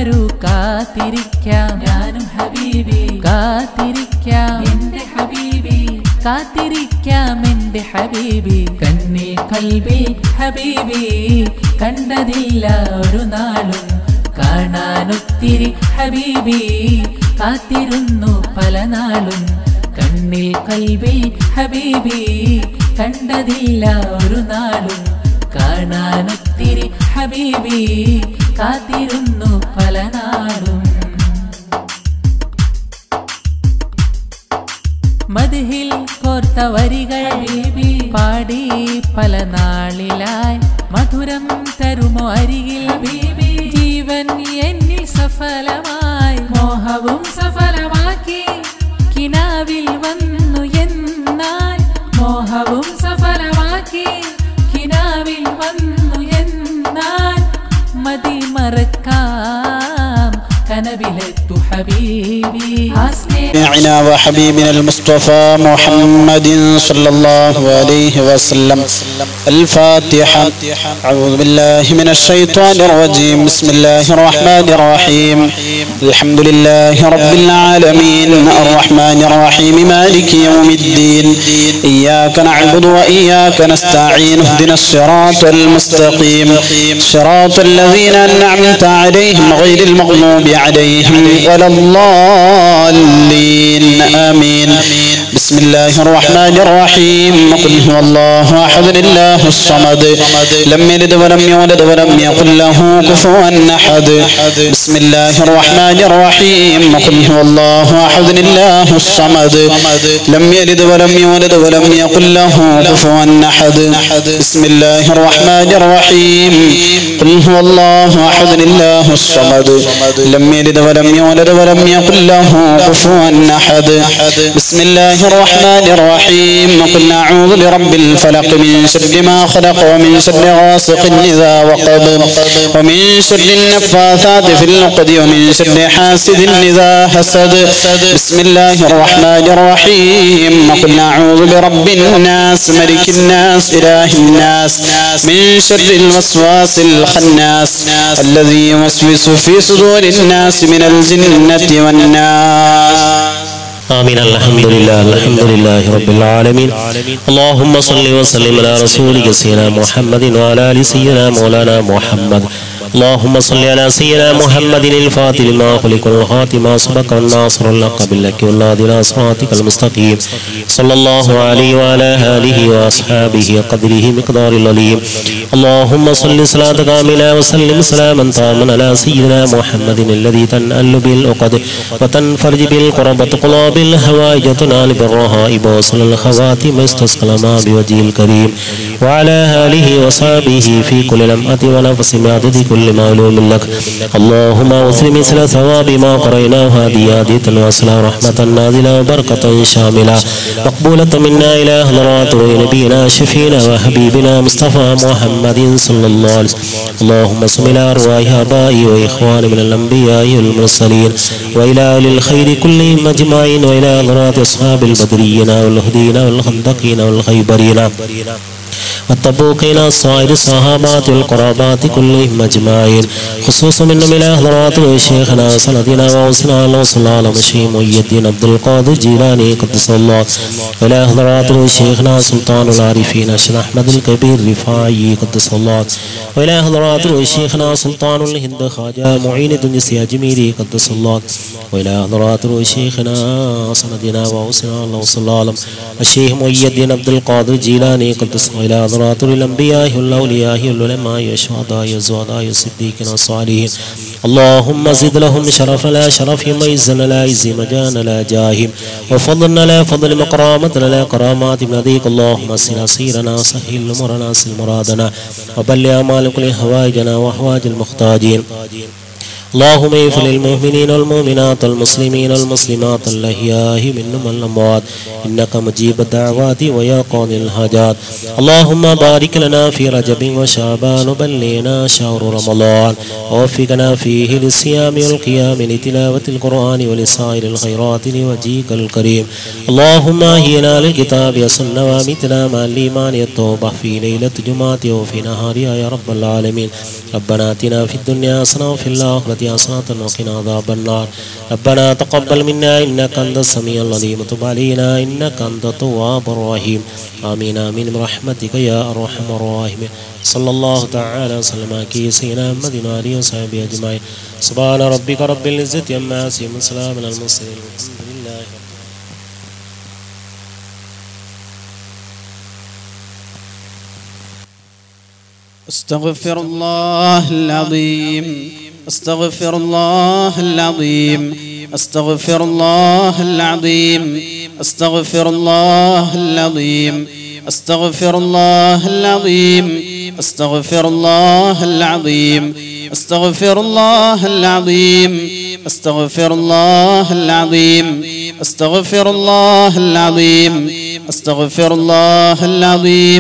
വരൂ കാത്തിരിക്കാം ഞാനും ഹബീബി കാത്തിരിക്കാം എന്റെ ഹബീബി കാത്തിരിക്കാം എന്റെ ഹബീബി കണ്ണിൽ കൽബിൽ ഹബീബി കണ്ടതില്ല ഒരു നാളും കാണാനൊത്തിരി ഹബീബി കാത്തിരുന്നു പല നാളും കണ്ണിൽ കൽബിൽ ഹബീബി കണ്ടതില്ല ഒരു നാളും കാണാനൊത്തിരി ഹബീബി കാത്തിരുന്നു പല നാളും മദ്ഹിൽ കോർത്ത വരികൾ ഹബീബി പാടി പല നാളിലായി മധുരം തരുമോ അരികിൽ ഹബീബി ജീവൻ എന്നിൽ സഫലമായി മോഹവും സഫലമാക്കി കിനാവിൽ വന്നു എന്നാൽ മോഹവും സഫലമാക്കി കിനാവിൽ വന്നു എന്നാൽ മതി മറക്കാം കനവിലെത്തു ഹബീബി سمعنا وحبيبنا المصطفى محمد صلى الله عليه وسلم الفاتحة. أعوذ بالله من الشيطان الرجيم. بسم الله الرحمن الرحيم. الحمد لله رب العالمين الرحمن الرحيم مالك يوم الدين إياك نعبد وإياك نستعين اهدنا الصراط المستقيم صراط الذين أنعمت عليهم غير المغضوب عليهم ولا الضالين آمين. بسم الله الرحمن الرحيم. قل هو الله أحد الله الصمد لم يلد ولم يولد ولم يكن له كفوا أحد. بسم الله الرحمن الرحيم. قل هو الله أحد الله الصمد لم يلد ولم يولد ولم يكن له كفوا أحد. بسم الله الرحمن الرحيم. قل هو الله أحد الله الصمد لم يلد ولم يولد ولم يكن له كفوا أحد. بسم الله الرحمن الرحيم. قل أعوذ برب الفلق من شر ما خلق ومن شر غاسق إذا وقب ومن شر النفاثات في العقد ومن شر حاسد إذا حسد. بسم الله الرحمن الرحيم. قل أعوذ برب الناس ملك الناس إله الناس من شر الوسواس الخناس الذي يوسوس في صدور الناس من الجنة والناس. آمين. الحمد لله رب العالمين. اللهم صل وسلم على رسولك سيدنا محمد وعلى آل سيدنا مولانا محمد. اللهم صل على سيدنا محمد الفاتح لما خلق والخاتم ما سبق والناصر الحق بالحق والهادي إلى صراطك المستقيم صلى الله عليه وعلى آله وأصحابه قدره مقدار العظيم. اللهم صل صلاة كاملة وسلم سلاما تاما على سيدنا محمد الذي تنأل بالعقد وتنفرج بالقرب وتقضى بالهوائج وتنال بالرهائب وصل الخواتم واستسقى الماء بوجه الكريم وعلى آله وصحبه في كل لمحة ونفس بعدد كل معلوم لك. اللهم أوصل مثل ثواب ما قريناه هذه هدية وصل رحمة نازلة وبركة شاملة مقبولة منا إلى حضرات نبينا شفينا وحبيبنا مصطفى محمد صلى الله عليه وسلم. اللهم صل على أرواح آبائي وإخواني من الأنبياء والمرسلين وإلى أهل الخير كلهم أجمعين وإلى حضرات أصحاب البدريين والهديين والخندقين والخيبرين والتبوكين الصائر الصحابات والقرابات كلهم أجمعين خصوصا من إلى حضرات شيخنا وسندنا ووصلنا وصلى على مشي محي الدين عبد القادر الجيلاني قدس الله وإلى حضرات شيخنا سلطان العارفين الشيخ أحمد الكبير رفاعي قدس الله وإلى حضرات شيخنا سلطان الهند خواجة معين الدين السياجميري قدس الله وإلى حضرات شيخنا سندنا ووصلنا وصلى على الشيخ محي الدين عبد القادر الجيلاني قدس الله وإلى حضرات الأنبياء والأولياء والعلماء والشهداء والزهداء والصديقين والصالحين. اللهم زد لهم شرفا لا شرفهم وعزا لا عز مجانا لا جاههم وفضلنا لا فضل مقرامتنا لا كرامات بناديك. اللهم سر سيرنا سهل أمورنا سل مرادنا وبلغ أعمال كل حوائجنا وأحوائج المحتاجين. اللهم اغفر للمؤمنين والمؤمنات والمسلمين والمسلمات الأحياء منهم والأموات إنك مجيب الدعوات ويا قاضي الحاجات. اللهم بارك لنا في رجب وشعبان وبلغنا شهر رمضان ووفقنا فيه للصيام والقيام لتلاوة القرآن ولسائر الخيرات لوجهك الكريم. اللهم أحينا للكتاب والسنة وأمتنا مع الإيمان والتوبة في ليلة جمعة وفي نهارها يا رب العالمين. ربنا آتنا في الدنيا حسنة وفي الآخرة الآخرة حسنة وقنا عذاب النار ربنا تقبل منا إنك أنت السميع العليم وتب علينا إنك أنت التواب الرحيم آمين آمين برحمتك يا أرحم الراحمين صلى الله تعالى وسلم على سيدنا محمد وآله وصحبه أجمعين سبحان ربك رب العزة عما يصفون وسلام على المرسلين والحمد لله. استغفر الله العظيم استغفر الله العظيم استغفر الله العظيم استغفر الله العظيم استغفر الله العظيم استغفر الله العظيم استغفر الله العظيم استغفر الله العظيم استغفر الله العظيم استغفر الله العظيم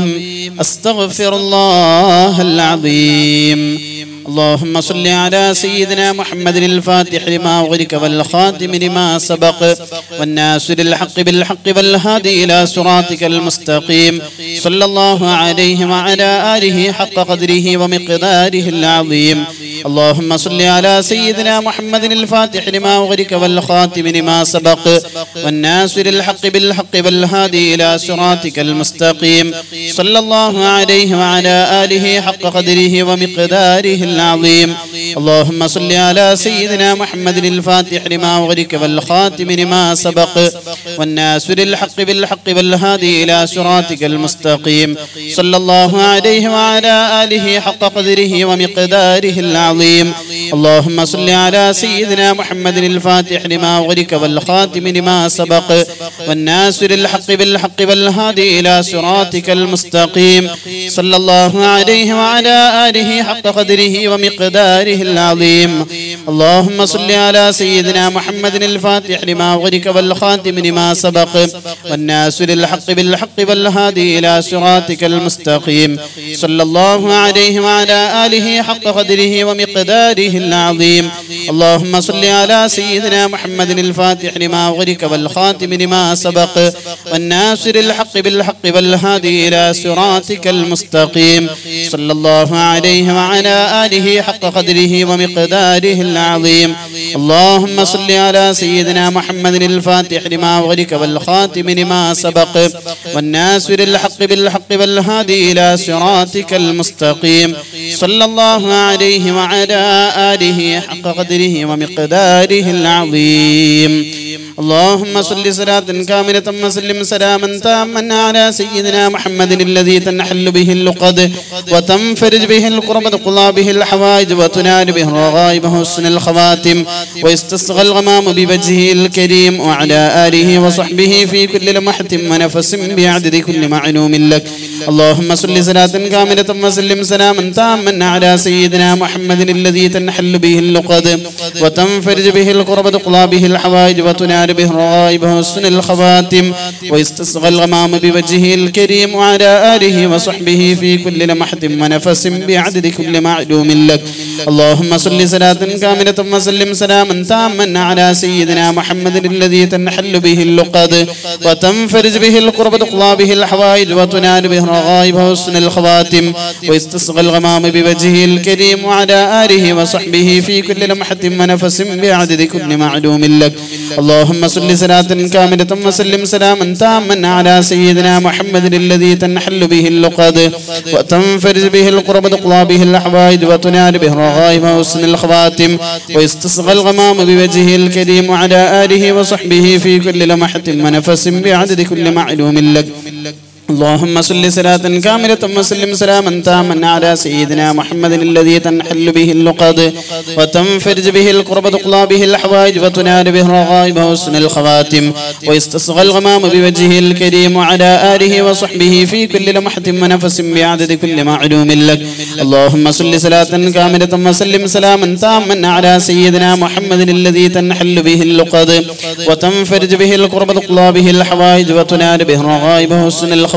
استغفر الله العظيم. اللهم صل على سيدنا محمد الفاتح لما أغلق والخاتم لما سبق والناصر الحق بالحق والهادي إلى صراطك المستقيم صلى الله عليه وعلى آله حق قدره ومقداره العظيم. اللهم صل على سيدنا محمد الفاتح لما أغلق والخاتم لما سبق والناصر الحق بالحق والهادي إلى صراطك المستقيم صلى الله عليه وعلى آله حق قدره ومقداره العظيم. اللهم صل على سيدنا محمد الفاتح لما أغلق والخاتم لما سبق والناصر الحق بالحق والهادي إلى صراطك المستقيم صلى الله عليه وعلى آله حق قدره ومقداره العظيم. اللهم صل على سيدنا محمد الفاتح لما أغلق والخاتم لما سبق والناصر الحق بالحق والهادي إلى صراطك المستقيم صلى الله عليه وعلى آله حق قدره ومقداره العظيم. اللهم صل على سيدنا محمد الفاتح لما أغلق والخاتم لما سبق والناصر الحق بالحق والهادي إلى صراطك المستقيم صلى الله عليه وعلى آله حق قدره ومقداره العظيم. اللهم صل على سيدنا محمد الفاتح لما أغلق والخاتم لما سبق والناصر الحق بالحق والهادي إلى صراطك المستقيم صلى الله عليه وعلى آله حق قدره ومقداره العظيم. اللهم صل على سيدنا محمد الفاتح لما أغلق والخاتم لما سبق والناصر الحق بالحق والهادي إلى صراطك المستقيم صلى الله عليه وعلى آله حق قدره ومقداره العظيم. اللهم صل صلاة كاملة وسلم سلاما تاما على سيدنا محمد الذي تنحل به اللقد وتنفرج به الكرب وتقضى به الحوائج وتنال به الرغائب وحسن الخواتم ويستسقى الغمام بوجهه الكريم وعلى آله وصحبه في كل لمحة ونفس بعدد كل معلوم لك. اللهم صل صلاة كاملة وسلم سلاما تاما على سيدنا محمد الذي تنحل به اللقد وتنفرج به الكرب وتقضى به الحوائج وتنال به الرغائب وحسن الخواتم ويستسقى الغمام بوجهه الكريم وعلى آله وصحبه في كل لمحة ونفس بعدد كل معلوم لك. اللهم صل صلاة كاملة وسلم سلاما تاما على سيدنا محمد الذي تنحل به اللقد وتنفرج به الكرب وتقضى به الحوائج وتنال به الرغائب وحسن الخواتم ويستسقى الغمام بوجهه الكريم وعلى آله وصحبه في كل لمحة ونفس بعدد كل معلوم لك. اللهم صل صلاة كاملة وسلم سلاما تاما على سيدنا محمد الذي تنحل به اللقد وتنفرج به الكرب وتقضى به الحوائج وتنال به الرغائب وحسن الخواتم ويستسقى الغمام بوجهه الكريم وعلى آله وصحبه في كل لمحة ونفس بعدد كل معلوم لك. اللهم صل صلاة كاملة وسلم سلاما تاما على سيدنا محمد الذي تنحل به اللقد وتنفرج به الكرب وتقضى به الحوائج وتنال به الرغائب وحسن الخواتم ويستصغى الغمام بوجهه الكريم وعلى آله وصحبه في كل لمحة ونفس بعدد كل معلوم لك. اللهم صل صلاة كاملة وسلم سلاما تاما على سيدنا محمد الذي تنحل به اللقد وتنفرج به الكرب وتقضى به الحوائج وتنال به الرغائب وحسن الخواتم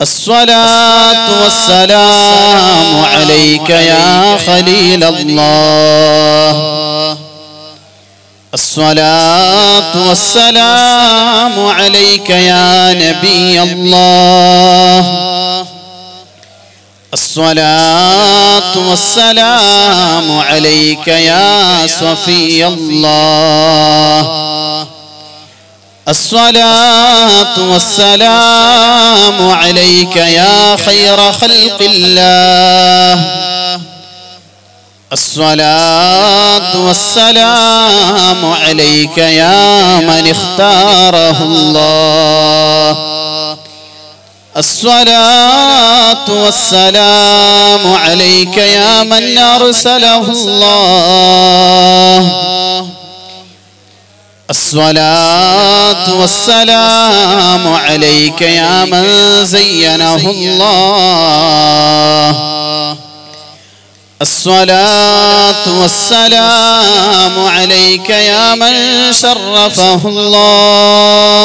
الصلاة والسلام عليك يا خليل الله الصلاة والسلام عليك يا نبي الله الصلاة والسلام عليك يا صفي الله الصلاة والسلام عليك يا خير خلق الله الصلاة والسلام عليك يا من اختاره الله الصلاة والسلام عليك يا من أرسله الله الصلاة والسلام عليك يا من زينه الله الصلاة والسلام عليك يا من شرفه الله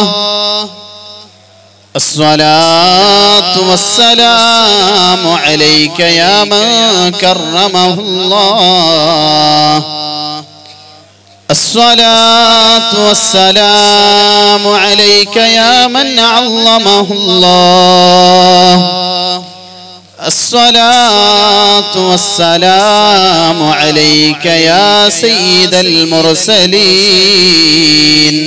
الصلاة والسلام عليك يا من كرمه الله الصلاة والسلام عليك يا من عظمه الله الصلاة والسلام عليك يا سيد المرسلين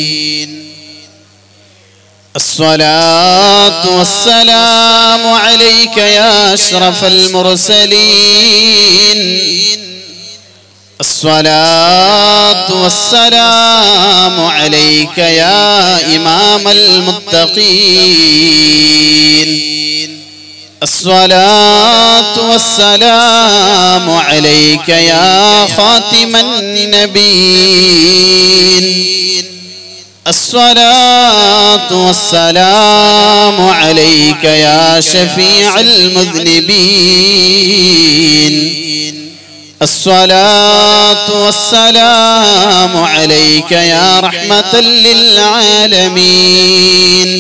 الصلاة والسلام عليك يا أشرف المرسلين الصلاة والسلام عليك يا إمام المتقين الصلاة والسلام عليك يا خاتم النبيين الصلاة والسلام عليك يا شفيع المذنبين الصلاة والسلام عليك يا رحمة للعالمين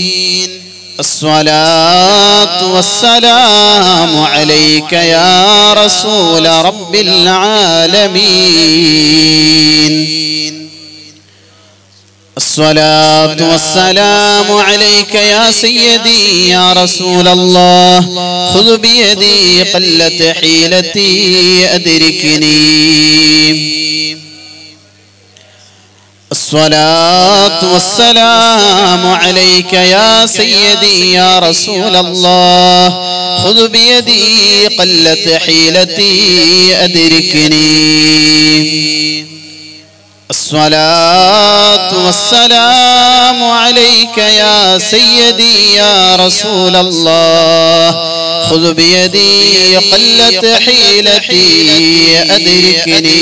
الصلاة والسلام عليك يا رسول رب العالمين الصلاة والسلام عليك يا سيدي يا رسول الله خذ بيدي قلت حيلتي أدركني الصلاة والسلام عليك يا سيدي يا رسول الله خذ بيدي قلت حيلتي أدركني الصلاة والسلام عليك يا سيدي يا رسول الله خذ بيدي قلت حيلتي أدركني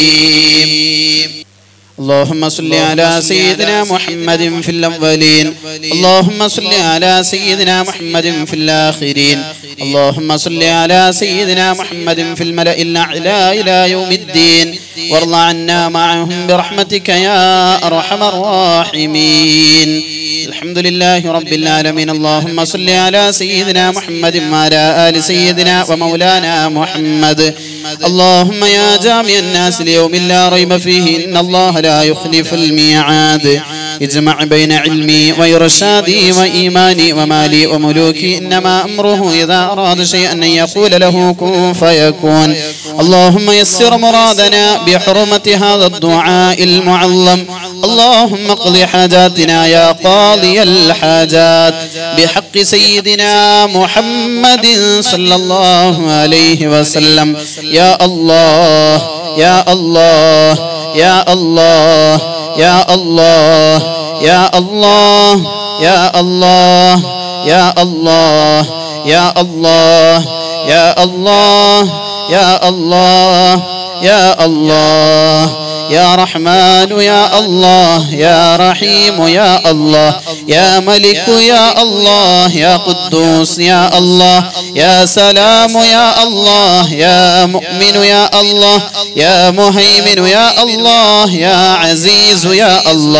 اللهم صل على سيدنا محمد في الأولين اللهم صل على سيدنا محمد في الآخرين اللهم صل على سيدنا محمد في الملأ الأعلى إلى يوم الدين وارض عنا معهم برحمتك يا أرحم الراحمين الحمد لله رب العالمين اللهم صل على سيدنا محمد وعلى آل سيدنا ومولانا محمد اللهم يا جامع الناس اليوم لا ريب فيه إن الله لا يخلف الميعاد اجمع بين علمي وإرشادي وإيماني ومالي وملوكي إنما أمره إذا أراد شيئا أن يقول له كن فيكون اللهم يسر مرادنا بحرمة هذا الدعاء المعظم اللهم اقض حاجاتنا يا قاضي الحاجات بحق سيدنا محمد صلى الله عليه وسلم يا الله يا الله يا الله يا الله يا الله يا الله يا الله يا الله يا الله يا الله يا الله يا رحمن يا الله يا رحيم يا الله يا ملك يا الله يا قدوس يا الله يا سلام يا الله يا مؤمن يا الله يا مهيمن يا الله يا عزيز يا الله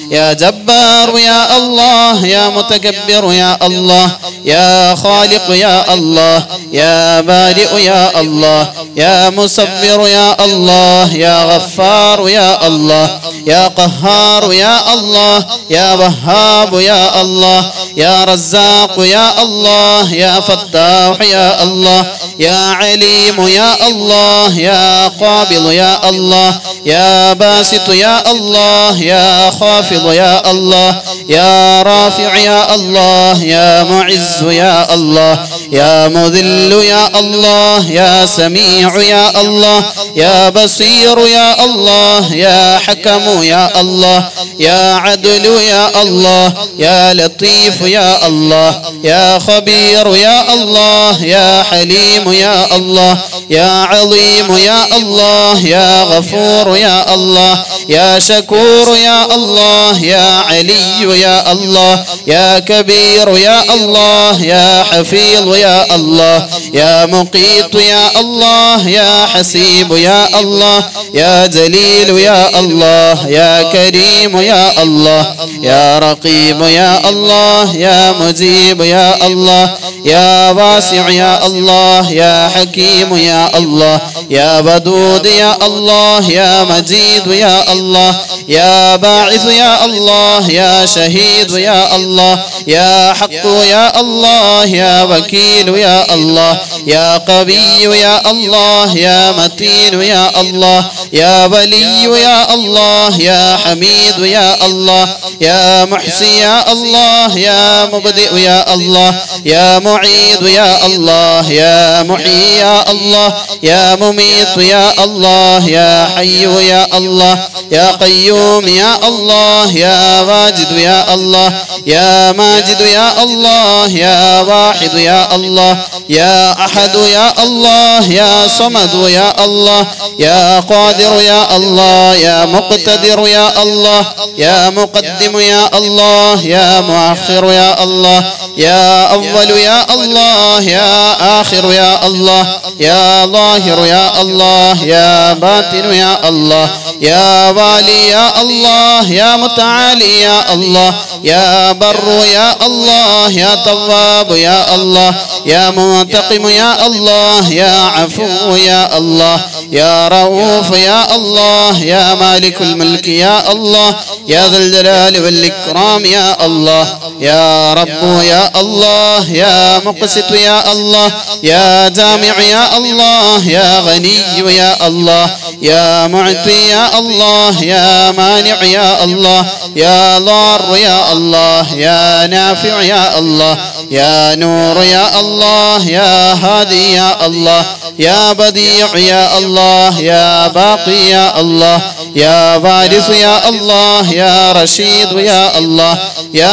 يا جبار يا الله يا متكبر يا الله يا خالق يا الله يا بارئ يا الله يا مصبر يا الله يا غفار يا الله يا قهار يا الله يا وهاب يا الله يا رزاق يا الله يا فتاح يا الله يا عليم يا الله يا قابض يا الله يا باسط يا الله يا خافض يا الله يا رافع يا الله يا معز يا الله يا مذل يا الله يا سميع يا الله يا بصير يا الله يا حكم يا الله يا عدل يا الله يا لطيف يا الله يا خبير يا الله يا حليم يا الله يا عظيم يا الله يا غفور يا الله يا شكور يا الله يا علي يا الله يا كبير يا الله يا حفيظ يا الله يا مقيت يا الله يا حسيب يا الله يا جليل يا الله يا كريم يا الله يا رقيب يا الله يا مجيب يا الله يا واسع يا الله يا حكيم يا الله يا ودود يا الله يا مجيد يا الله يا باعث يا الله يا شهيد يا الله يا حق يا الله يا وكيل يا الله يا قوي يا الله يا متين يا الله يا ولي يا الله يا حميد يا الله يا محصي يا الله يا مبدئ يا الله يا معيد يا الله يا محيي يا الله يا مميت يا الله يا حي يا الله يا قيوم يا الله يا واجد يا الله يا ماجد يا الله يا واحد يا الله يا أحد يا الله يا صمد يا الله يا قادر يا الله يا مقتدر يا الله يا مقدم يا الله يا مؤخر يا الله يا أول يا الله يا آخر يا الله يا ظاهر يا الله يا باطن يا الله يا والي يا الله يا متعالي يا الله يا بر يا الله يا تواب يا الله يا منتقم يا الله يا عفو يا الله يا رؤوف يا الله يا مالك الملك يا الله يا ذا الجلال والإكرام يا الله يا رب يا الله يا مقسط يا الله يا جامع يا الله يا غني يا الله يا معطي يا الله يا مانع يا الله يا ضار يا الله يا نافع يا الله يا نور يا الله يا هادي يا الله يا بديع يا الله يا باقي يا الله يا وارث يا الله يا رشيد يا الله يا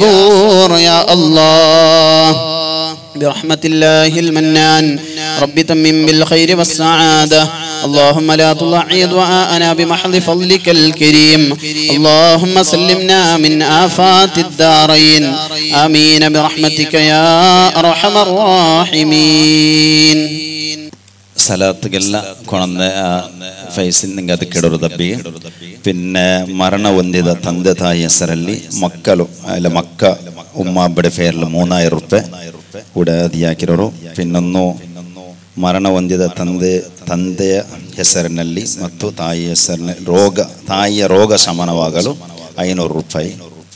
صبور يا الله برحمة الله المنان رب تمم بالخير والسعادة اللهم لا تضيع دعاءنا بمحض فضلك الكريم اللهم سلمنا من آفات الدارين آمين برحمتك يا أرحم الراحمين സ്ഥലത്തുകെല്ല കൊണന്ന ಫೈಸಿನ್ ನಿಂಗೆ ಕೆಡರು ದಬ್ಬಿ പിന്നെ മരണ ಹೊಂದಿದ ತಂದೆ ತಾಯಿ ಹೆಸರಲ್ಲಿ ಮಕ್ಕಳು ಅಲ್ಲ ಮಕ್ಕ ಉಮ್ಮ ಬಡೆ ಫೇರ್ಲು 3000 ರೂಪಾಯಿ ಉಡಾದಿ ಹಾಕಿರೋರು ಪಿನ್ನೊಂದು ಮರಣ ಹೊಂದಿದ ತಂದೆಯ ಹೆಸರಿನಲ್ಲಿ ಮತ್ತು ತಾಯಿಯ ಹೆಸರಿನಲ್ಲಿ ತಾಯಿಯ ರೋಗ ಶಮನವಾಗಲು 500 ರೂಪಾಯಿ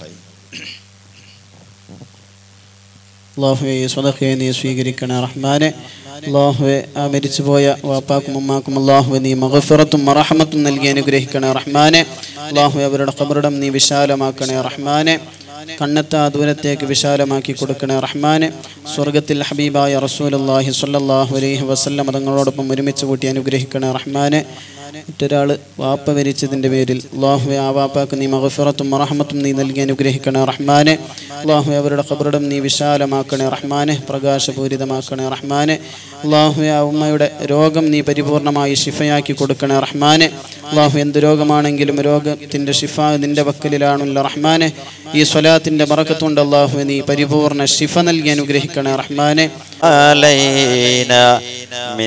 അല്ലാഹുവേ സ്വതഖയെ നീ സ്വീകരിക്കണേ റഹ്മാനെ അല്ലാഹുവേ ആ മരിച്ചുപോയ വാപ്പാക്കും ഉമ്മാക്കും അല്ലാഹുവേ നീ മഗ്ഫിറത്തും റഹ്മത്തും നൽകി അനുഗ്രഹിക്കണേ റഹ്മാനെ അല്ലാഹുവേ അവരുടെ ഖബറിടം നീ വിശാലമാക്കണേ റഹ്മാനെ കണ്ണെത്താ ദൂരത്തേക്ക് വിശാലമാക്കി കൊടുക്കണേ റഹ്മാനെ സ്വർഗത്തിൽ ഹബീബായ റസൂലുള്ളാഹി സ്വല്ലല്ലാഹു അലൈഹി വസല്ലം തങ്ങളോടൊപ്പം ഒരുമിച്ച് കൂട്ടി അനുഗ്രഹിക്കണേ റഹ്മാനെ മറ്റൊരാൾ വാപ്പ മരിച്ചതിൻ്റെ പേരിൽ അല്ലാഹുവേ ആ വാപ്പാക്ക് നീ മഗ്ഫിറത്തും റഹ്മത്തും നീ നൽകി അനുഗ്രഹിക്കണേ റഹ്മാനെ അല്ലാഹുവേ അവരുടെ ഖബറിടം നീ വിശാലമാക്കണേ റഹ്മാനെ പ്രകാശപൂരിതമാക്കണേ റഹ്മാനെ അല്ലാഹുവേ ആ ഉമ്മയുടെ രോഗം നീ പരിപൂർണമായി ശിഫയാക്കി കൊടുക്കണേ റഹ്മാനെ അല്ലാഹു എന്ത് രോഗമാണെങ്കിലും രോഗത്തിൻ്റെ ശിഫ നിൻ്റെ വക്കലിലാണുള്ള റഹ്മാനെ ഈ സ്വലാത്തിൻ്റെ ബറക്കത്തുകൊണ്ട് അല്ലാഹുവേ നീ പരിപൂർണ ശിഫ നൽകി അനുഗ്രഹിക്കണേ റഹ്മാനെ علينا من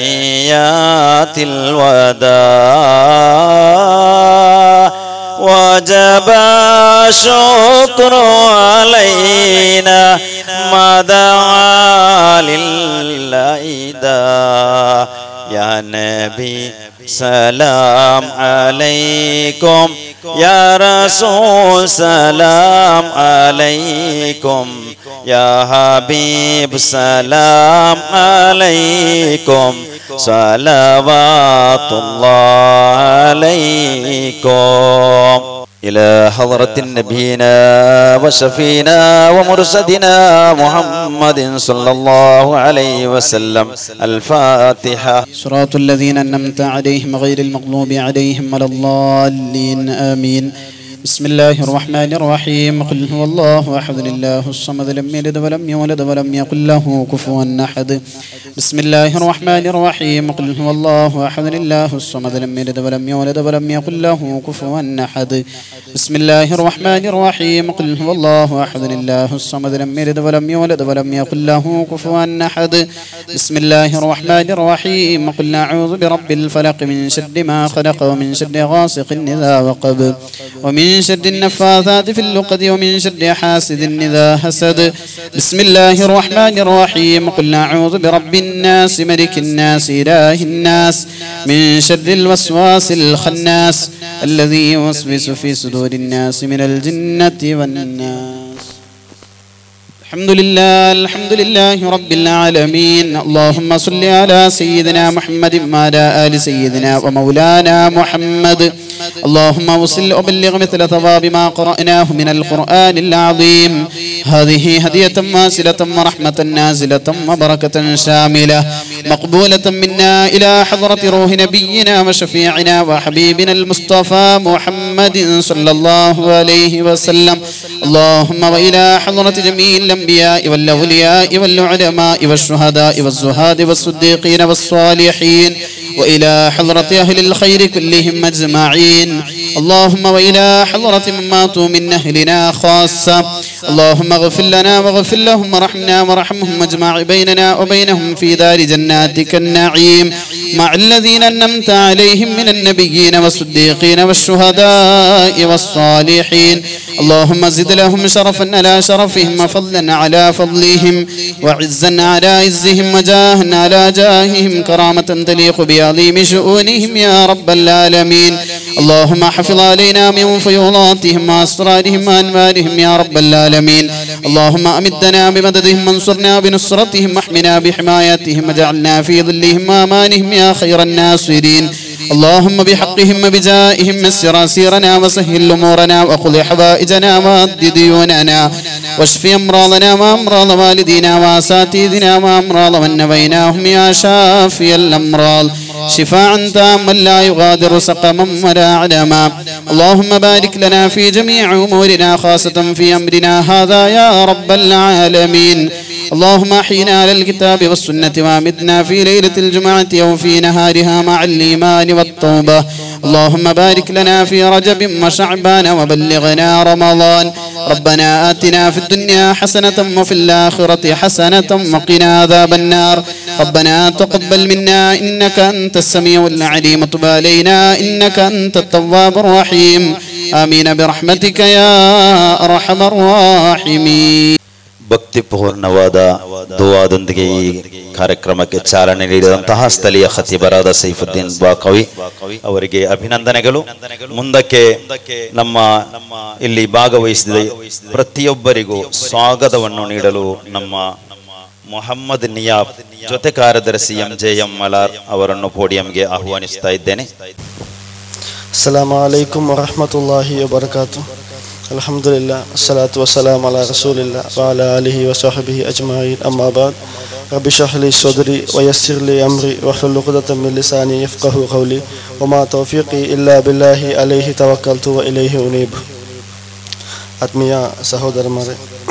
ثنيات الوداع وجب الشكر علينا ما دعا لله يا نبي سلام عليكم يا رسول سلام عليكم يا حبيب سلام عليكم صلوات الله عليكم إلى حضرة نبينا وشفينا ومرشدنا محمد صلى الله عليه وسلم الفاتحة. صراط الذين أنعمت عليهم غير المغضوب عليهم ولا الضالين آمين. بسم الله الرحمن الرحيم. قل هو الله أحد الله الصمد لم يلد ولم يولد ولم يكن له كفوا أحد. بسم الله الرحمن الرحيم. قل هو الله أحد الله الصمد لم يلد ولم يولد ولم يكن له كفوا أحد. بسم الله الرحمن الرحيم. قل هو الله أحد الله الصمد لم يلد ولم يولد ولم يكن له كفوا أحد. بسم الله الرحمن الرحيم. قل أعوذ برب الفلق من شر ما خلق ومن شر غاسق إذا وقب ومن شر النفاثات في اللقد ومن شر حاسد إذا حسد. بسم الله الرحمن الرحيم. قل أعوذ برب الناس ملك الناس إله الناس من شر الوسواس الخناس الذي يوسوس في صدور الناس من الجنة والناس. الحمد لله رب العالمين. اللهم صل على سيدنا محمد وعلى آل سيدنا ومولانا محمد. اللهم وصل وبلغ مثل ثواب ما قرأناه من القرآن العظيم. هذه هدية واصلة ورحمة نازلة وبركة شاملة مقبولة منا إلى حضرة روح نبينا وشفيعنا وحبيبنا المصطفى محمد صلى الله عليه وسلم. اللهم وإلى حضرة جميع الأنبياء والأولياء والعلماء والشهداء والزهاد والصديقين والصالحين وإلى حضرة أهل الخير كلهم أجمعين. اللهم وإلى حضرة من ماتوا من أهلنا خاصة. اللهم اغفر لنا واغفر لهم ورحمنا ورحمهم واجمع بيننا وبينهم في دار جناتك النعيم مع الذين أنعمت عليهم من النبيين والصديقين والشهداء والصالحين. اللهم زد لهم شرفا على شرفهم وفضلا على فضلهم وعزا على عزهم وجاها على جاههم كرامة تليق بعظيم شؤونهم يا رب العالمين. اللهم حفظ علينا من فيوضاتهم وأسرارهم وأنوارهم يا رب العالمين. اللهم أمدنا بمددهم وانصرنا بنصرتهم واحمنا بحمايتهم وجعلنا في ظلهم وأمانهم يا خير الناصرين. اللهم بحقهم وبجائهم يسر سيرنا وسهل أمورنا وقض حوائجنا وأد ديوننا واشف أمراضنا وأمراض والدينا وأساتذتنا وأمراض من نبيناهم يا شافي الأمراض شفاء تاما لا يغادر سقما ولا علما. اللهم بارك لنا في جميع أمورنا خاصة في أمرنا هذا يا رب العالمين. اللهم أحينا على الكتاب والسنة وامتنا في ليلة الجمعة أو في نهارها مع الإيمان والتوبة. اللهم بارك لنا في رجب وشعبان وبلغنا رمضان. ربنا آتنا في الدنيا حسنة وفي الآخرة حسنة وقنا عذاب النار. ربنا تقبل منا إنك أنت السميع العليم وتب علينا إنك أنت التواب الرحيم. آمين برحمتك يا أرحم الراحمين. ಭಕ್ತಿಪೂರ್ಣವಾದ ದುವಾದೊಂದಿಗೆ ಈ ಕಾರ್ಯಕ್ರಮಕ್ಕೆ ಚಾಲನೆ ನೀಡಿದಂತಹ ಸ್ಥಳೀಯ ಖತೀಬರಾದ ಸೈಫುದ್ದೀನ್ ಬಾಕವಿ ಅವರಿಗೆ ಅಭಿನಂದನೆಗಳು. ಮುಂದಕ್ಕೆ ನಮ್ಮ ಇಲ್ಲಿ ಭಾಗವಹಿಸಿದ ಪ್ರತಿಯೊಬ್ಬರಿಗೂ ಸ್ವಾಗತವನ್ನು ನೀಡಲು ನಮ್ಮ ಮೊಹಮ್ಮದ್ ನಿಯಾಬ್ ಜೊತೆ ಕಾರ್ಯದರ್ಶಿ MJM ಮಲಾರ್ ಅವರನ್ನು ಪೋಡಿಯಂಗೆ ಆಹ್ವಾನಿಸ್ತಾ ಇದ್ದೇನೆ. ಅಸ್ಸಲಾಮು ಅಲೈಕುಂ ವರಹಮತುಲ್ಲಾಹಿ ವಬರಕಾತು. ಅಲ್ಹಮ್ದುಲಿಲ್ಲಾಹ್ ಅಸ್ಸಲಾತು ವಸ್ಸಲಾಮು ಅಲಾ ರಸೂಲಿಲ್ಲಾಹ್ ವ ಅಲಾ ಆಲಿಹಿ ವ ಸಹಬಿಹಿ ಅಜ್ಮഈನ್. ಅಮ್ಮಾ ಬಾದ್. ರಬ್ಬಿ ಶ್ರಹ್ ಲೀ ಸದ್ರಿ ವ ಯಸ್ಸಿರ್ ಲೀ ಅಮ್ರಿ ವಹ್ಲುಲ್ ಉಖ್ದತಂ ಮಿನ್ ಲಿಸಾನಿ ಯಫ್ಕಹು ಕೌಲಿ ವ ಮಾ ತೌಫೀಕಿ ಇಲ್ಲಾ ಬಿಲ್ಲಾಹಿ ಅಲೈಹಿ ತವಕ್ಕಲ್ತು ವ ಇಲೈಹಿ ಉನೀಬ್. ಆತ್ಮೀಯ ಸಹೋದರರೇ,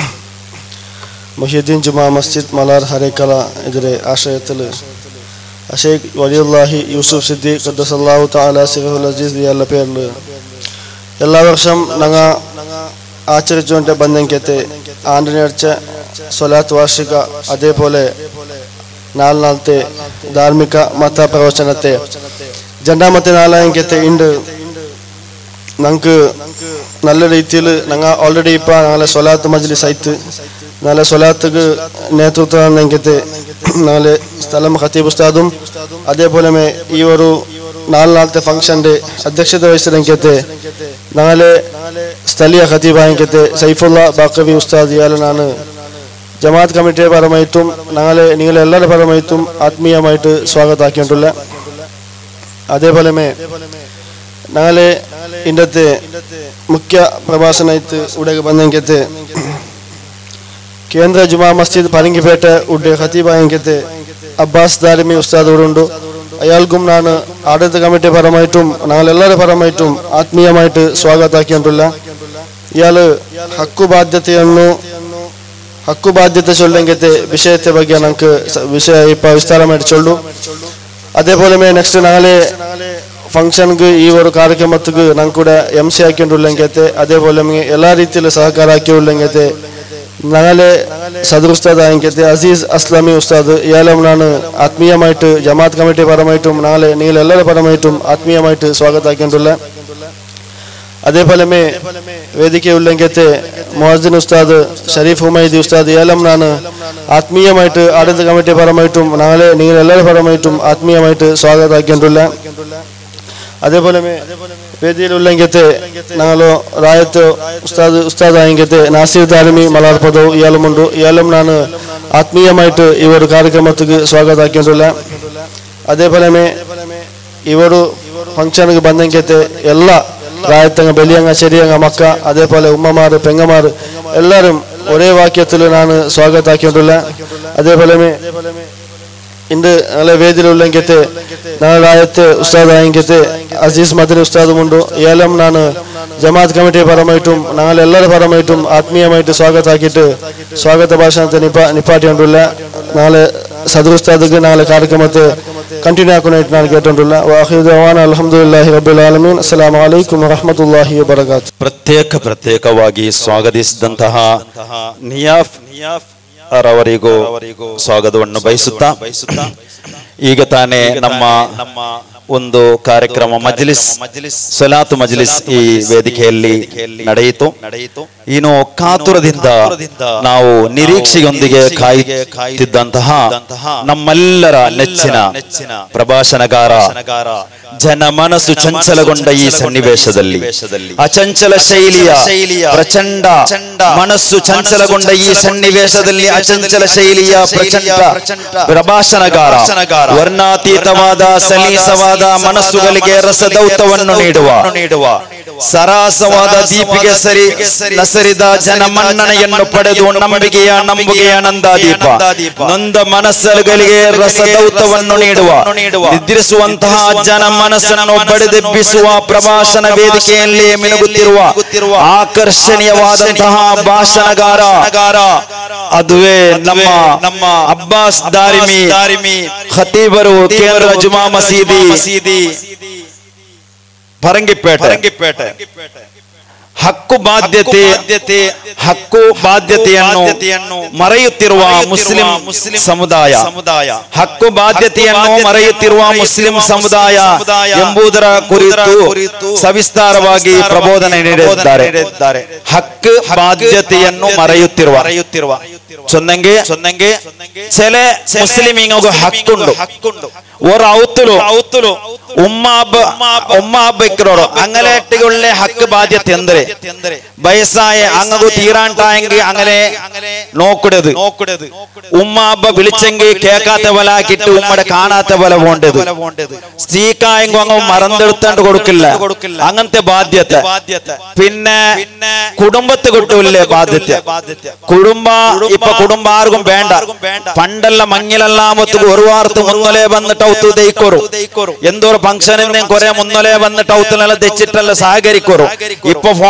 മുഹ്യിദ്ദീൻ ജുമാ മസ്ജിദ് മലാർ ഹരേക്കല എതിരെ ആശ്രയത്തിൽ അഷേഖ് വലിയുല്ലാഹി യൂസുഫ് സിദ്ദീഖ് ഖദ്ദസല്ലാഹു തആല സിറഹുൽ അസീസ് എന്ന പേരിൽ എല്ലാ വർഷം ഞങ്ങൾ ആചരിച്ചുകൊണ്ട് ಬಂದಂತೆ ആണ്ടിനേർച്ച സ്വലാത്ത് വാർഷിക അതേപോലെ നാളത്തെ ധാർമ്മിക മത പ്രവചനത്തെ രണ്ടാമത്തെ നാളാങ്കത്തെ ഇണ്ട് ഞങ്ങൾക്ക് നല്ല രീതിയിൽ ഞങ്ങൾ ഓൾറെഡി ഇപ്പോൾ ഞങ്ങളെ സ്വലാത്ത് മജ്ലിസ് ആയിട്ട് നാളെ സ്വലാത്തുക്ക് നേതൃത്വം നൽകിയിട്ട് നാളെ സ്ഥലം ഖത്തീബ് ഉസ്താദും അതേപോലെ ഈ ഒരു 4 നാളത്തെ ഫംഗ്ഷൻ്റെ അധ്യക്ഷത വഹിച്ചിട്ട് നാളെ സ്ഥലീയ ഖത്തീബായിട്ട് സൈഫുള്ള ബാക്കവി ഉസ്താദ് ഇയാളാണ് ജമാഅത്ത് കമ്മിറ്റിയെ പരമായിട്ടും നിങ്ങളെല്ലാവരുടെ പരമായിട്ടും ആത്മീയമായിട്ട് സ്വാഗതമാക്കിയിട്ടുള്ള അതേപോലെ നാളെ ഇന്നത്തെ മുഖ്യ പ്രഭാഷണമായിട്ട് ഇവിടെ വന്നെങ്കിട്ട് കേന്ദ്ര ജുമാ മസ്ജിദ് പരങ്കിപേട്ട ഉഡ് ഖത്തീബായെങ്കിട്ട് അബ്ബാസ് ദാരിമി ഉസ്താദ് ഇവിടെ ഉണ്ട് അയാൾക്കും ನಾನು ಆಡಳಿತ ಕಮಿಟಿ ಪರಮಾയിട്ടും ഞങ്ങളെല്ലാവരുടെ പരമായിട്ടും ആത്മീയമായിട്ട് സ്വാഗതമാക്കിയിട്ടുള്ള ഇയാൾ ഹക്കു ബാധ്യತೆ ചൊല്ലെങ്കിത്തെ വിഷയത്തെ ಬಗ್ಗೆ ഞങ്ങൾക്ക് വിഷയ ഇപ്പോൾ വിസ്താരമായിട്ട് ചൊല്ലു അതേപോലെ നെക്സ്റ്റ് നാളെ ഫംഗ്ഷನ್ಗೆ ಈ ಒಂದು ಕಾರ್ಯಕ್ರಮಕ್ಕೆ ನಾನು ಕೂಡ MC ಹಾಕಿಕೊಳ್ಳಂಗೈತೆ അതേപോലെ എല്ലാ ರೀತಿಯಲ್ಲಿ ಸಹಕಾರ ಹಾಕಿಕೊಳ್ಳಂಗೈತೆ നാളെ സദർ ഉസ്താദ് ആയിക്കത്തെ അസീസ് അസ്ലാമി ഉസ്താദ് ഇയാളും ನಾನು ആത്മീയമായിട്ട് ജമാഅത്ത് കമ്മിറ്റി പരമായിട്ടും നാളെ നിങ്ങളെല്ലാവരുടെ പരമായിട്ടും ആത്മീയമായിട്ട് സ്വാഗതമാക്കിയിട്ടുള്ള അതേപോലെ വേദികയുള്ളെങ്കത്തെ മുഅദ്ദിൻ ഉസ്താദ് ഷരീഫ് ഹുമൈദി ഉസ്താദ് ഇയാളും ನಾನು ആത്മീയമായിട്ട് ആഡಳಿತ കമ്മിറ്റി പരമായിട്ടും നാളെ നിങ്ങളെല്ലാവരുടെ പരമായിട്ടും ആത്മീയമായിട്ട് സ്വാഗതമാക്കിയിട്ടുള്ള അതേപോലെ വേദിയിലുള്ളെങ്കത്തെ ഞങ്ങളോ റായത്ത് ഉസ്താദ് ആയെങ്കത്തെ നാസിർ ദാരിമി മലാർപദവും ഇയാളുമുണ്ട് ഇയാളും ನಾನು ആത്മീയമായിട്ട് ഈ ഒരു ಕಾರ್ಯಕ್ರಮಕ್ಕೆ സ്വാഗതമാക്കിയിട്ടുള്ള അതേപോലെ ഈ ഒരു ഫംഗ്ഷನ್ಗೆ ಬಂದಂಗೆತೆ ಎಲ್ಲ റായത്തങ്ങ ബലിയങ്ങ ശരിയങ്ങ മക്ക അതേപോലെ ഉമ്മമാർ പെങ്ങമാർ എല്ലാവരും ഒരേ വാക്യത്തിൽ ನಾನು സ്വാഗതമാക്കിയിട്ടുള്ള അതേപോലെ ഇന്ന് നല്ല വേദിയിലുള്ളെങ്കത്തെ നാളെ റായത്ത് ഉസ്താദ് ആയെങ്കത്തെ അസീസ് മദനി ഉസ്താദുമുണ്ട് ഇയാളും ನಾನು ജമാഅത്ത് കമ്മിറ്റി പരമായിട്ടും ഞങ്ങളെല്ലാവരുടെ പരമായിട്ടും ആത്മീയമായിട്ട് സ്വാഗതമാക്കിയിട്ട് സ്വാഗത ഭാഷണത്തെ നിപ്പാട്ടിയിട്ടുള്ള നാളെ സദർ ഉസ്താദിക്ക് നാളെ കാര്യക്രമത്തെ ಕಂಟಿನ್ಯೂ ಆಕೋನಾയിട്ട് ನಾನು ಕೇಳ್ಕೊಂಡಿಲ್ಲ ವಾಹಿರ್ ದವಾನ ಅಲ್ಹಮ್ದುಲಿಲ್ಲಾಹಿ ರಬ್ಬಿಲ್ ಆಲಮೀನ್ ಅಸ್ಸಲಾಮು ಅಲೈಕುಂ ವರಹಮತುಲ್ಲಾಹಿ ವಬರಕಾತು ಪ್ರತ್ಯೇಕವಾಗಿ ಸ್ವಾಗತಿಸಿದಂತಹ ನಿಯಾಫ್ ಅವರಿಗೂ ಸ್ವಾಗತವನ್ನು ಬಯಸುತ್ತಾ ಈಗ ತಾನೇ ನಮ್ಮ ಒಂದು ಕಾರ್ಯಕ್ರಮ ಸಲಾತ್ ಮಜ್ಲಿಸ್ ಈ ವೇದಿಕೆಯಲ್ಲಿ ನಡೆಯಿತು ಇನ್ನು ಕಾತುರದಿಂದ ನಾವು ನಿರೀಕ್ಷೆಯೊಂದಿಗೆ ಕಾಯುತ್ತಿದ್ದಂತಹ ನಮ್ಮೆಲ್ಲರ ನೆಚ್ಚಿನ ಪ್ರಭಾಷಣಗಾರ ಜನಮನಸ್ಸು ಚಂಚಲಗೊಂಡ ಈ ಸನ್ನಿವೇಶದಲ್ಲಿ ಅಚಂಚಲ ಶೈಲಿಯ ಪ್ರಚಂಡ ಮನಸ್ಸು ಚಂಚಲಗೊಂಡ ಈ ಸನ್ನಿವೇಶದಲ್ಲಿ ಅಚಂಚಲ ಶೈಲಿಯ ಪ್ರಚಂಡ ಪ್ರಭಾಷಣಗಾರ ವರ್ಣಾತೀತವಾದ ಸಲೀಸವಾದ ಮನಸ್ಸುಗಳಿಗೆ ರಸದೌತವನ್ನು ನೀಡುವ ಸರಾಸವಾದ ದೀಪಿಗೆ ನಸರಿದ ಜನಮನ್ನಣೆಯನ್ನು ಪಡೆದು ನಂಬಿಕೆಯ ನಂದಾದೀಪ ನೊಂದ ಮನಸ್ಸುಗಳಿಗೆ ರಸದೌತವನ್ನು ನೀಡುವ ನಿದ್ರಿಸುವಂತಹ ಜನ ಮನಸ್ಸನ್ನು ಬಡಿದೆಬ್ಬಿಸುವ ಪ್ರಭಾಷಣ ವೇದಿಕೆಯಲ್ಲಿ ಮಿನುಗುತ್ತಿರುವ ಆಕರ್ಷಣೀಯವಾದಂತಹ ಭಾಷಣಗಾರ ಅದುವೇ ನಮ್ಮ ಅಬ್ಬಾಸ್ ದಾರಿಮಿ ಖತೀಬರು ಕೇಂದ್ರ ಜುಮಾ ಮಸೀದಿ ಪರಂಗಿಪೇಟೆ ಹಕ್ಕು ಬಾಧ್ಯತೆಯನ್ನು ಮರೆಯುತ್ತಿರುವ ಮುಸ್ಲಿಂ ಸಮುದಾಯ ಹಕ್ಕು ಬಾಧ್ಯತೆಯನ್ನು ಮರೆಯುತ್ತಿರುವ ಮುಸ್ಲಿಂ ಸಮುದಾಯ ಎಂಬುದರ ಕುರಿತು ಸವಿಸ್ತಾರವಾಗಿ ಪ್ರಬೋಧನೆ ನೀಡಿದ್ದಾರೆ ಹಕ್ಕು ಬಾಧ್ಯತೆಯನ್ನು ಮರೆಯುತ್ತಿರುವ ചൊന്നെങ്കിൽ ചില മുസ്ലിമീങ്ങൾക്ക് ഹക്കുണ്ട് ഒരൗത്തുലു ഉമ്മാബിക്കറോട് അങ്ങനെയുള്ള ഹക്ക് ബാധ്യത എന്ത് വയസ്സായ അങ്ങ് തീരാണ്ടായെങ്കിൽ അങ്ങനെ നോക്കരുത് ഉമ്മാബ വിളിച്ചെങ്കിൽ കേൾക്കാത്ത പോലെ ആക്കിയിട്ട് ഉമ്മടെ കാണാത്ത പോലെ പോണ്ടത് സ്ത്രീക്കായെങ്കിൽ അങ്ങ് മറന്നെടുത്താണ്ട് കൊടുക്കില്ല അങ്ങനത്തെ ബാധ്യത പിന്നെ കുടുംബത്തെ കിട്ടൂല്ലേ ബാധ്യത കുടുംബ ആർക്കും വേണ്ട പണ്ടല്ല മങ്ങിലെല്ലാമത്തും ഒരു വാർത്ത മുന്നോലെ വന്നിട്ട് ഔത്ത് ദയിക്കോറും എന്തോ ഫംഗ്ഷനിൽ കുറെ മുന്നോലെ വന്നിട്ട് ഔത്തിനെല്ലാം തെച്ചിട്ടെല്ലാം സഹകരിക്കോറും ഇപ്പൊ ഫോൺ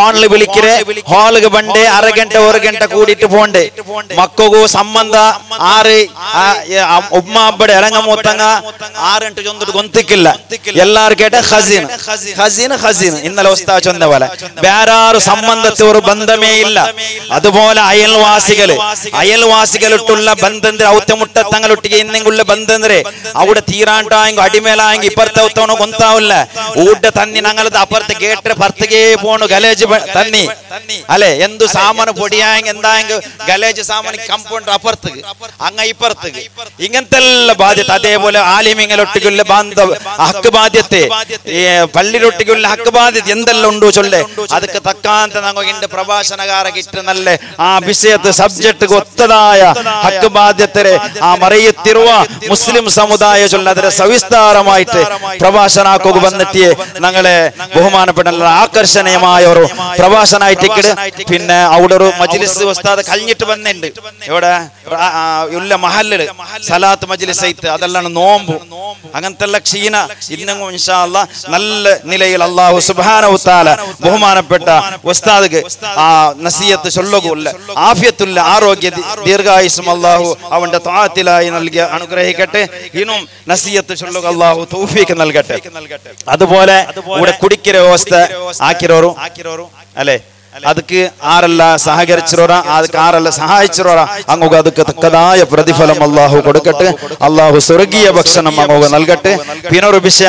ಫೋನ್ ವಿಳಿಕಿರೆ ಹಾಲ್ಗೆ ಬಂಡೆ ಅರೆ ಗಂಟೆ 1 ಗಂಟೆ ಕೂಡಿಟ್ಟು ಪೋಂಡೆ ಮಕ್ಕಗೂ ಸಂಬಂಧ ಆರೆ ಉಮ್ಮ ಅಬ್ಬಡೆ ಎಳಂಗ ಮೂತಂಗ 6 ಗಂಟೆ ಜೊಂದು ಗೊಂತಿಕ್ಕಿಲ್ಲ ಎಲ್ಲಾರು ಕೇಟ ಖಜೀನ್ ಖಜೀನ್ ಖಜೀನ್ ഇന്നലെ ഉസ്താദ് ചൊന്ന പോലെ വേറാರು സംബന്ധത്തോർ ബന്ധമേ ഇല്ല അതുപോലെ അയൽവാസികളുള്ള ബന്ധಂದ್ರೆ ಅವತ್ತೆ ಮುಟ್ಟ ತಂಗಳೊಟ್ಟಿಗೆ ಇನ್ನೆಂಗುள்ள ಬಂದಂದ್ರೆ അവിടെ തീരാണ്ടായെങ്കിൽ അടിമേലായെങ്കിൽ ഇപ്പുറത്തെ ഒത്തവണോ കൊന്താവില്ല ഊട്ട തന്നി ഞങ്ങളത് അപ്പുറത്തെ കേട്ട ഭർത്തകേ പോണു ഗലേജ് തന്നി അല്ലെ എന്തു സാമാന് പൊടിയായെങ്കിൽ എന്തായെങ്കിൽ ഗലേജ് സാമാന് കമ്പൗണ്ടർ അപ്പുറത്തേക്ക് അങ്ങ ഇപ്പുറത്തേക്ക് ഇങ്ങനത്തെ ബാധ്യത അതേപോലെ ആലിമിങ്ങളൊട്ടിക്കുള്ള ഹക്ക് ബാധ്യത്തെ പള്ളിയിലൊട്ടിക്കുള്ള ഹക്ക് ബാധ്യത എന്തെല്ലാം ഉണ്ടോ ചൊല്ലേ ಅದಕ್ಕೆ ತಕ್ಕಂತ ನಮಗೆ ಪ್ರಭಾಷಣಗಾರಗಿಟ್ಟು ನಲ್ಲೆ ಆ ವಿಷಯದ ಸಬ್ಜೆಕ್ಟ್ ಒತ್ತದಾಯ ಹಕ್ಕು ಬಾಧ್ಯತೆ ಆ ಮರೆಯುತ್ತಿರುವ ಮುಸ್ಲಿಂ ಸಮುದಾಯ ചൊല്ല ಅದರ സവിസ്താരമായിട്ട് പ്രഭാഷണ ആക്കുക വന്നെത്തിയേ ഞങ്ങളെ ബഹുമാനപ്പെട്ട ആകർഷണീയമായ ഒരു പ്രഭാഷണമായിട്ട് പിന്നെ അവിടെ ഒരു മജ്ലിസ് ഉസ്താദ് കഴിഞ്ഞിട്ട് വന്നിട്ടുണ്ട് ഇവിടെ ഉള്ള മഹല്ലില് സലാത്ത് മജ്ലിസ് ആയിട്ട് അതെല്ലാം നോമ്പ് അങ്ങനത്തെ ക്ഷീണ ഇന്നും ഇൻഷാ അല്ലാഹ് നല്ല നിലയിൽ അല്ലാഹു സുബ്ഹാനഹു വ തആല ബഹുമാനപ്പെട്ട ഉസ്താദ് ആ നസിയത്ത് ചൊല്ലുകയില്ല ആഫിയത്തുള്ള ആരോഗ്യ ദീർഘായുസ്സും അല്ലാഹു അവന്റെ തആത്തിലായി നൽകി അനുഗ്രഹിക്കട്ടെ ഇന്നും നസിയത്ത് ചൊല്ലുക അല്ലാഹു തൗഫീഖ് നൽകട്ടെ അതുപോലെ ഇവിടെ കുടിക്കിற വ്യവസ്ഥ ആക്കിരോರು അല്ലേ ಅದಕ್ಕೆ ಆರೆಲ್ಲ ಸಹಕರಿಸಿರೋರ ಅದಕ್ಕೆ ಆರೆಲ್ಲ ಸಹಾಯಿಸಿರೋರ ಹಂಗೋಗ ಅದಕ್ಕೆ ತಕ್ಕದಾಯ ಪ್ರತಿಫಲಂ ಅಲ್ಲಾಹು ಕೊಡಕಟ್ಟೆ ಅಲ್ಲಾಹು ಸ್ವರ್ಗೀಯ ಭಕ್ಷಣ ಹಂಗೋಗ ನಲ್ಗಟ್ಟೆ ಪಿನೋರು ವಿಷಯ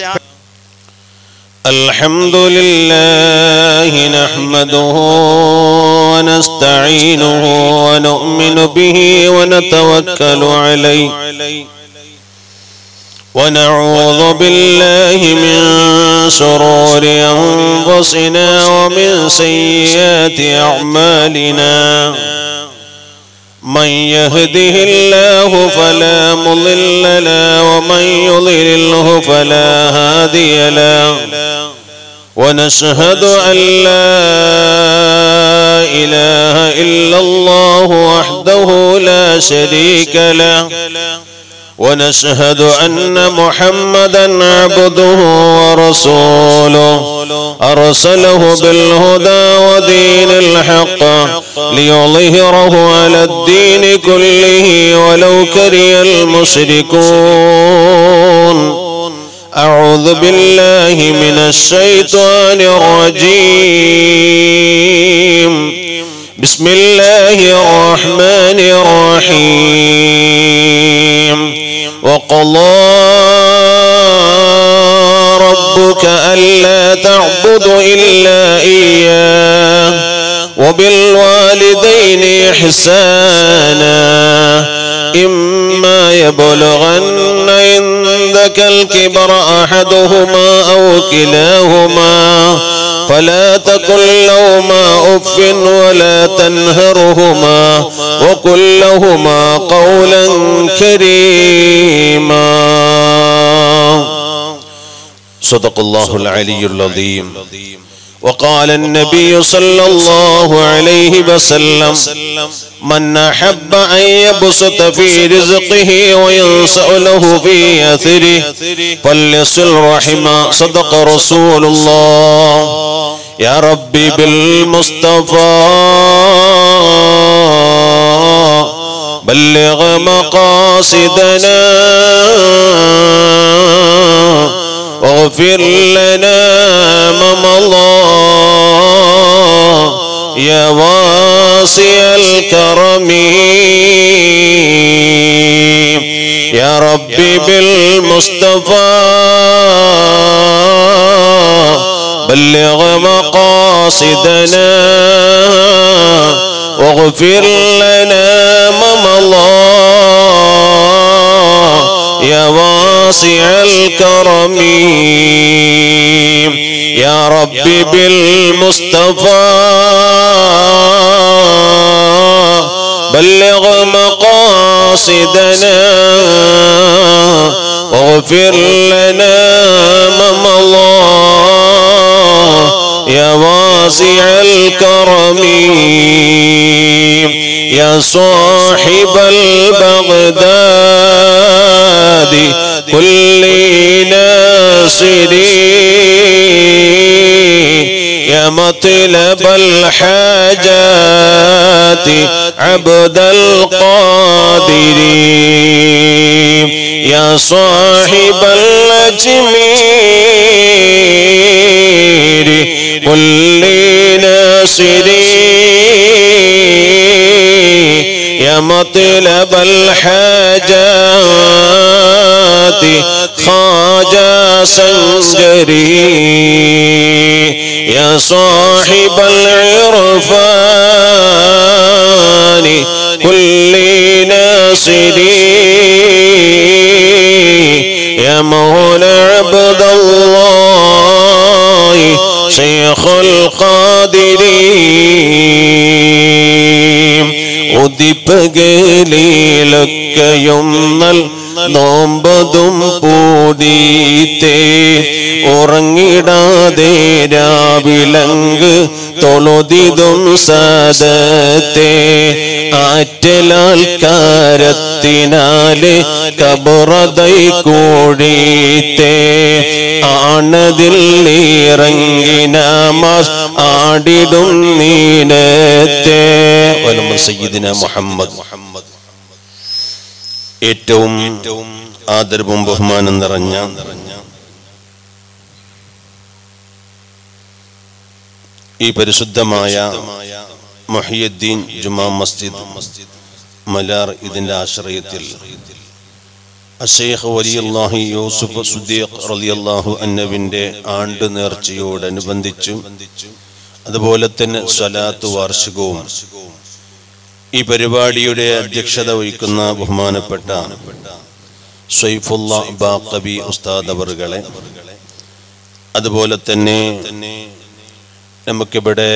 الحمد لله نحمده ونستعينه ونؤمن به ونتوكل عليه ونعوذ بالله من شرور أنفسنا ومن سيئات أعمالنا من يهده الله فلا مضل له ومن يضلله فلا هادي له ونشهد أن لا إله إلا الله وحده لا شريك له ونشهد أن محمدا عبده ورسوله أرسله بالهدى ودين الحق ليظهره على الدين كله ولو كره المشركون أعوذ بالله من الشيطان الرجيم بسم الله الرحمن الرحيم وقضى ربك ألا تعبدوا إلا إياه وبالوالدين إحسانا إما يبلغن عندك الكبر أحدهما أو كلاهما فلا تقل لهما أف ولا تنهرهما وقل لهما قولا كريما صدق الله العلي العظيم وقال النبي صلى الله عليه وسلم من أحب أن يبسط في رزقه وينسأ له في أثره فليصل رحمه صدق رسول الله يا ربي بالمصطفى بلغ مقاصدنا واغفر لنا ما مضى يا واسع الكرم يا ربي بالمصطفى بلغ مقاصدنا واغفر لنا ما مضى يا واسع الكرم يا ربي بالمصطفى بلغ مقاصدنا واغفر لنا ما مضى يا واسع الكرم يا صاحب البغداد كل ناصري يا يا مطلب الحاجات عبد القادر يا صاحب الأجمير كل ناصري يا مطلب الحاجات خواجة سنجري يا صاحب العرفان كل ناصري يا مولى عبد الله شيخ القادرين ഉദിപ്പകലിലൊക്കെയും നോമ്പതും പൂടീത്തേ ഉറങ്ങിടാതെ രാവിലങ്ക് തൊഴുതിതും സദത്തെ ആറ്റലാൽ കാരത്തിനാല് കബറതൈ കൂടീത്തേ ആണതിൽ ഇറങ്ങി നമാസ് ആടിടും നീനത്തെ സയ്യിദിന മുഹമ്മദ്. ഏറ്റവും ആദരവും ബഹുമാനം നിറഞ്ഞ ഈ പരിശുദ്ധമായ മുഹിയുദ്ദീൻ ജുമാ മസ്ജിദ് മലാർ ഇതിന്റെ ആശ്രയത്തിൽ അശൈഖ് വലിയുല്ലാഹി യൂസുഫ് സുദ്ദീഖ് റളിയല്ലാഹു അൻഹുവിന്റെ ആണ്ട് നേർച്ചയോടനുബന്ധിച്ചു അതുപോലെ തന്നെ സ്വലാത്ത് വാർഷികവും ഈ പരിപാടിയുടെ അധ്യക്ഷത വഹിക്കുന്ന ബഹുമാനപ്പെട്ട സൈഫുല്ലാ ബാഖബി ഉസ്താദ് അവറുകളെ, അതുപോലെ തന്നെ നമുക്കിവിടെ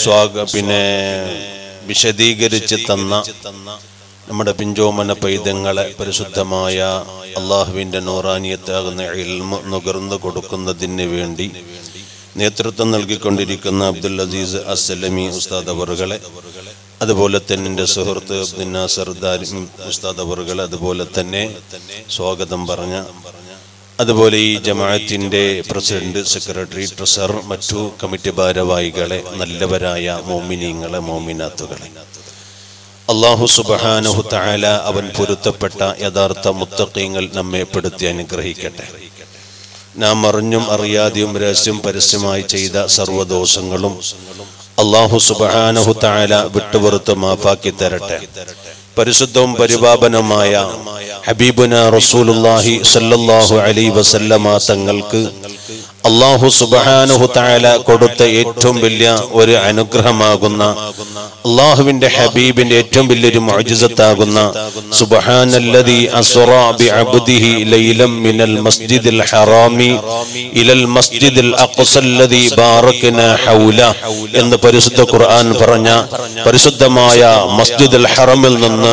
വിശദീകരിച്ച് തന്ന നമ്മുടെ പിഞ്ചോമന പൈതങ്ങളെ പരിശുദ്ധമായ അള്ളാഹുവിൻ്റെ നൂറാനിയത്താകുന്ന ഇൽമ നുകർന്നു കൊടുക്കുന്നതിന് വേണ്ടി നേതൃത്വം നൽകിക്കൊണ്ടിരിക്കുന്ന അബ്ദുൽ അസീസ് അസ്സലമി ഉസ്താദ് അവറുകളെ, അതുപോലെ തന്നെ എൻ്റെ സുഹൃത്ത് അബ്ദുൽ നാസർ ദാരിമി ഉസ്താദ് അവറുകളെ, അതുപോലെ തന്നെ സ്വാഗതം പറഞ്ഞ, അതുപോലെ ഈ ജമാഅത്തിൻ്റെ പ്രസിഡന്റ്, സെക്രട്ടറി, ട്രഷറർ, മറ്റു കമ്മിറ്റി ഭാരവാഹികളെ, നല്ലവരായ മോമിനീങ്ങളെ, മോമിനാത്തുകളെ, അല്ലാഹു സുബ്ഹാനഹു തആല അവൻ പൊരുത്തപ്പെട്ട യഥാർത്ഥ മുത്തഖീങ്ങൾ നമ്മെ പെടുത്തി അനുഗ്രഹിക്കട്ടെ. നാം അറിഞ്ഞും അറിയാതെയും രഹസ്യം പരസ്യമായി ചെയ്ത സർവ്വദോഷങ്ങളും അല്ലാഹു സുബ്ഹാനഹു തആല വിട്ടുപുറത്ത് മാഫാക്കി തരട്ടെ. പരിശുദ്ധവും പരിപാവനമായ ഹബീബുന റസൂലുള്ളാഹി സ്വല്ലല്ലാഹു അലൈഹി വസല്ലമ തങ്ങൾക്ക് അല്ലാഹു സുബ്ഹാനഹു തആല കൊടുത്ത ഏറ്റവും വലിയ ഒരു അനുഗ്രഹമാകുന്ന അല്ലാഹുവിന്റെ ഹബീബിന്റെ ഏറ്റവും വലിയൊരു മുഅ്ജിസത്താകുന്ന സുബ്ഹാനല്ലദീ അസ്റാ ബിഅബ്ദിഹി ലൈലൻ മിനൽ മസ്ജിദിൽ ഹറാമി ഇലൽ മസ്ജിദിൽ അഖ്സല്ലദീ ബാറക്നാ ഹൗല എന്ന് പരിശുദ്ധ ഖുർആൻ പറഞ്ഞ പരിശുദ്ധമായ മസ്ജിദുൽ ഹറമിൽ നിന്ന്,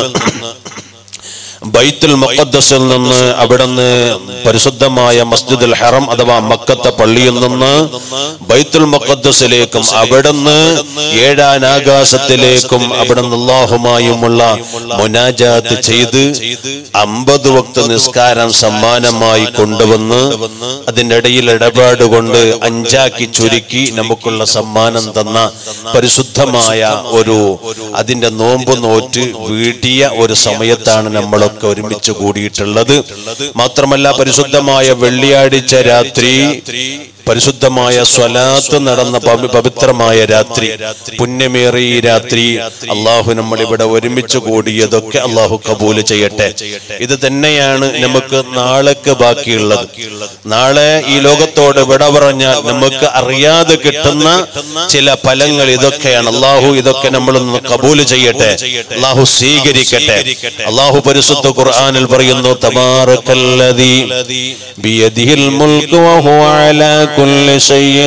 ബൈത്തുൽ മുഖദ്ദസിൽ നിന്ന്, അവിടുന്ന് പരിശുദ്ധമായ മസ്ജിദുൽ ഹറം അഥവാ മക്കത്തെ പള്ളിയിൽ നിന്ന് ബൈത്തുൽ മുഖദ്ദസിലേക്കും അവിടുന്ന് ഏഴാനാകാശത്തിലേക്കും അവിടുന്ന് അല്ലാഹുമായുമുള്ള മുനാജാത്ത് ചെയ്ത് 50 വക്ത് നിസ്കാരം സമ്മാനമായി കൊണ്ടുവന്ന് അതിൻ്റെ ഇടയിൽ ഇടപാട് കൊണ്ട് 5 ചുരുക്കി നമുക്കുള്ള സമ്മാനം തന്ന പരിശുദ്ധമായ ഒരു അതിൻ്റെ നോമ്പ് നോറ്റ് വീട്ടിയ ഒരു സമയത്താണ് നമ്മളൊക്കെ ഒരുമിച്ച് കൂടിയിട്ടുള്ളത്. മാത്രമല്ല പരിശുദ്ധമായ വെള്ളിയാഴ്ച രാത്രി പരിശുദ്ധമായ സ്വലാത്ത് നടന്ന പവിത്രമായ രാത്രി, പുണ്യമേറിയ രാത്രി അള്ളാഹു നമ്മൾ ഇവിടെ ഒരുമിച്ച് കൂടിയതൊക്കെ അള്ളാഹു കബൂല് ചെയ്യട്ടെ. ഇത് തന്നെയാണ് നമുക്ക് നാളേക്ക് ബാക്കിയുള്ളത്. നാളെ ഈ ലോകത്തോട് വിട പറഞ്ഞാൽ നമുക്ക് അറിയാതെ കിട്ടുന്ന ചില ഫലങ്ങൾ ഇതൊക്കെയാണ്. അള്ളാഹു ഇതൊക്കെ നമ്മളൊന്ന് കബൂല് ചെയ്യട്ടെ, അള്ളാഹു സ്വീകരിക്കട്ടെ. അള്ളാഹു പരിശുദ്ധ ഖുർആനിൽ പറയുന്നു, തബാറകല്ലദീ ബിയദിഹിൽ മുൽക്കു വഹുവ അലാ كل شيء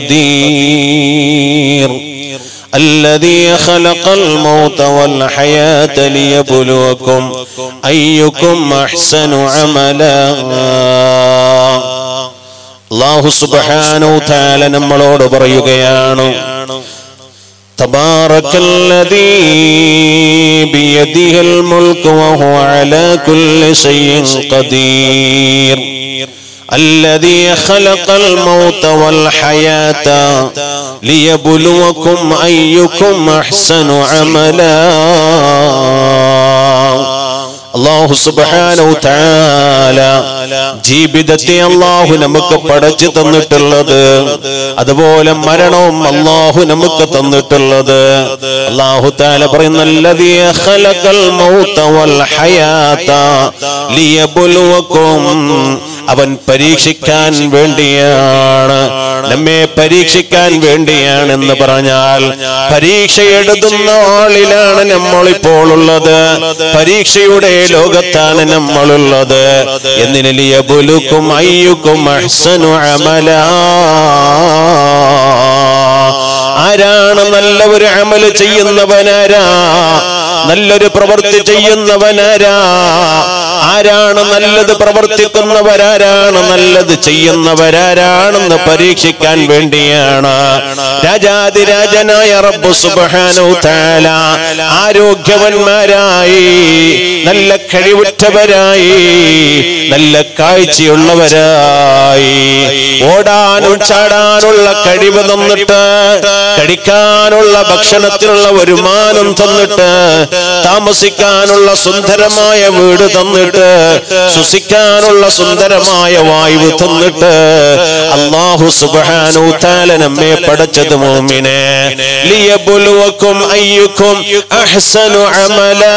قدير الذي خلق الموت والحياة ليبلوكم أيكم أحسن عملا. അല്ലാഹു സുബ്ഹാനഹു തആല നമ്മളോട് പറയുകയാണ്, തബാറകല്ലദീ ബിയദിഹിൽ മുൽക്കു വഹുവ അലാ കുല്ലി ശൈഇൻ ഖദീർ. الذي خلق الموت والحياة ليبلوكم أيكم أحسن عملا. അല്ലാഹു സുബ്ഹാനഹു തആല ജീവിതത്തെ അല്ലാഹു നമുക്ക് പഠിച്ചു തന്നിട്ടുള്ളത്, അതുപോലെ മരണവും അല്ലാഹു നമുക്ക് തന്നിട്ടുള്ളത്. അല്ലാഹു തആല പറയുന്നു അല്ലദീ ഖലഖൽ മൗത വൽ ഹയാത ലിയബ്ലുവകും. അവൻ പരീക്ഷിക്കാൻ വേണ്ടിയാണ്, നമ്മെ പരീക്ഷിക്കാൻ വേണ്ടിയാണെന്ന് പറഞ്ഞാൽ പരീക്ഷ എഴുതുന്ന ആളിലാണ് നമ്മളിപ്പോൾ ഉള്ളത്, പരീക്ഷയുടെ ലോകത്താണ് നമ്മളുള്ളത്. എന്നിന് ലിയബ്ലുക്കും അയ്യുക്കും അഹ്സനു അമലാ. ആരാണ് നല്ല ഒരു അമൽ ചെയ്യുന്നവനാരാ, നല്ലൊരു പ്രവൃത്തി ചെയ്യുന്നവനാരാ, ആരാണ് നല്ലത് പ്രവർത്തിക്കുന്നവരാരാണ്, നല്ലത് ചെയ്യുന്നവരാരാണെന്ന് പരീക്ഷിക്കാൻ വേണ്ടിയാണ് രാജാതിരാജനായ റബ്ബ് സുബ്ഹാനഹു തആല ആരോഗ്യവന്മാരായി, നല്ല കഴിവുറ്റവരായി, നല്ല കാഴ്ചയുള്ളവരായി, ഓടാനും ചാടാനുള്ള കഴിവ് തന്നിട്ട്, കഴിക്കാനുള്ള ഭക്ഷണത്തിനുള്ള വരുമാനം തന്നിട്ട്, താമസിക്കാനുള്ള സുന്ദരമായ വീട് തന്നിട്ട്, ശ്വസിക്കാനുള്ള സുന്ദരമായ വായു തന്നിട്ട് അല്ലാഹു സുബ്ഹാനഹു തആല നമ്മെ പഠിച്ചത് മുഅ്മിനേ ലിയബ്ലുവകും അയ്യുക്കും അഹ്സനു അമലാ.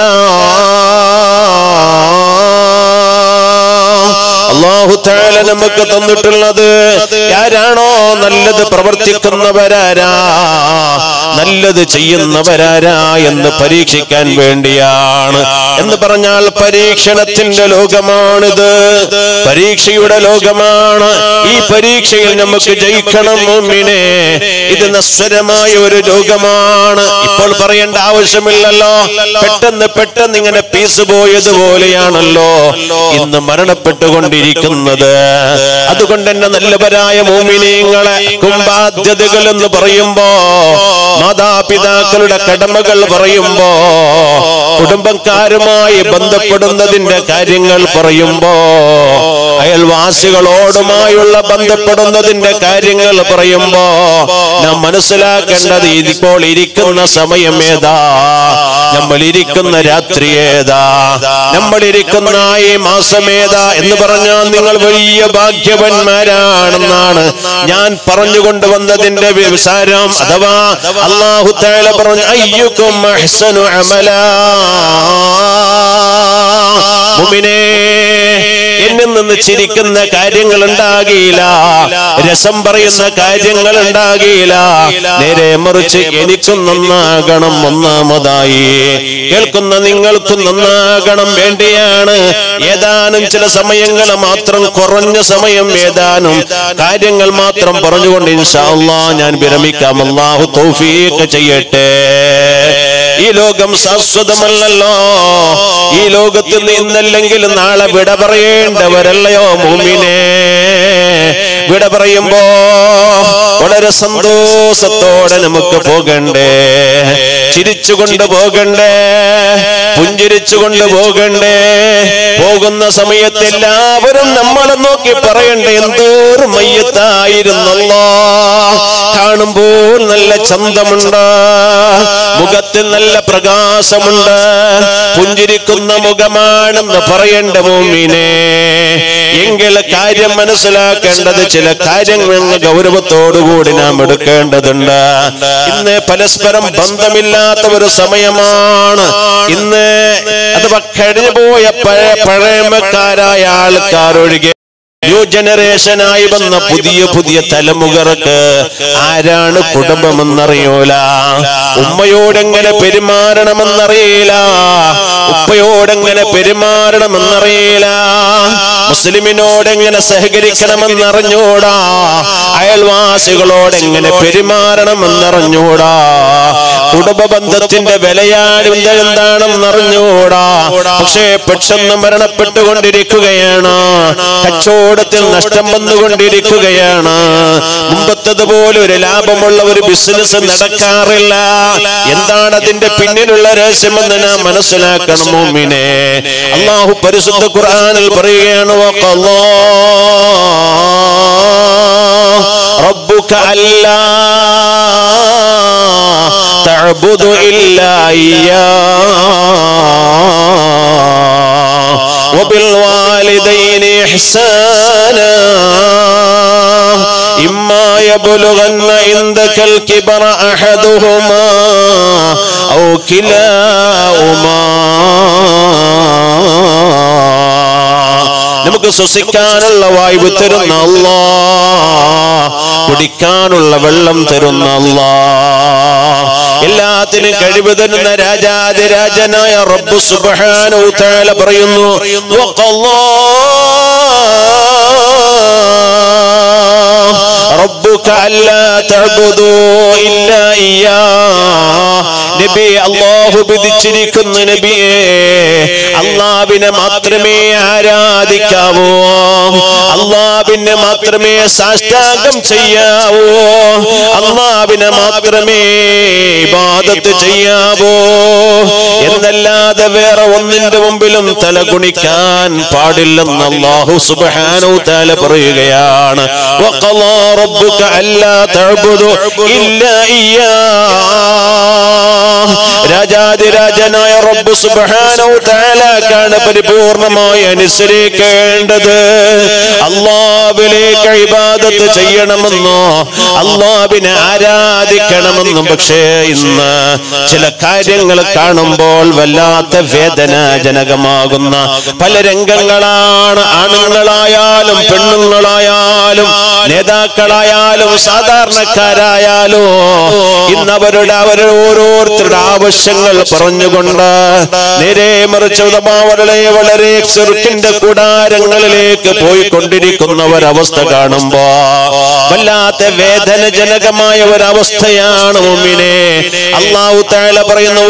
അല്ലാഹു തആല നമുക്ക് തന്നിട്ടുള്ളത് ആരാണോ നല്ലത് പ്രവർത്തിക്കുന്നവരാരാ, നല്ലത് ചെയ്യുന്നവരാരാ എന്ന് പരീക്ഷിക്കാൻ വേണ്ടിയാണ്. എന്ന് പറഞ്ഞാൽ പരീക്ഷണത്തിന്റെ ലോകമാണിത്, പരീക്ഷയുടെ ലോകമാണ്. ഈ പരീക്ഷയിൽ നമുക്ക് ജയിക്കണം മുഅ്മിനേ. ഇത് നശ്വരമായ ഒരു ലോകമാണ്. ഇപ്പോൾ പറയേണ്ട ആവശ്യമില്ലല്ലോ, പെട്ടെന്ന് ഇങ്ങനെ പീസ് പോയതുപോലെയാണല്ലോ ഇന്ന് മരണപ്പെട്ടുകൊണ്ടിരിക്കുന്നത്. അതുകൊണ്ട് തന്നെ നല്ലവരായ മുഅ്മിനീങ്ങളെ ബാധ്യതകൾ എന്ന് പറയുമ്പോ, മാതാപിതാക്കളുടെ കടമകൾ പറയുമ്പോ, കുടുംബക്കാരുമായി ബന്ധപ്പെടുന്നതിന്റെ കാര്യങ്ങൾ പറയുമ്പോ, അയൽവാസികളോടുമായുള്ള ബന്ധപ്പെടുന്നതിന്റെ കാര്യങ്ങൾ പറയുമ്പോ നാം മനസ്സിലാക്കേണ്ടത് ഇതിപ്പോൾ ഇരിക്കുന്ന സമയം ഏതാ, നമ്മൾ ഇരിക്കുന്ന രാത്രി ഏതാ, നമ്മൾ ഇരിക്കുന്ന ഈ മാസമേതാ എന്ന് പറഞ്ഞാൽ നിങ്ങൾ വലിയ ഭാഗ്യവന്മാരാണെന്നാണ് ഞാൻ പറഞ്ഞുകൊണ്ടുവന്നതിന്റെ വിസാരം. അഥവാ അല്ലാഹു തആല പറഞ്ഞു അയ്യുക്കും അഹ്സനു അമലാ. മുഅ്മിനേ, എന്നിൽ നിന്ന് ചിരിക്കുന്ന കാര്യങ്ങൾ ഉണ്ടാകില്ല, രസം പറയുന്ന കാര്യങ്ങൾ ഉണ്ടാകില്ല. നേരെ മറിച്ച് എനിക്കും നന്നാകണം, ഒന്നാമതായി കേൾക്കുന്ന നിങ്ങൾക്കും നന്നാകണം വേണ്ടിയാണ് ഏതാനും ചില സമയങ്ങൾ മാത്രം, കുറഞ്ഞ സമയം ഏതാനും കാര്യങ്ങൾ മാത്രം പറഞ്ഞുകൊണ്ട് ഇൻഷാ അല്ലാഹ് ഞാൻ വിരമിക്കാം. അല്ലാഹു തൗഫീഖ് ചെയ്യട്ടെ. ഈ ലോകം ശാശ്വതമല്ലല്ലോ, ഈ ലോകത്ത് ഇന്നല്ലെങ്കിൽ നാളെ വിട പറയേണ്ടവരല്ലയോ മുഅ്മിനേ. വിട പറയുമ്പോ വളരെ സന്തോഷത്തോടെ നമുക്ക് പോകണ്ടേ, ചിരിച്ചുകൊണ്ട് പോകണ്ടേ, പുഞ്ചിരിച്ചുകൊണ്ട് പോകണ്ടേ. പോകുന്ന സമയത്ത് എല്ലാവരും നമ്മളെ നോക്കി പറയണ്ടേ എന്തോരം മയ്യത്തായിരുന്നല്ലോ, കാണുമ്പോൾ നല്ല ചന്തമുണ്ട്, മുഖത്തിൽ നല്ല പ്രകാശമുണ്ട്, പുഞ്ചിരിക്കുന്ന മുഖമാണെന്ന് പറയേണ്ട മുഅ്മിനേ. എങ്കിൽ കാര്യം മനസ്സിലാക്കേണ്ടത് ചില കാര്യങ്ങൾ ഗൗരവത്തോടുകൂടി നാം എടുക്കേണ്ടതുണ്ട്. ഇന്ന് പരസ്പരം ബന്ധമില്ലാത്ത ഒരു സമയമാണ് ഇന്ന്. അഥവാ കഴിഞ്ഞുപോയ പഴമക്കാരായ ആൾക്കാരൊഴികെ ന്യൂ ജനറേഷനായി വന്ന പുതിയ തലമുറക്ക് ആരാണ് കുടുംബമെന്നറിയൂല, ഉമ്മയോടെങ്ങനെ പെരുമാറണമെന്നറിയില്ല, ഉപ്പയോടെങ്ങനെ പെരുമാറണമെന്നറിയില്ല, മുസ്ലിമിനോടെങ്ങനെ സഹകരിക്കണമെന്നറിഞ്ഞൂടാ, അയൽവാസികളോടെങ്ങനെ പെരുമാറണമെന്നറിഞ്ഞൂടാ, കുടുംബ ബന്ധത്തിന്റെ വിലയാണ് എന്താണെന്നറിഞ്ഞൂടാ. പക്ഷേ പെട്ടെന്ന് മരണപ്പെട്ടുകൊണ്ടിരിക്കുകയാണ്, കച്ചവടത്തിൽ നഷ്ടം വന്നുകൊണ്ടിരിക്കുകയാണ്. മുമ്പത്തതുപോലെ ഒരു ലാഭമുള്ള ഒരു ബിസിനസ് നടക്കാറില്ല. എന്താണ് അതിന്റെ പിന്നിലുള്ള രഹസ്യമെന്ന് നാം മനസ്സിലാക്കണം മുഅ്മിനേ. അല്ലാഹു പരിശുദ്ധ ഖുർആനിൽ പറയുകയാണ് وقضى ربك ألا تعبد إلا إياه وبالوالدين إحسانا إما يبلغن عندك الكبر أحدهما أو كلاهما നമുക്ക് ശ്വസിക്കാനുള്ള വായു തരുന്ന അല്ലാഹ്, കുടിക്കാനുള്ള വെള്ളം തരുന്ന അല്ലാഹ്, എല്ലാത്തിനും കഴിവ് തരുന്ന രാജാതിരാജനായ റബ്ബ് സുബ്ഹാനഹു തആല പറയുന്നു ربك ألا تعبدوا إلا إياه നബി അല്ലാഹു വിധിച്ചിരിക്കുന്ന നബിയെ അല്ലാഹുവിനെ മാത്രമേ ആരാധിക്കാവൂ, അല്ലാഹുവിനെ മാത്രമേ സാഷ്ടാംഗം ചെയ്യാവൂ, അല്ലാഹുവിനെ മാത്രമേ ഇബാദത്ത് ചെയ്യാവൂ എന്നല്ലാതെ വേറെ ഒന്നിന്റെ മുമ്പിലും തല കുനിക്കാൻ പാടില്ലെന്ന് അല്ലാഹു സുബ്ഹാനഹു തആല പറയുകയാണ്. വഖളാ റബ്ബുക അല്ലാ തഅബുദു ഇല്ലാ ഇയ്യാഹ്. രാജാതിരാജനായ റബ്ബ് സുബ്ഹാനഹു തആലക്കാണ് പരിപൂർണമായി അനുസരിക്കേണ്ടത്. അല്ലാഹുവിലേക്ക് ഇബാദത്ത് ചെയ്യണമെന്നോ അല്ലാഹുവിനെ ആരാധിക്കണമെന്നും പക്ഷേ ഇന്ന് ചില കാര്യങ്ങൾ കാണുമ്പോൾ വല്ലാത്ത വേദനാജനകമാകുന്ന പല രംഗങ്ങളാണ്. ആണുങ്ങളായാലും പെണ്ണുങ്ങളായാലും നേതാക്കളായാലും സാധാരണക്കാരായാലും ഇന്ന് അവരുടെ ഓരോരുത്തരുടെ ആവശ്യങ്ങൾ പറഞ്ഞുകൊണ്ട് നേരെ മറിച്ച് വളരെ ചെറുക്കിന്റെ കൂടാരങ്ങളിലേക്ക് പോയിക്കൊണ്ടിരിക്കുന്ന ഒരവസ്ഥ കാണുമ്പോ വല്ലാത്ത വേദനജനകമായ ഒരവസ്ഥയാണ് മുഅ്മിനേ. അല്ലാഹു തആല പറയുന്നു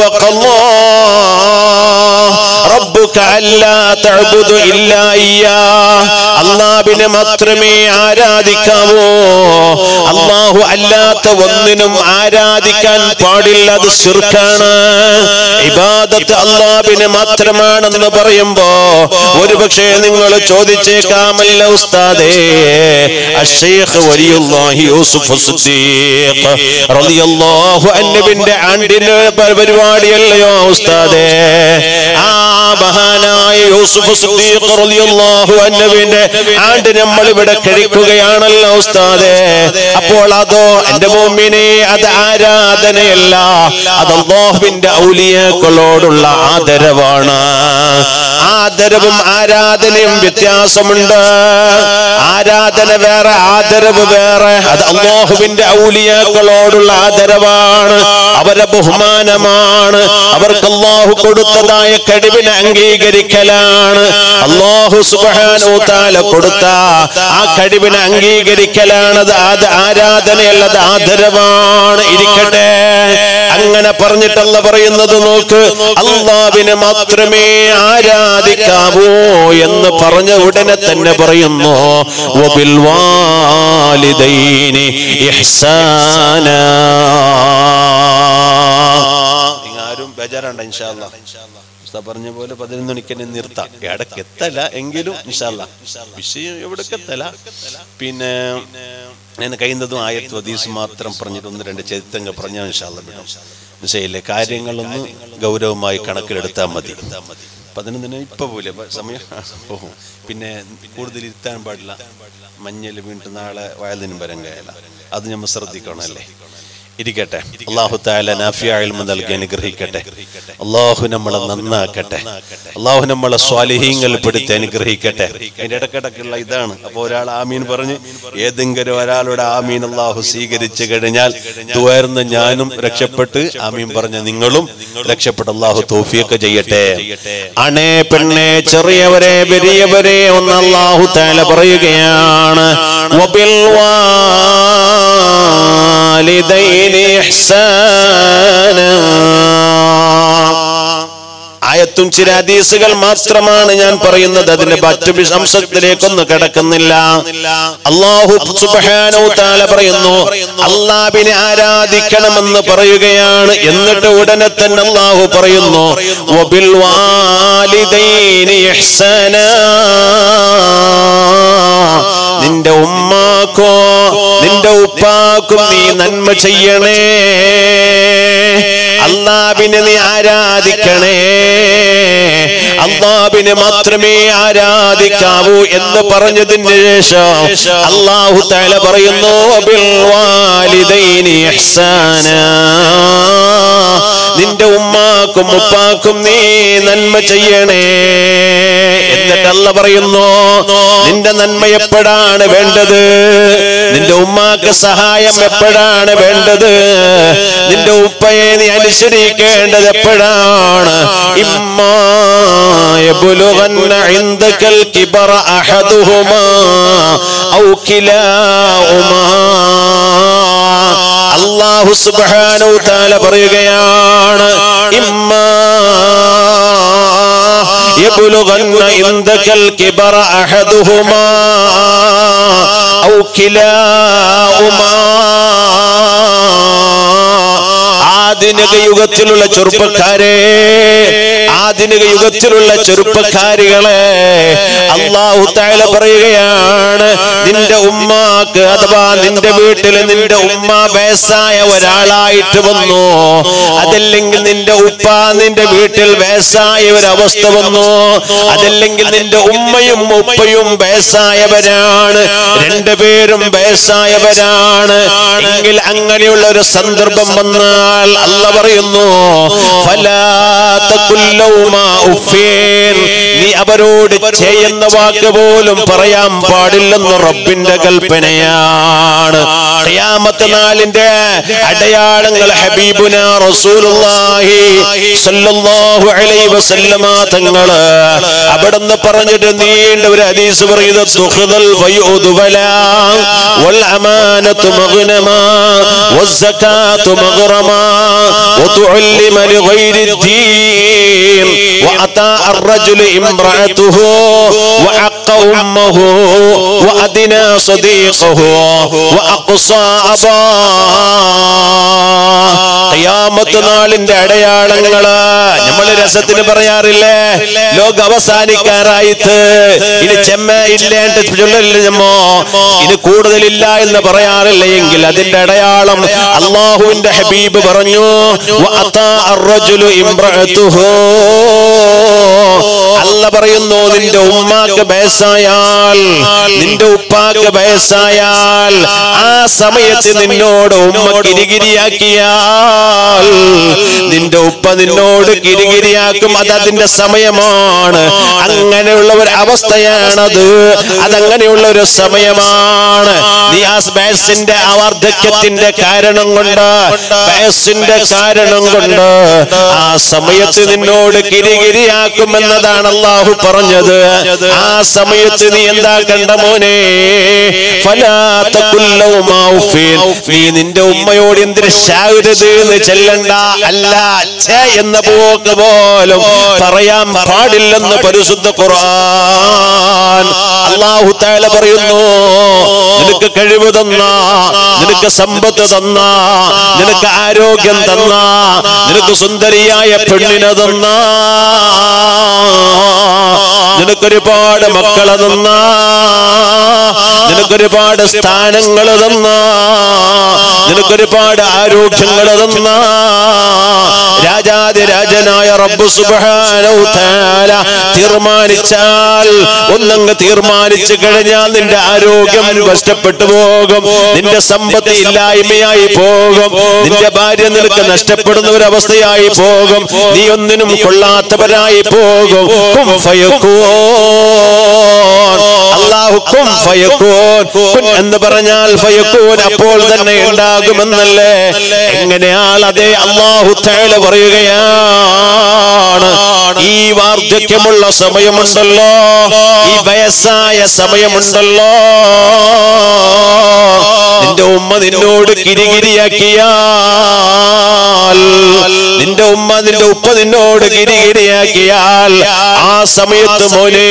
റബ്ബുക അല്ലാ തഅബുദു ഇല്ലാ ഇയ്യാഹ്. അല്ലാഹുവിനെ മാത്രമേ ആരാധിക്കാവൂ, അല്ലാഹു അല്ലാത്ത ഒന്നിനും ആരാധിക്കാൻ പാടില്ല, അത് ശിർക്കാണ്. ഇബാദത്ത് അല്ലാഹുവിനെ മാത്രമാണെന്ന് പറയുമ്പോ ഒരുപക്ഷേ നിങ്ങൾ ചോദിച്ചേക്കാമല്ല ഉസ്താദേ, അശ്ശൈഖ് വലിയുല്ലാഹി യൂസുഫ് സിദ്ദീഖ് റളിയല്ലാഹു അൻഹുവിന്റെ ആണ്ടിന്റെ പരിപാടിയല്ലയോ ഉസ്താദേ? ആ മഹാനായ യൂസുഫ് സിദ്ദീഖ് റളിയല്ലാഹു അൻഹുവിന്റെ ആണ്ട് നമ്മൾ ഇവിടെ കഴിക്കുകയാണല്ലോ ഉസ്താദേ. അപ്പോൾ അതോ എന്റെ മുഅ്മിനേ, അത് ആരാധനയല്ല, അത് അല്ലാഹുവിന്റെ ഔലിയാക്കളോടുള്ള ആദരവാണ്. ആദരവും ആരാധനയും വ്യത്യാസമുണ്ട്. ആരാധന വേറെ, ആദരവ് വേറെ. അത് അല്ലാഹുവിന്റെ ഔലിയാക്കളോടുള്ള ആദരവാണ്, അവരെ ബഹുമാനമാണ്, അവർക്ക് അല്ലാഹു കൊടുത്തതായ കഴിവിനെ അംഗീകരിക്കലാണ്. അല്ലാഹു സുബ്ഹാനഹു തആല കൊടുത്ത ആ കഴിവിനെ അംഗീകരിക്കലാണ്. അത് ആരാധനയല്ല, അത് ആദരവാണ്. ഇരിക്കട്ടെ, അങ്ങനെ പറഞ്ഞിട്ടല്ല പറയുന്നത്. നോക്ക്, അല്ലാഹുവിനെ മാത്രമേ ആരാധിക്കാവൂ എന്ന് പറഞ്ഞ ഉടനെ തന്നെ പറയുന്നു വബിൽ വാലിദൈനി ഇഹ്സാനാ. ആരും ബേജാറാണ്ട, ഇൻഷാ അല്ലാഹ് പറഞ്ഞ പോലെ 11 മണിക്ക് തന്നെ നിർത്താം. ഇടയ്ക്ക് എത്തല എങ്കിലും ഇൻഷാ അല്ലാഹ് വിഷയം എവിടേക്ക് എത്തല. പിന്നെ ഞാൻ കഴിയുന്നതും ആയത്ത് ഹദീസ് മാത്രം പറഞ്ഞിട്ട് 1-2 ചരിത്രങ്ങൾ പറഞ്ഞാൽ ഇൻഷാ അല്ലാഹ് വിടും. മനസ്സിലായില്ലേ? കാര്യങ്ങളൊന്ന് ഗൗരവമായി കണക്കിലെടുത്താൽ മതി. 11 ഇപ്പൊ പോലെ സമയം പോകും. പിന്നെ കൂടുതൽ ഇരുത്താൻ പാടില്ല. മഞ്ഞൾ വീണ്ടും നാളെ വയലിനും വരാൻ കഴിയില്ല. അത് നമ്മൾ ശ്രദ്ധിക്കണമല്ലേ? ഇരിക്കട്ടെ. അല്ലാഹു തആല നാഫിയ ഇൽമ നൽകി അനുഗ്രഹിക്കട്ടെ. അല്ലാഹു നമ്മളെ നന്നാക്കട്ടെ. അല്ലാഹു നമ്മളെ സ്വാലിഹീങ്ങൾ പെടുത്തി അനുഗ്രഹിക്കട്ടെ. അതിന്റെ ഇടക്കിടക്കുള്ള ഇതാണ്. അപ്പൊ ഒരാൾ ആമീൻ പറഞ്ഞ് ഏതെങ്കിലും ഒരാളുടെ ആമീൻ അല്ലാഹു സ്വീകരിച്ചു കഴിഞ്ഞാൽ ദുആർന്ന ഞാനും രക്ഷപ്പെട്ട് ആമീൻ പറഞ്ഞ നിങ്ങളും രക്ഷപ്പെട്ട് അല്ലാഹു തൗഫീഖ് ചെയ്യട്ടെ. അണേ പെണ്ണേ, ചെറിയവരെ വലിയവരെ ഒന്ന് അല്ലാഹു തആല പറയുകയാണ് വബിൽ വാലിദൈനി ഇഹ്സാനാ. ആയ ആയത്തും ചില ഹദീസുകൾ മാത്രമാണ് ഞാൻ പറയുന്നത്. അതിന്റെ മറ്റു വിശംസത്തിലേക്കൊന്നും കിടക്കുന്നില്ല. അല്ലാഹു സുബ്ഹാനഹു തആല പറയുന്നു, അല്ലാഹുവിനെ ആരാധിക്കണമെന്ന് പറയുകയാണ്. എന്നിട്ട് ഉടനെ തന്നെ അല്ലാഹു പറയുന്നു, വബിൽ വാലിദൈനി ഇഹ്സാനാ, നിന്റെ ഉമ്മാക്കോ നിന്റെ ഉപ്പാക്കും നീ നന്മ ചെയ്യണേ, അല്ലാഹുവിനെ നീ ആരാധിക്കണേ, അല്ലാഹുവിനെ മാത്രമേ ആരാധിക്കാവൂ എന്ന് പറഞ്ഞതിന് ശേഷം അല്ലാഹു തആല പറയുന്നു, വബിൽ വാലിദൈനി ഇഹ്സാനാ, നിന്റെ ഉമ്മാക്കും ഉപ്പാക്കും നീ നന്മ ചെയ്യണേ. എന്നിട്ട് അല്ലാഹു പറയുന്നു, നിന്റെ നന്മ എപ്പോഴാണ് വേണ്ടത്? നിന്റെ ഉമ്മാക്ക് സഹായം എപ്പോഴാണ് വേണ്ടത്? നിന്റെ ഉപ്പയെ നീ അനുസരിക്കേണ്ടത് എപ്പോഴാണ്? ഇമ്മാ യബ്ലുഗന്ന ഇൻദകൽ കിബറ അഹദുഹുമാ ഔ കിലാഹുമാ. അല്ലാഹു സുബ്ഹാനഹു തആല പറയുകയാണ്, ഇമ്മാ യബ്ലുഗന്ന ഇൻദകൽ കിബറ അഹദുഹുമാ ഔ കിലാഹുമാ. ആധുനിക യുഗത്തിലുള്ള ചെറുപ്പക്കാരെ, ആധുനിക യുഗത്തിലുള്ള ചെറുപ്പക്കാരികളെ അല്ലാഹു തആല പറയുകയാണ്, നിന്റെ ഉമ്മാക്ക് അഥവാ നിന്റെ വീട്ടിൽ നിന്റെ ഉമ്മ വയസ്സായ ഒരാളായിട്ട് വന്നു, അതല്ലെങ്കിൽ നിന്റെ ഉപ്പ നിന്റെ വീട്ടിൽ വയസ്സായ ഒരവസ്ഥ വന്നു, അതല്ലെങ്കിൽ നിന്റെ ഉമ്മയും ഉപ്പയും വയസ്സായവരാണ്, രണ്ടുപേരും വയസ്സായവരാണ് എങ്കിൽ അങ്ങനെയുള്ള ഒരു സന്ദർഭം വന്നാൽ അല്ലാഹു പറയുന്നു, ഫലാ തഖുൽ ലൗമാ ഉഫീൻ, നീ അവരോട് ചെയ്യുന്ന വാക്ക് പോലും പറയാൻ പാടില്ലെന്ന് റബ്ബിന്റെ കൽപ്പനയാണ്. ഖിയാമത്ത് നാളിന്റെ അടയാളങ്ങൾ ഹബീബുനാ റസൂലുള്ളാഹി സ്വല്ലല്ലാഹു അലൈഹി വസല്ലമ തങ്ങള് അവിടുന്ന് പറഞ്ഞിട്ട് നീണ്ട ഒരു ഹദീസ് പറയുന്നത്, തുഖ്ദൽ വയുദു വലാ വൽ അമാനതു മഗ്നമാ വസ്സകാതു മഗ്റമാ വതുഅല്ലിമ ലിഗൈരി الدين وأتى الرجل امرأته وعق أمه وأدنى صديقه وأقصى أباه. ഖിയാമത്ത് നാളിന്റെ അടയാളങ്ങള് നമ്മൾ രസത്തിന് പറയാറില്ലേ, ലോക അവസാനിക്കാറായിട്ട് ഇനി ചെമ്മ ഇല്ലേണ്ട ചൊല്ലല്ലോ, ഇനി കൂടുതലില്ല എന്ന് പറയാറില്ല എങ്കിൽ അതിന്റെ അടയാളം അല്ലാഹുവിന്റെ ഹബീബ് പറഞ്ഞു, അല്ല പറയുന്നു, നിന്റെ ഉമ്മാക്ക് വയസ്സായാൽ നിന്റെ ഉപ്പാക്ക് വയസ്സായാൽ ആ സമയത്ത് നിന്നോട് ഉമ്മ കിരികിരിയാക്കിയാൽ നിന്റെ ഉപ്പ നിന്നോട് കിരികിരിയാക്കും. അത് അതിന്റെ സമയമാണ്. അങ്ങനെയുള്ള ഒരു അവസ്ഥയാണത്. അതങ്ങനെയുള്ള ഒരു സമയമാണ്. നീ ആ വയസ്സിന്റെ വാർദ്ധക്യത്തിന്റെ കാരണം കൊണ്ട്, വയസ്സിന്റെ കാരണം കൊണ്ട് ആ സമയത്ത് നിന്നോട് കിരികിരിയാക്കുമെന്നതാണ് അല്ലാഹു പറഞ്ഞത്. ആ സമയത്ത് നീ എന്താക്കണ്ട മോനെ, ഫലാ തഖുൽ ലൗമാ ഉഫീൻ, നീ നിന്റെ ഉമ്മയോട് എന്തിന് ശാവരുത് എന്ന് ചെല്ലണ്ട. അല്ല, ഛേ എന്ന പോക്ക് പോലും പറയാൻ പാടില്ലെന്ന് പരിശുദ്ധ ഖുർആൻ. അല്ലാഹു തആല പറയുന്നു, നിനക്ക് കഴിവ് തന്ന, നിനക്ക് സമ്പത്ത് തന്ന, നിനക്ക് ആരോഗ്യം തന്ന, നിനക്ക് സുന്ദരിയായ പെണ്ണിനെ തന്ന, നിനക്കൊരുപാട് മക്കളെ തന്ന, നിനക്കൊരുപാട് സ്ഥാനങ്ങൾ തന്ന, നിനക്കൊരുപാട് ആരോഗ്യങ്ങൾ തന്ന രാജാതിരാജനായ റബ്ബ് സുബ്ഹാനഹു തആല തീർമാനിച്ചാൽ, ഒന്നങ്ങ് തീർമാനിച്ചു കഴിഞ്ഞാൽ നിന്റെ ആരോഗ്യം നഷ്ടപ്പെട്ടു പോകും, നിന്റെ സമ്പത്ത് ഇല്ലായ്മയായി പോകും, നിന്റെ ഭാര്യ നിനക്ക് നഷ്ടപ്പെടുന്ന ഒരവസ്ഥയായി പോകും, നീ ഒന്നിനും കൊള്ളാത്തവരായി പോകും. കും ഫയകൂൻ, അല്ലാഹു കും ഫയകൂൻ, കുൻ എന്ന് പറഞ്ഞാൽ ഫയകൂൻ അപ്പോൾ തന്നെ ഉണ്ടാകുമെന്നല്ലേ. എങ്ങനെയാണ്? അതേ അല്ലാഹു തആല പറയുകയാണ്, ഈ വാർദ്ധക്യമുള്ള സമയമുണ്ടല്ലോ, ഈ വയസ്സായ സമയമുണ്ടല്ലോ, നിന്റെ ഉമ്മ നിന്നോട് കിരികിരിയാക്കിയാൽ, നിന്റെ ഉമ്മ നിന്റെ ഉപ്പ നിന്നോട് കിരികിരിയാക്കിയാൽ ആ സമയത്ത് മോനെ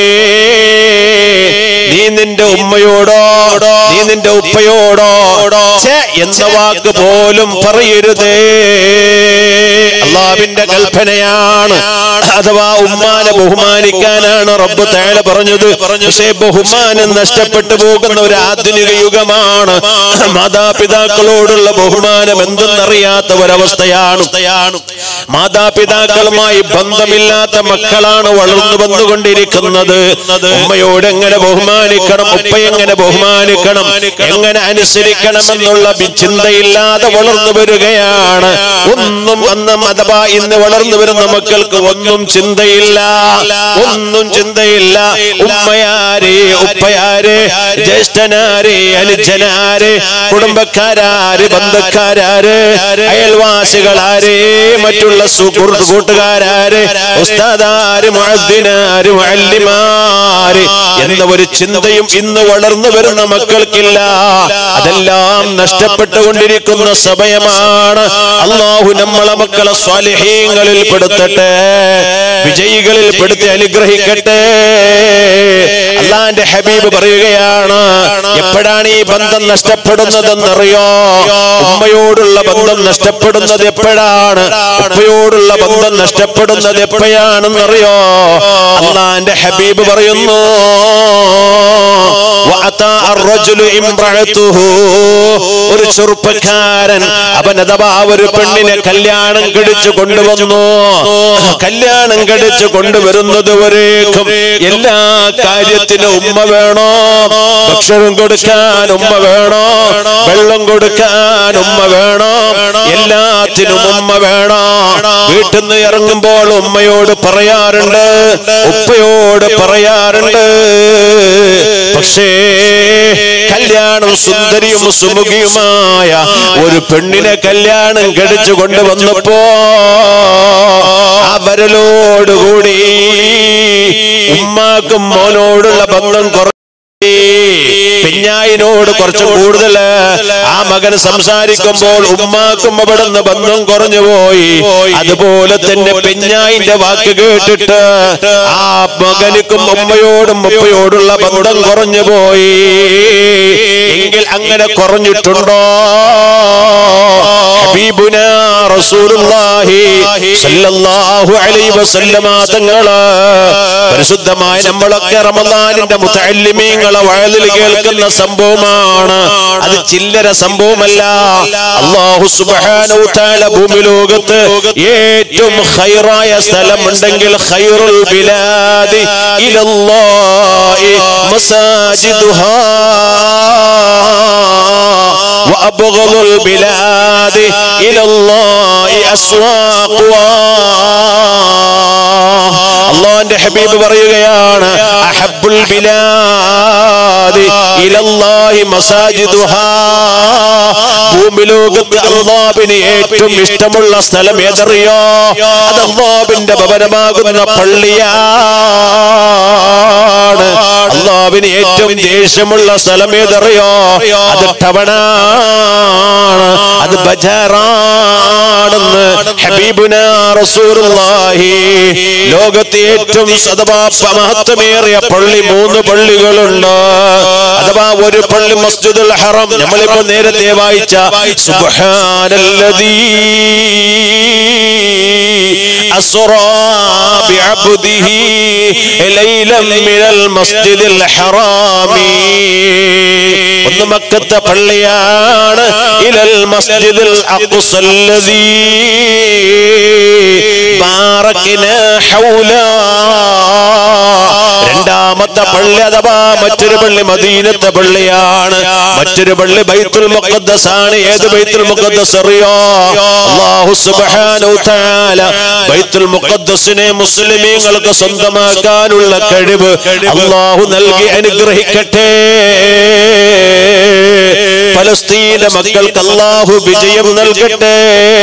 നീ നിന്റെ ഉമ്മയോടോ നീ നിന്റെ ഉപ്പയോടോ ഛേ എന്ന വാക്ക് പോലും പറയരുതേ. അല്ലാഹുവിന്റെ കൽപ്പനയാണ്. അഥവാ ഉമ്മാനെ ബഹുമാനിക്കാനാണ് റബ്ബ് തആല പറഞ്ഞത്. പക്ഷേ ബഹുമാനം നഷ്ടപ്പെട്ടു പോകുന്ന ഒരു ആധുനിക യുഗമാണ്. മാതാപിതാക്കളോടുള്ള ബഹുമാനം എന്തെന്നറിയാത്ത ഒരവസ്ഥയാണ്. മാതാപിതാക്കളുമായി ബന്ധമില്ലാത്ത മക്കളാണ് വളർന്നു വന്നുകൊണ്ടിരിക്കുന്നത്. ഉമ്മയോട് എങ്ങനെ ബഹുമാനിക്കണം, ഉപ്പയെങ്ങനെ ബഹുമാനിക്കണം, എങ്ങനെ അനുസരിക്കണമെന്നുള്ള ചിന്തയില്ലാതെ വളർന്നു വരികയാണ്. ഒന്നും അഥവാ ഇന്ന് വളർന്നു വരുന്ന മക്കൾക്ക് ഒന്നും ചിന്തയില്ല, ഒന്നും ചിന്തയില്ല. ഉമ്മയാരെ, ഉപ്പയാരെ, ജ്യേഷ്ഠനാരെ, അനുജനാരെ, കുടുംബക്കാരാര്, ബന്ധുക്കാരാര്, അയൽവാസികളാരെ, മറ്റുള്ള കൂട്ടുകാരാര്, ഉസ്താദാര്, മുഅദ്ദിനാര്, മുഅല്ലിമാര് എന്ന ഒരു ചിന്തയും ഇന്ന് വളർന്നു വരുന്ന മക്കൾക്കില്ല. അതെല്ലാം നഷ്ടപ്പെട്ടുകൊണ്ടിരിക്കുന്ന സമയമാണ്. അല്ലാഹു നമ്മളെ മക്കളെ സ്വാലിഹീങ്ങളിൽ പെടുത്തട്ടെ, വിജയികളിൽ പെടുത്തി അനുഗ്രഹിക്കട്ടെ. അല്ലാഹുവിന്റെ ഹബീബ് പറയുകയാണ്, എപ്പോഴാണ് ഈ ബന്ധം നഷ്ടപ്പെടുന്നതെന്നറിയോ? ഉമ്മയോടുള്ള ബന്ധം നഷ്ടപ്പെടുന്നത് എപ്പോഴാണ്? ഉപ്പയോടുള്ള ബന്ധം നഷ്ടപ്പെടുന്നത് എപ്പോഴാണെന്നറിയോ? അല്ലാഹുവിന്റെ ഹബീബ് പറയുന്നു, ഒരു ചെറുപ്പക്കാരൻ അവൻ അഥവാ ഒരു പെണ്ണിനെ കല്യാണം കഴിച്ചു കൊണ്ടുവന്നു. കല്യാണം കഴിച്ചു കൊണ്ടുവരുന്നത് വരേക്കും എല്ലാ കാര്യത്തിനും ഉമ്മ വേണോ, ഭക്ഷണം കൊടുക്കാൻ ഉമ്മ വേണോ, വെള്ളം കൊടുക്കാൻ ഉമ്മ വേണോ, എല്ലാത്തിനും ഉമ്മ വേണോ. വീട്ടിൽ നിന്ന് ഇറങ്ങുമ്പോൾ ഉമ്മയോട് പറയാറുണ്ട്, ഉപ്പയോട് പറയാറുണ്ട്. പക്ഷേ കല്യാണം സുന്ദരിയും സുമുഖിയുമായ ഒരു പെണ്ണിനെ കല്യാണം കഴിച്ചു കൊണ്ടുവന്നപ്പോ അവരിലോടുകൂടി ഉമ്മാക്കും മോനോടുള്ള ബന്ധം പിഞ്ഞായിനോട് കുറച്ച് കൂടുതൽ ആ മകൻ സംസാരിക്കുമ്പോൾ ഉമ്മാക്കും അവിടുന്ന് ബന്ധം കുറഞ്ഞുപോയി. അതുപോലെ തന്നെ പിഞ്ഞായിന്റെ വാക്ക് കേട്ടിട്ട് ആ മകനുക്കും ഉമ്മയോടും ഉപ്പയോടുള്ള ബന്ധം കുറഞ്ഞുപോയി. എങ്കിൽ അങ്ങനെ കുറഞ്ഞിട്ടുണ്ടോ? ഹബീബുനാ റസൂലുള്ളാഹി സ്വല്ലല്ലാഹു അലൈഹി വസല്ലമ തങ്ങള് പരിശുദ്ധമായ നമ്മളൊക്കെ റമദാനിന്റെ മുതഅല്ലിമീങ്ങളെ വഅദിൽ കേൾക്കുന്ന സംഭവമാണ്. അത് ചില്ലറ സംഭവമല്ല. അല്ലാഹു സുബ്ഹാനഹു തആല ഭൂമി ലോകത്ത് ഏറ്റവും ഖൈറായ സ്ഥലമുണ്ടെങ്കിൽ ഖൈറുൽ ബിലാദി ഇലല്ലാഹി മസാജിദുഹാ وأبغض البلاد إلى الله أسواقها. അല്ലാഹുവിന്റെ ഹബീബ് പറയുകയാണ്, അഹബ്ബുൽ ബിലാദി ഇലല്ലാഹി മസാജിദുഹാ. ഭൂമി ലോകത്ത് അല്ലാഹുവിന് ഏറ്റവും ഇഷ്ടമുള്ള സ്ഥലം ഏതറിയോ? അത് അല്ലാഹുവിന്റെ ഭവനമാകുന്ന പള്ളിയാണ്. അല്ലാഹുവിന് ഏറ്റവും ദേഷ്യമുള്ള സ്ഥലം ഏതറിയോ? അത് ടവണാണ്, അത് ബജാറാണെന്ന് ഹബീബുനാ റസൂലുള്ളാഹി. ലോകത്തെ ഏറ്റവും മഹത്വമേറിയ പള്ളി 3 പള്ളികളുണ്ട്. അഥവാ ഒരു പള്ളി മസ്ജിദുൽ ഹറം, നമ്മളിപ്പോ നേരത്തെ വായിച്ച സുബ്ഹാനല്ലദീ അസ്റാ ബിഅബ്ദിഹി ലൈലൻ മിനൽ മസ്ജിദിൽ ഹറാമി. ഒന്ന് മക്കത്തെ പള്ളിയാണ്, ഇലൽ മസ്ജിദിൽ അഖ്സല്ലദീ ബാറക്നാ ഹൗലാ. രണ്ടാമത്തെ പള്ളി അഥവാ മറ്റൊരു പള്ളി മദീനത്തെ പള്ളിയാണ്, മറ്റൊരു പള്ളി ബൈത്തുൽ മുഖദ്ദസ് ആണ്. ഏത് ബൈത്തുൽ മുഖദ്ദസ് അറിയോ? അല്ലാഹു സുബ്ഹാനഹു തആല ബൈത്തുൽ മുഖദ്ദസിനെ മുസ്ലിമീങ്ങൾക്ക് സ്വന്തമാക്കാനുള്ള കഴിവ് അല്ലാഹു നൽകി അനുഗ്രഹിക്കട്ടെ. ഫലസ്തീനിലെ മക്കൾക്ക് അല്ലാഹു വിജയം നൽകട്ടെ.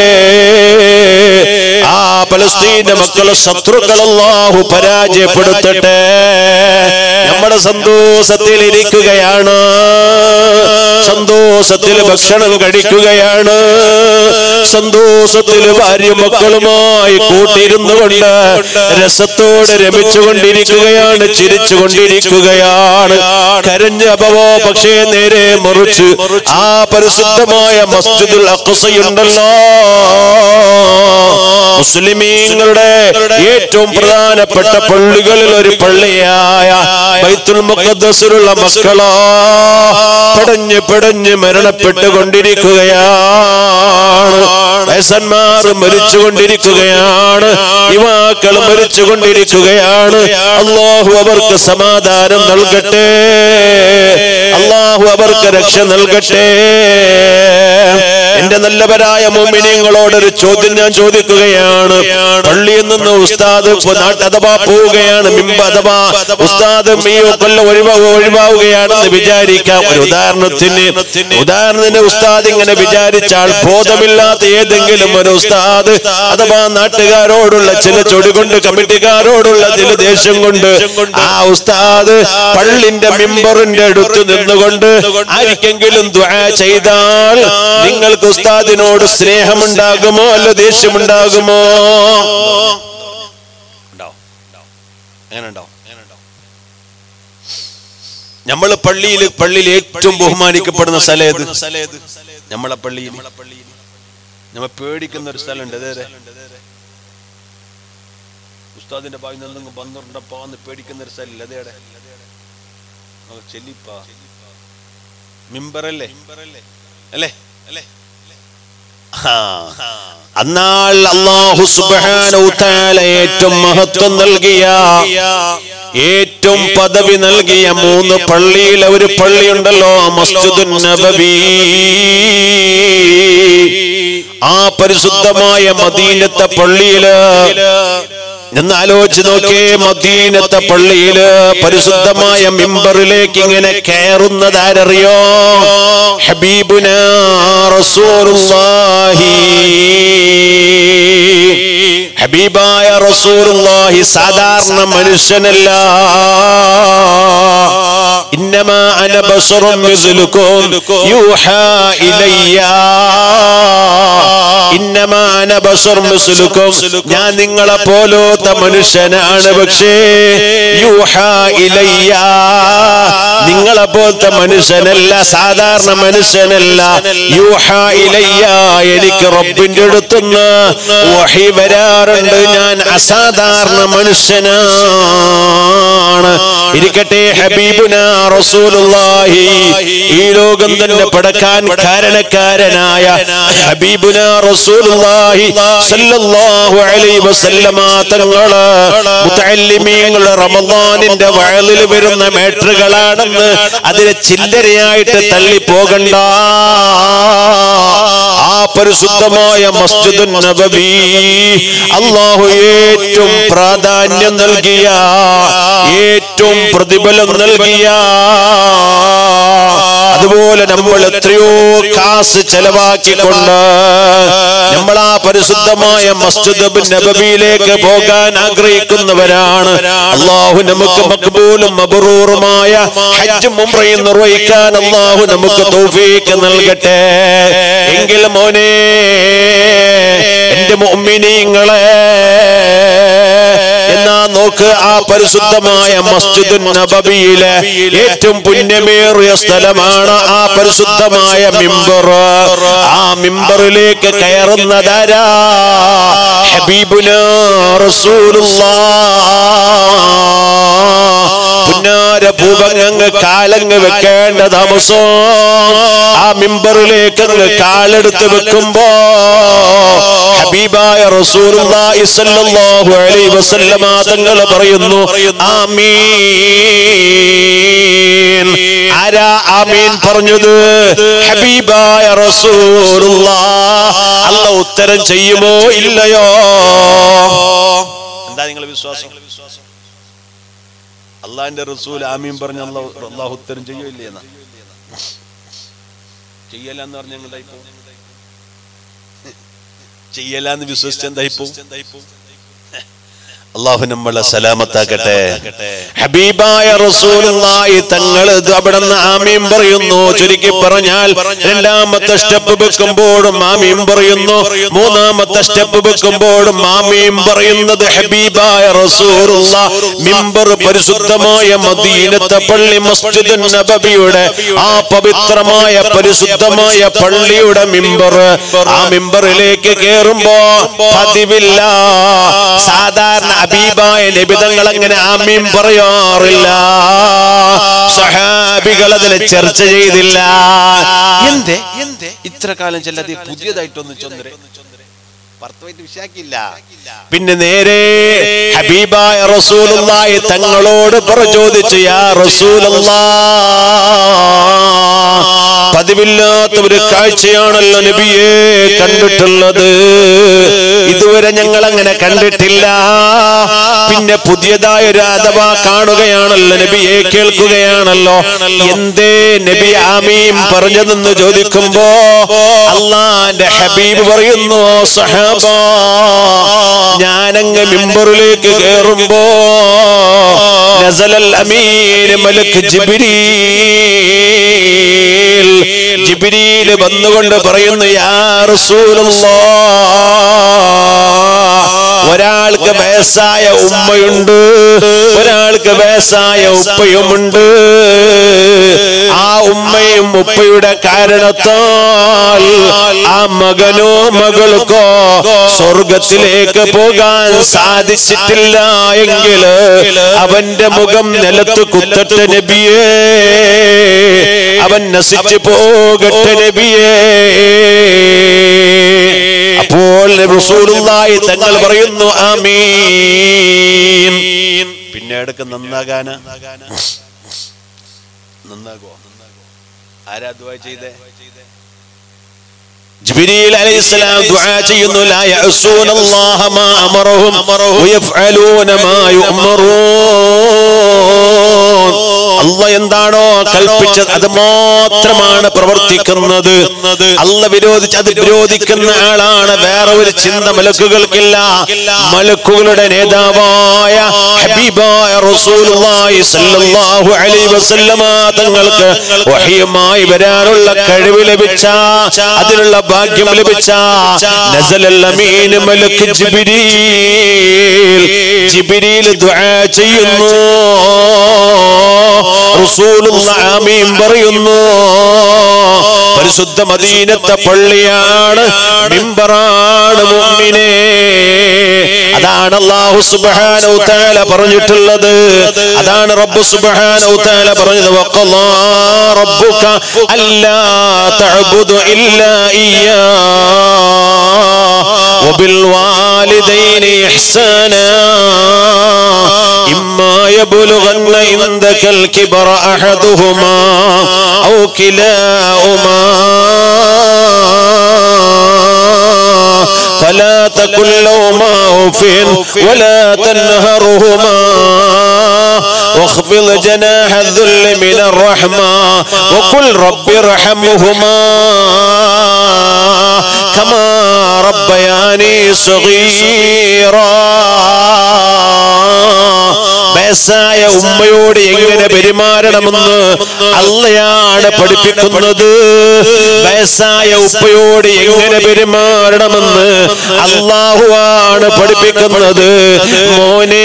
ആ ഫലസ്തീനിലെ മക്കളെ ശത്രുക്കൾ അല്ലാഹു പരാജയപ്പെടുത്തട്ടെ. നമ്മുടെ സന്തോഷത്തിൽ ഇരിക്കുകയാണ്, സന്തോഷത്തിൽ ഭക്ഷണം കഴിക്കുകയാണ്, സന്തോഷത്തിൽ ഭാര്യ മക്കളുമായി കൂട്ടിരുന്നു കൊണ്ട് രസത്തോടെ രമിച്ചുകൊണ്ടിരിക്കുകയാണ്, ചിരിച്ചുകൊണ്ടിരിക്കുകയാണ്. കരഞ്ഞ അപവോ പക്ഷേ നേരെ മുറിച്ച് ആ പരിശുദ്ധമായ മസ്ജിദുൽ അഖ്സയുണ്ടല്ലോ, മുസ്ലിമീങ്ങളുടെ ഏറ്റവും പ്രധാനപ്പെട്ട പള്ളികളിൽ ഒരു പള്ളിയായ ബൈത്തുൽ മുഖദ്ദസിലുള്ള മക്കളോ പടഞ്ഞ് പടഞ്ഞ് മരണപ്പെട്ടുകൊണ്ടിരിക്കുകയാണ്. വയസ്സന്മാർ മരിച്ചുകൊണ്ടിരിക്കുകയാണ്, യുവാക്കൾ മരിച്ചുകൊണ്ടിരിക്കുകയാണ്. അല്ലാഹു അവർക്ക് സമാധാനം നൽകട്ടെ, അല്ലാഹു അവർക്ക് രക്ഷ നൽകട്ടെ. എന്റെ നല്ലവരായ മുഅ്മിനീങ്ങളോടൊരു ചോദ്യം ഞാൻ ചോദിക്കുകയാണ്. പള്ളിയിൽ നിന്ന് ഉസ്താദ് അഥവാ പോവുകയാണ്, അഥവാ ഉസ്താദ് ഒഴിവാവുകയാണെന്ന് വിചാരിക്കാം. ഒരു ഉദാഹരണത്തിന് ഉസ്താദ് ഇങ്ങനെ വിചാരിച്ചാൽ ബോധമില്ലാത്ത ഏതെങ്കിലും ഒരു ഉസ്താദ് അഥവാ നാട്ടുകാരോടുള്ള ചില ചൊടി കൊണ്ട്, കമ്മിറ്റിക്കാരോടുള്ള ചില ദേഷ്യം കൊണ്ട് ആ ഉസ്താദ് പള്ളിന്റെ മിമ്പറിന്റെ അടുത്ത് നിന്നുകൊണ്ട് ആർക്കെങ്കിലും ദുആ ചെയ്താൽ നിങ്ങൾക്ക് ഉസ്താദിനോട് സ്നേഹമുണ്ടാകുമോ അല്ല ദേഷ്യമുണ്ടാകുമോ? നമ്മള് പള്ളിയിൽ ഏറ്റവും ബഹുമാനിക്കപ്പെടുന്ന സ്ഥലം ഏത്? നമ്മളെ പള്ളിയിൽ നമ്മൾ പേടിക്കുന്ന ഒരു സ്ഥലമുണ്ട്. അതെ, ഉസ്താദിന്റെ ഭാഗത്ത് നിന്നെങ്കിലും ബന്ധുണ്ടപ്പാന്ന് പേടിക്കുന്ന ഒരു സ്ഥലം അതെടെ ചെല്ലിപ്പാ മിമ്പറല്ലേ അല്ലേ? അന്നാൾ അല്ലാഹു സുബ്ഹാനഹു തആല ഏറ്റവും മഹത്വം നൽകിയ, ഏറ്റവും പദവി നൽകിയ 3 പള്ളിയിൽ ഒരു പള്ളിയുണ്ടല്ലോ, മസ്ജിദുൻ നബവി. ആ പരിശുദ്ധമായ മദീനത്തെ പള്ളിയില് എന്ന് ആലോചിച്ച് നോക്കേ, മദീനത്തെ പള്ളിയില് പരിശുദ്ധമായ മിമ്പറിലേക്ക് ഇങ്ങനെ കയറുന്നത് ആരറിയോ? ഹബീബുനാ റസൂലുള്ളാഹി, ഹബീബായ റസൂലുള്ളാഹി സാധാരണ മനുഷ്യനല്ല. ഇന്നമാ അന ബശറുൻ മിസ്ലുകും യൂഹാ ഇലയ്യ, ഇന്നമാ അന ബശറുൻ മിസ്ലുകും, ഞാൻ നിങ്ങളെ പോലത്തെ മനുഷ്യനാണ്, പക്ഷേ യൂഹാ ഇലയ്യ, നിങ്ങളെ പോലത്തെ മനുഷ്യനല്ല, സാധാരണ മനുഷ്യനല്ല. യൂഹാ ഇലയ്യ, എനിക്ക് റബ്ബിന്റെ അടുത്തുനിന്ന് വഹി വരാറുണ്ട്, ഞാൻ അസാധാരണ മനുഷ്യനാണ്. ഇരിക്കട്ടെ, ഹബീബുനാ റസൂലുള്ളാഹി, ഈ ലോകം തന്നെ പടക്കാൻ കാരണക്കാരനായ ഹബീബുനാ റസൂലുള്ളാഹി സല്ലല്ലാഹു അലൈഹി വസല്ലമ തങ്ങള് മുതഅല്ലിമീങ്ങളുടെ റമളാനിന്റെ വഅലിൽ വരുന്ന മേറ്ററുകളാണെന്ന് അതിനെ ചില്ലറയായിട്ട് തള്ളി പോകണ്ട. ആ പരിശുദ്ധമായ മസ്ജിദുൻ നബവി അല്ലാഹു ഏറ്റവും പ്രാധാന്യം നൽകിയ, ഏറ്റവും പ്രതിഫലം നൽകിയ, അതുപോലെ നമ്മൾ എത്രയോ കാശ് ചെലവാക്കിക്കൊണ്ട് നമ്മൾ ആ പരിശുദ്ധമായ മസ്ജിദ് നബവിയിലേക്ക് പോകാൻ ആഗ്രഹിക്കുന്നവരാണ്. അല്ലാഹു നമുക്ക് മഖ്ബൂലും മബ്റൂറുമായ ഹജ്ജും ഉംറയും നിർവഹിക്കാൻ അല്ലാഹു നമുക്ക് തൗഫീഖ് നൽകട്ടെ. എങ്കിൽ മോനെ, എന്റെ മുഅ്മിനീങ്ങളെ, എന്നാ നോക്ക്, ആ പരിശുദ്ധമായ മസ്ജിദുൻ നബവിയിലെ ഏറ്റവും പുണ്യമേറിയ സ്ഥലമാണ് ആ പരിശുദ്ധമായ മിമ്പർ. ആ മിമ്പറിലേക്ക് കയറുന്നതാരാ? ഹബീബുനാ റസൂലുള്ളാഹ്. പുന്നാര ഭൂപങ്ങ് കാലങ്ങ് വെക്കേണ്ട താമസോ ആ മിമ്പറിലേക്ക് അങ്ങ് കാലെടുത്ത് വെക്കുമ്പോ ഹബീബായ റസൂലുള്ളാഹി സ്വല്ലല്ലാഹു അലൈഹി വസല്ലമ തങ്ങൾ പറയുന്നു ആമീൻ. ആരാ ആമീൻ പറഞ്ഞത്? ഹബീബായ റസൂലുള്ളാഹ്. അല്ലാഹു ഉത്തരം ചെയ്യുമോ ഇല്ലയോ? എന്താ നിങ്ങളുടെ വിശ്വാസം? അള്ളാഹിന്റെ റസൂൽ ആമീൻ പറഞ്ഞ അള്ളാഹു ഉത്തരം ചെയ്യോ ഇല്ലേ? എന്നാ ചെയ്യലാന്ന് പറഞ്ഞ എന്തായിപ്പോ? ചെയ്യലാന്ന് വിശ്വസിച്ച എന്തായിപ്പോ? അല്ലാഹു നമ്മളെ സലാമത്താക്കട്ടെ. ഹബീബായ റസൂലുള്ളാഹി തങ്ങൾ അവിടുന്ന് ആമീൻ പറയുന്നു. ചുരുക്കി പറഞ്ഞാൽ രണ്ടാമത്തെ സ്റ്റെപ്പ് വെക്കുമ്പോഴും ആമീൻ പറയുന്നു, മൂന്നാമത്തെ സ്റ്റെപ്പ് വെക്കുമ്പോഴും ആമീൻ പറയുന്നത് ഹബീബായ റസൂലുള്ളാഹ്. മിമ്പർ പരിശുദ്ധമായ മദീനത്തെ പള്ളി മസ്ജിദുൻ നബവിയുടെ ആ പവിത്രമായ പരിശുദ്ധമായ പള്ളിയുടെ മിമ്പർ. ആ മിമ്പറിലേക്ക് കേറുമ്പോ പതിവില്ല, സാധാരണ ഹബീബായ നബി തങ്ങൾ അങ്ങനെ ആമീൻ പറയാറില്ല. സഹാബികൾ അതിനെ ചർച്ച ചെയ്തില്ല. എന്തേ ഇത്ര കാലം ചെല്ലാതെ പുതിയതായിട്ടൊന്നും ചൊന്നരെ പിന്നെ നേരെ ഹബീബായ റസൂലുള്ളാഹി തങ്ങളോട് ചോദിച്ചു, യാ റസൂലല്ലാഹ്, പതിവില്ലാത്ത ഒരു കാഴ്ചയാണല്ലോ നബിയെ കണ്ടിട്ടുള്ളത്, ഇതുവരെ ഞങ്ങൾ അങ്ങനെ കണ്ടിട്ടില്ല. പിന്നെ പുതിയതായ ഒരു അഥവാ കാണുകയാണല്ലോ നബിയെ, കേൾക്കുകയാണല്ലോ, എന്തേ നബി ആമീൻ പറഞ്ഞതെന്ന് ചോദിക്കുമ്പോ അല്ലാഹുവിന്റെ ഹബീബ് പറയുന്നു, സഹാബ, ഞാനങ്ങ് മിമ്പറിലേക്ക് കേറുമ്പോ നസലൽ അമീൻ മലക്ക് ജിബ്രീൽ, ജിബ്രീൽ വന്നുകൊണ്ട് പറയുന്നു, യാ റസൂലല്ലാഹ്, ഒരാൾക്ക് വയസ്സായ ഉമ്മയുണ്ട്, ഒരാൾക്ക് വയസ്സായ ഉപ്പയുമുണ്ട്. ആ ഉമ്മയും ഉപ്പയുടെ കാരണത്താൽ ആ മകനോ മകൾക്കോ സ്വർഗത്തിലേക്ക് പോകാൻ സാധിച്ചിട്ടില്ല എങ്കിൽ അവന്റെ മുഖം നിലത്ത് കുത്തട്ടെ നബിയേ, അവൻ നശിച്ചു പോകട്ടെ നബിയേ. അപ്പോൾ റസൂലുള്ളാഹി തങ്ങൾ പറയുന്നു, ആമീൻ. പിന്നെ അടുക്ക് നന്നാകാനാ, നന്നാകോ? ആരാ ദുആ ചെയ്തേ? ജിബ്രീൽ അലൈഹിസ്സലാം ദുആ ചെയ്യുന്നു, ലാ യഅസൂനല്ലാഹ മാ അമറഹും വയഫ്അലൂന മാ യുഅമറൂൻ. അല്ലാഹ് എന്താണോ കൽപ്പിച്ചത് അത് മാത്രമാണ് പ്രവർത്തിക്കുന്നത്. അല്ലാഹ് വിരോധിച്ചത് വിരോധിക്കുന്ന ആളാണ്. വേറെ ഒരു ചിന്ത മലക്കുകൾക്കില്ല. മലക്കുകളുടെ നേതാവായ ഹബീബായ റസൂലുള്ളാഹി സ്വല്ലല്ലാഹു അലൈഹി വസല്ലമ തങ്ങൾക്ക് വഹയുമായി വരാനുള്ള കഴിവ് ലഭിച്ച, അതിനുള്ള ഭാഗ്യം ലഭിച്ച നസലൽ അമീൻ മലക്ക് ജിബ്രീൽ, ജിബ്രീൽ ദുആ ചെയ്യുന്നു, റസൂലുള്ളാഹി ആമീൻ പറയുന്നു. പരിശുദ്ധ മദീനത്തെ പള്ളിയാണ്, മിമ്പറാണ് മുഅ്മിനേ. അതാണ് അല്ലാഹു സുബ്ഹാനഹു തആല പറഞ്ഞിട്ടുള്ളത്, അതാണ് റബ്ബ് സുബ്ഹാനഹു തആല പറഞ്ഞത്, വഖല്ലാ റബ്ബുക അല്ലാ തഅബുദു ഇല്ലാ ഇയ്യാ വബിൽ വാലിദൈനി ഇഹ്സാനാ ഇമ്മാ യബ്ലുഗന്ന ഇൻദകൽ കിബറ അഹദുഹുമാ ഔ കിലാഉമാ فلا تقل لهما أف ولا تنهرهما واخفض جناح الذل من الرحمة وقل رب ارحمهما كما ربياني صغيرا. വയസ്സായ ഉമ്മയോട് എങ്ങനെ പെരുമാറണമെന്ന് അള്ളയാണ് പഠിപ്പിക്കുന്നത്. വയസ്സായ ഉപ്പയോട് എങ്ങനെ പെരുമാറണമെന്ന് അള്ളാഹുവാണ് പഠിപ്പിക്കുന്നത്. മോനെ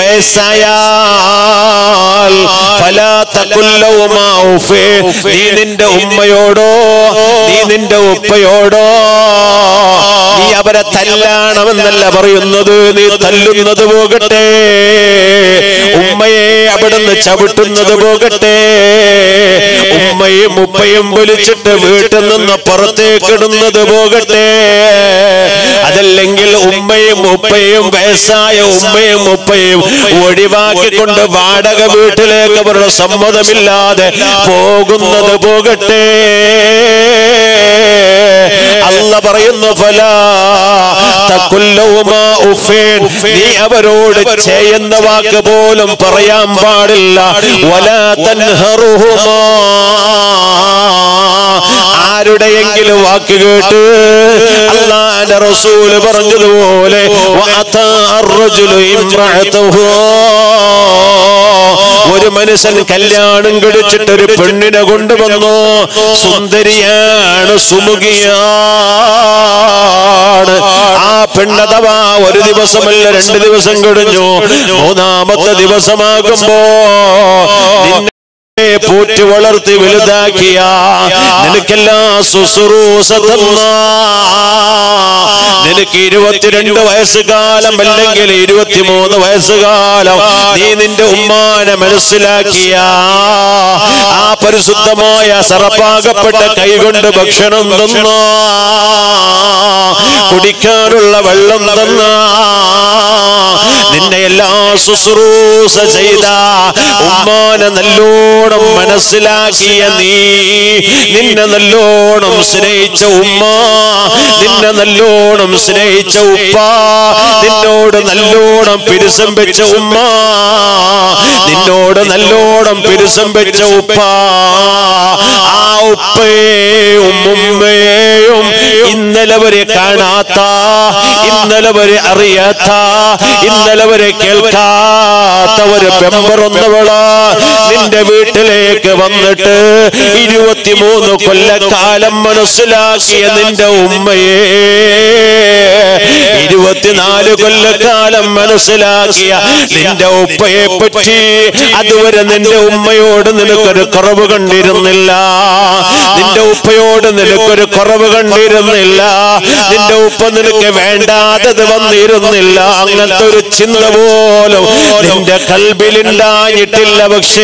വയസ്സായാൽ ഫലാ തഖുൽ ലഹുമാ ഉഫ്, നീ നിന്റെ ഉമ്മയോടോ നീ നിന്റെ ഉപ്പയോടോ നീ അവരെ തല്ലാണമെന്നല്ല പറയുന്നത്, നീ തല്ലുന്നത് പോകട്ടെ, ഉമ്മയെ അവിടുന്ന് ചവിട്ടുന്നത് പോകട്ടെ, ഉമ്മയും ഉപ്പയും വിളിച്ചിട്ട് വീട്ടിൽ നിന്ന് പുറത്തേക്കിടുന്നത് പോകട്ടെ, അതല്ലെങ്കിൽ ഉമ്മയും ഉപ്പയും വയസ്സായ ഉമ്മയും ഉപ്പയും ഒഴിവാക്കിക്കൊണ്ട് വാടക വീട്ടിലേക്ക് അവരുടെ സമ്മതമില്ലാതെ പോകുന്നത് പോകട്ടെ. അല്ല പറയുന്നു, ഫലാ തഖുൽ ലഹുമാ ഉഫീൻ, നീ അവരോട് ചെയ്യുന്ന വാക്ക് പോലും പറയാൻ പാടില്ല. വലാ തൻഹറുഹുമാ, ആ ആരുടെയെങ്കിലും വാക്ക് കേട്ട് അല്ലാഹുവിന്റെ റസൂൽ പറഞ്ഞതുപോലെ ഒരു മനുഷ്യൻ കല്യാണം കഴിച്ചിട്ട് ഒരു പെണ്ണിനെ കൊണ്ടുവന്നു. സുന്ദരിയാണ്, സുമുഖിയാണ്. ആ പെണ്ണഥവാ ഒരു ദിവസമല്ല 2 ദിവസം കഴിഞ്ഞു, 3-ാമത്തെ ദിവസമാകുമ്പോ പോറ്റി വളർത്തി വലുതാക്കിയ നിനക്കെല്ലാം ശുശ്രൂഷ തന്ന നിനക്ക് 22 വയസ്സുകാലം അല്ലെങ്കിൽ 23 വയസ്സുകാലം നീ നിന്റെ ഉമ്മാനെ മനസ്സിലാക്കിയ ആ പരിശുദ്ധമായ സറപ്പാകപ്പെട്ട കൈകൊണ്ട് ഭക്ഷണം തന്ന കുടിക്കാനുള്ള വെള്ളം തന്ന നിന്നെ എല്ലാം ശുശ്രൂഷ ചെയ്ത ഉമ്മാനെ നല്ലോണം മനസ്സിലാക്കിയ നീ, നിന്നെ നല്ലോണം സ്നേഹിച്ച ഉമ്മ, നിന്നെ നല്ലോണം സ്നേഹിച്ച ഉപ്പ, നിന്നോട് നല്ലോണം പിരിസം വെച്ച ഉമ്മ, നിന്നോട് നല്ലോണം പിരിസം വെച്ച ഉപ്പ, ആ ഉപ്പയും ഉമ്മയും ഇന്നലെ വരെ കാണാത്ത, ഇന്നലെ വരെ അറിയാത്ത, ഇന്നലെ വരെ കേൾക്കാത്ത ഒരു പെമ്പറൊന്നവള് നിന്റെ വീട്ടിലേക്ക് വന്നിട്ട് 23 കൊല്ലക്കാലം മനസ്സിലാക്കിയ നിന്റെ ഉമ്മയെ 24 കൊല്ലക്കാലം മനസ്സിലാക്കിയ നിന്റെ ഉപ്പയെ പറ്റി അതുവരെ നിന്റെ ഉമ്മയോട് നിനക്കൊരു കുറവ് കണ്ടിരുന്നില്ല, നിന്റെ ഉപ്പയോട് നിനക്കൊരു കുറവ് കണ്ടിരുന്നില്ല, നിന്റെ ഉപ്പ നിനക്ക് വേണ്ടാത്തത് വന്നിരുന്നില്ല. അങ്ങനത്തെ ഒരു ചിന്ത പോലും നിന്റെ കൽബിലുണ്ടായിട്ടില്ല. പക്ഷേ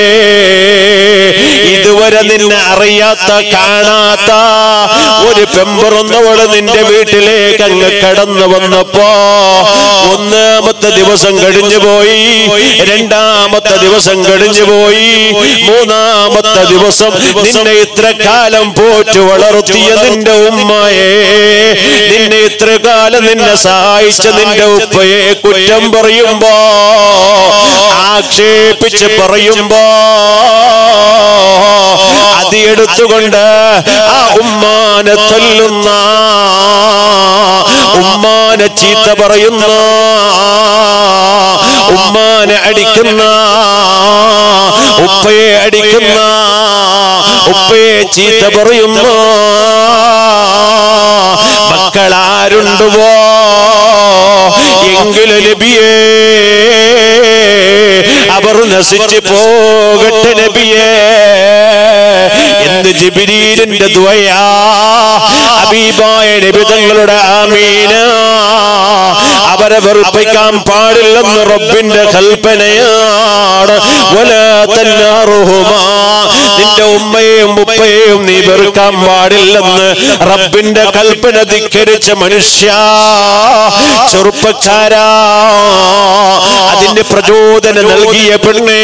ഇതുവരെ നിന്നെ അറിയാത്ത കാണാത്ത ഒരു പെമ്പറൊന്നവള് നിന്റെ വീട്ടിലേക്ക് അങ്ങ് കടന്നു വന്നപ്പോ 1-ാമത്തെ ദിവസം കഴിഞ്ഞു പോയി, 2-ാമത്തെ ദിവസം കഴിഞ്ഞു പോയി, 3-ാമത്തെ ദിവസം നിന്നെ ഇത്ര കാലം പോറ്റു വളർത്തിയ നിന്റെ ഉമ്മയെ, നിന്നെ ഇത്ര കാലം നിന്നെ സഹായിച്ച നിന്റെ ഉപ്പയെ കുറ്റം പറയുമ്പോ, ആക്ഷേപിച്ച് പറയുമ്പോ അത് എടുത്തുകൊണ്ട് ആ ഉമ്മാനെ തല്ലുന്ന, ഉമ്മാനെ ചീത്ത പറയുന്ന, ഉമ്മാനെ അടിക്കുന്ന, ഉപ്പയെ അടിക്കുന്ന, ഉപ്പയെ ചീത്ത പറയുന്ന മക്കളാരുണ്ടുവോ എങ്കിലും നബിയേ അവർ നശിച്ചു പോകട്ടെ നബിയേ എന്ന് ജിബ്രീലിന്റെ ദുആ ഹബീബായ നബി തങ്ങളുടെ ആമീന. അവരെ വെറുപ്പിക്കാൻ പാടില്ലെന്ന് റബ്ബിന്റെ കൽപ്പനയാണ്. വലാ തൻഹറുഹുമാ, നിന്റെ ഉമ്മയെയും ഉപ്പയെയും നീ വെറുക്കാൻ പാടില്ലെന്ന് റബ്ബിന്റെ കൽപ്പന ധിക്കരിച്ച മനുഷ്യ, ചെറുപ്പക്കാരാ, അതിന്റെ പ്രചോദനം നൽകിയ പെണ്ണേ,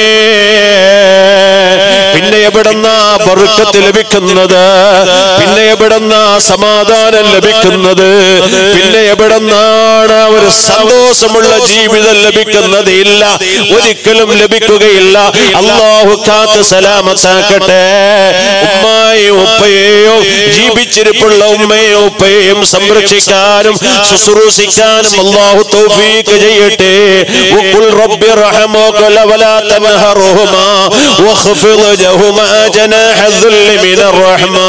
പിന്നെ എവിടുന്ന ബർക്കത്ത് ലഭിക്കുന്നത്, പിന്നെ എവിടുന്ന സമാധാനം ലഭിക്കുന്നത്, പിന്നെ എവിടുന്നാണ് ഒരു സന്തോഷമുള്ള ജീവിതം ലഭിക്കുന്നത്? ഇല്ല, ഒരിക്കലും ലഭിക്കുകയില്ല. അല്ലാഹു കാത്ത് സലാമത്താക്കട്ടെ. ഉമ്മയും ഉപ്പയെയും, ജീവിച്ചിരിപ്പുള്ള ഉമ്മയും ഉപ്പയെയും സംരക്ഷിക്കാനും ശുശ്രൂഷിക്കാനും അല്ലാഹു തൗഫീഖ് ചെയ്യട്ടെ. വഖുൽ റബ്ബി റഹ്മുക വലാ തൻഹറുഹുമാ വഖ്ഫിദ് ലഹുമാ ജനാഹ ദുല്ലി മിനർ റഹ്മാ.